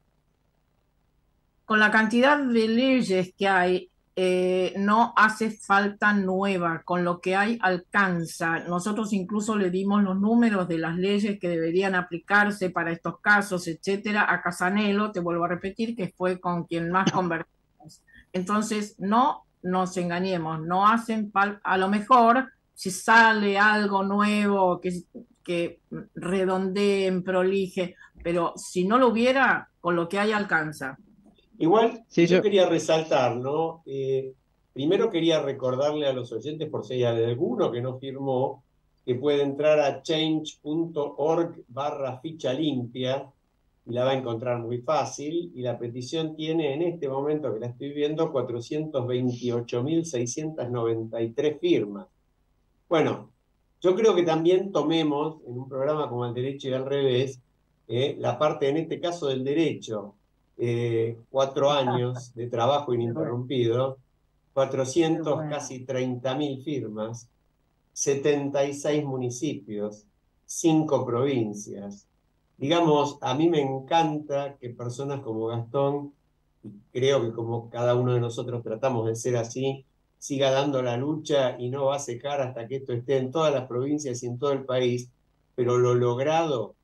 con la cantidad de leyes que hay. Eh, no hace falta nueva, con lo que hay alcanza. Nosotros incluso le dimos los números de las leyes que deberían aplicarse para estos casos, etcétera, a Casanello, te vuelvo a repetir, que fue con quien más conversamos. Entonces, no nos engañemos, no hacen falta, a lo mejor si sale algo nuevo que, que redondeen, prolije, pero si no lo hubiera, con lo que hay alcanza. Igual, Sí, yo yo- quería resaltar, ¿no? Eh, primero quería recordarle a los oyentes, por si hay alguno que no firmó, que puede entrar a change punto org barra ficha limpia y la va a encontrar muy fácil, y la petición tiene en este momento que la estoy viendo cuatrocientos veintiocho mil seiscientos noventa y tres firmas. Bueno, yo creo que también tomemos en un programa como El Derecho y al Revés, eh, la parte en este caso del derecho, eh, cuatro años de trabajo ininterrumpido, cuatrocientos, casi treinta mil firmas, setenta y seis municipios, cinco provincias. Digamos, a mí me encanta que personas como Gastón, y creo que como cada uno de nosotros tratamos de ser así, siga dando la lucha y no va a cejar hasta que esto esté en todas las provincias y en todo el país, pero lo logrado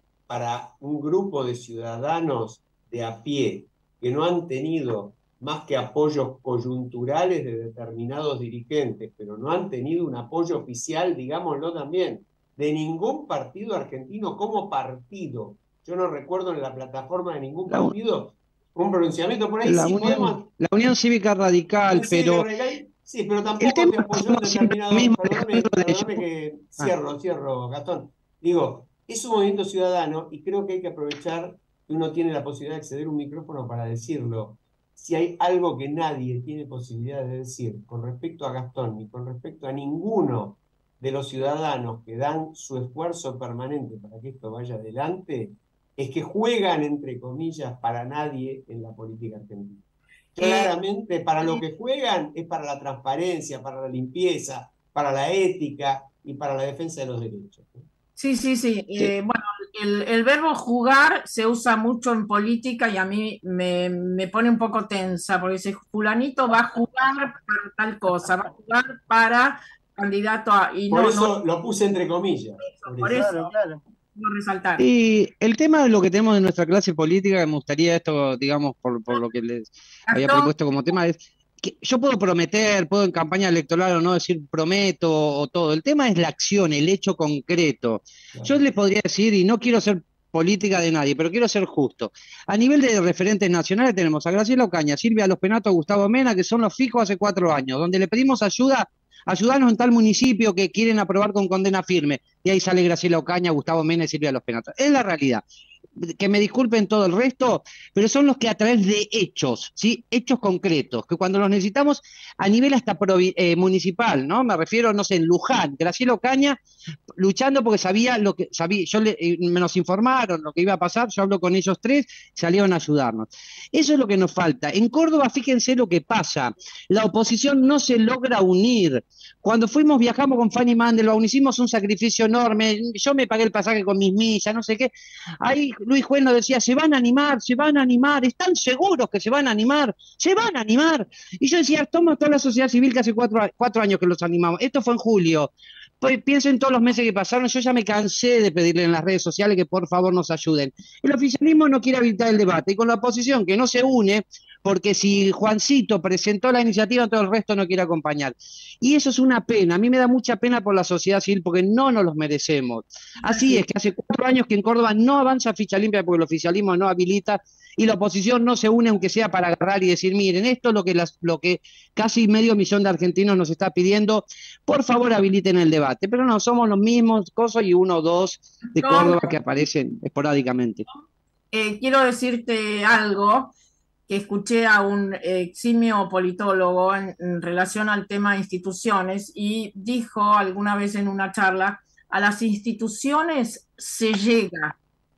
para un grupo de ciudadanos de a pie que no han tenido más que apoyos coyunturales de determinados dirigentes, pero no han tenido un apoyo oficial, digámoslo también, de ningún partido argentino como partido. Yo no recuerdo en la plataforma de ningún partido un pronunciamiento por ahí. La, sí, Unión, podemos... la Unión Cívica Radical, pero... Sí, pero tampoco te apoyó en determinado... Perdóname, perdóname que cierro, cierro, Gastón. Digo, es un movimiento ciudadano y creo que hay que aprovechar que uno tiene la posibilidad de acceder a un micrófono para decirlo. Si hay algo que nadie tiene posibilidad de decir con respecto a Gastón ni con respecto a ninguno de los ciudadanos que dan su esfuerzo permanente para que esto vaya adelante, es que juegan, entre comillas, para nadie en la política argentina. Claramente, para lo que juegan es para la transparencia, para la limpieza, para la ética y para la defensa de los derechos. Sí, sí, sí. Eh, bueno, el, el verbo jugar se usa mucho en política y a mí me, me pone un poco tensa, porque dice, fulanito va a jugar para tal cosa, va a jugar para candidato a... Y por no, eso no, lo puse entre comillas. Por, por eso, claro, claro. quiero resaltar. Y el tema de lo que tenemos en nuestra clase política, me gustaría esto, digamos, por, por lo que les había propuesto como tema, es que yo puedo prometer, puedo en campaña electoral o no decir prometo o todo. El tema es la acción, el hecho concreto. Claro. Yo les podría decir, y no quiero ser política de nadie, pero quiero ser justo. A nivel de referentes nacionales tenemos a Graciela Ocaña, Silvia Los Penato, a Gustavo Mena, que son los fijos hace cuatro años, donde le pedimos ayuda, ayudarnos en tal municipio que quieren aprobar con condena firme. Y ahí sale Graciela Ocaña, Gustavo Mena y Silvia Los Penato. Es la realidad. Que me disculpen todo el resto, pero son los que a través de hechos, ¿sí? Hechos concretos, que cuando los necesitamos a nivel hasta eh, municipal, ¿no? Me refiero, no sé, en Luján, Graciela Ocaña luchando porque sabía lo que sabía, yo le, eh, me nos informaron lo que iba a pasar, yo hablo con ellos tres, salieron a ayudarnos. Eso es lo que nos falta. En Córdoba, fíjense lo que pasa, la oposición no se logra unir. Cuando fuimos, viajamos con Fanny Mandelbaum, hicimos un sacrificio enorme, yo me pagué el pasaje con mis millas, no sé qué. Ahí Luis Juez nos decía, se van a animar, se van a animar, están seguros que se van a animar, se van a animar. Y yo decía, toma toda la sociedad civil que hace cuatro, cuatro años que los animamos. Esto fue en julio. Pues piensen todos los meses que pasaron, yo ya me cansé de pedirle en las redes sociales que por favor nos ayuden. El oficialismo no quiere habilitar el debate y con la oposición que no se une, porque si Juancito presentó la iniciativa, todo el resto no quiere acompañar. Y eso es una pena, a mí me da mucha pena por la sociedad civil porque no nos los merecemos. Así es que hace cuatro años que en Córdoba no avanza ficha limpia porque el oficialismo no habilita y la oposición no se une aunque sea para agarrar y decir, miren, esto es lo que, las, lo que casi medio millón de argentinos nos está pidiendo, por favor habiliten el debate. Pero no, somos los mismos cosas y uno o dos de Córdoba que aparecen esporádicamente. Eh, quiero decirte algo que escuché a un eximio politólogo en, en relación al tema de instituciones y dijo alguna vez en una charla, a las instituciones se llega.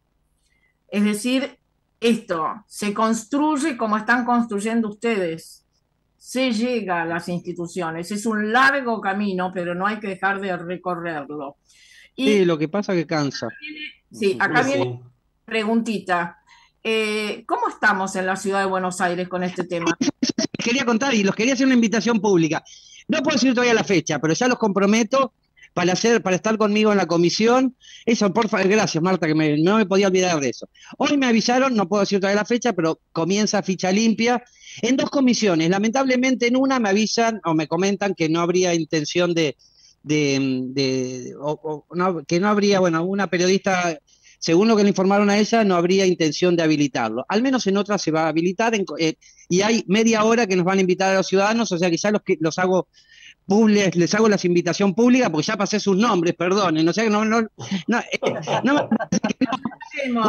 Es decir, esto se construye como están construyendo ustedes. Se llega a las instituciones. Es un largo camino, pero no hay que dejar de recorrerlo. Y sí, lo que pasa es que cansa. Sí, acá viene una preguntita. Eh, ¿Cómo estamos en la ciudad de Buenos Aires con este tema? Quería contar y los quería hacer una invitación pública. No puedo decir todavía la fecha, pero ya los comprometo para hacer, para estar conmigo en la comisión. Eso, por favor, gracias Marta, que me, no me podía olvidar de eso. Hoy me avisaron, no puedo decir todavía la fecha, pero comienza ficha limpia en dos comisiones. Lamentablemente en una me avisan o me comentan que no habría intención de, de, de o, o, no, que no habría, bueno, una periodista, según lo que le informaron a ella, no habría intención de habilitarlo. Al menos en otras se va a habilitar en, eh, y hay media hora que nos van a invitar a los ciudadanos, o sea que ya los, que, los hago publi- les hago las invitación pública porque ya pasé sus nombres, perdonen, o sea que no, no, no, eh, no me parece que no.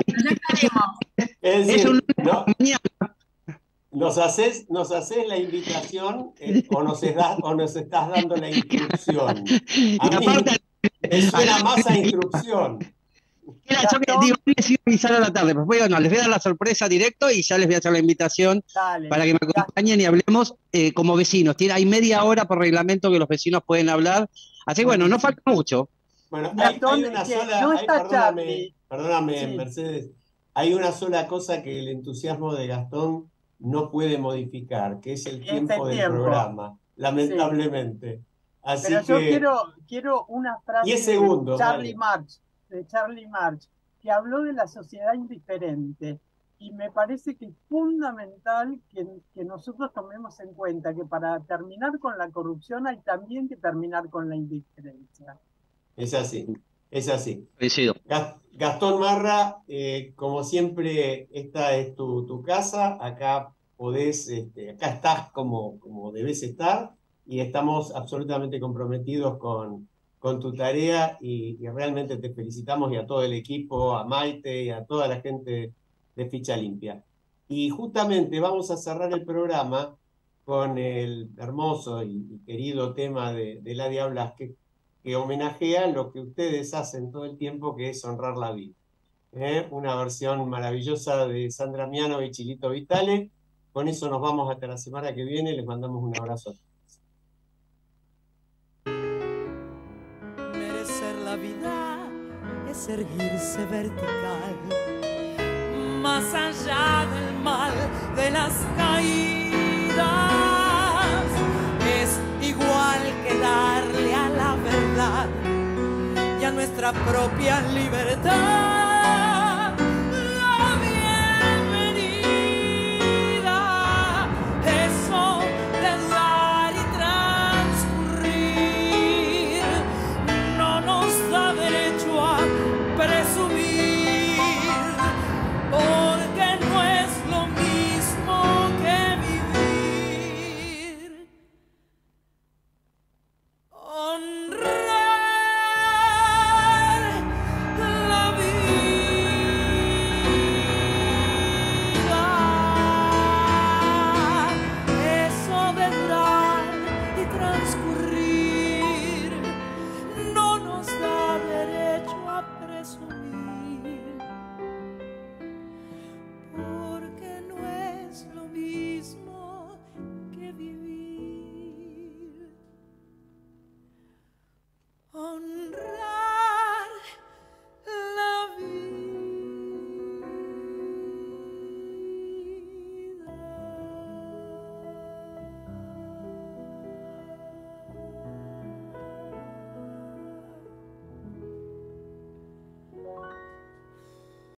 Es Es decir, un no- mañana. nos haces, nos haces la invitación eh, o, nos estás, o nos estás dando la instrucción. A Y mí aparte, me suena más a instrucción. Mira, yo que digo, les iba a avisar a la tarde, pues bueno, les voy a dar la sorpresa directo y ya les voy a hacer la invitación Dale. para que me acompañen y hablemos eh, como vecinos. Tiene, hay media hora por reglamento que los vecinos pueden hablar, así que bueno, no falta mucho. Bueno, hay, Gastón, hay una que sola, no hay- está perdóname, Charlie. perdóname, Sí. Mercedes, hay una sola cosa que el entusiasmo de Gastón no puede modificar, que es el Es tiempo el del tiempo. programa, lamentablemente. Así Pero yo que quiero, quiero una frase diez segundos, de Charlie dale. March, de Charlie March, que habló de la sociedad indiferente. Y me parece que es fundamental que, que nosotros tomemos en cuenta que para terminar con la corrupción hay también que terminar con la indiferencia. es así, es así. Coincido. Gas- Gastón Marra, eh, como siempre, esta es tu, tu casa, acá podés, este, acá estás como, como debes estar y estamos absolutamente comprometidos con, con tu tarea y, y realmente te felicitamos y a todo el equipo, a Maite y a toda la gente de Ficha Limpia. Y justamente vamos a cerrar el programa con el hermoso y, y querido tema de, de Ladia Blas, que, que homenajea lo que ustedes hacen todo el tiempo, que es honrar la vida. ¿Eh? Una versión maravillosa de Sandra Miano y Chilito Vitale. Con eso nos vamos hasta la semana que viene. Les mandamos un abrazo. Merecer la vida es erguirse vertical, más allá del mal de las caídas, es igual que darle a la verdad y a nuestra propia libertad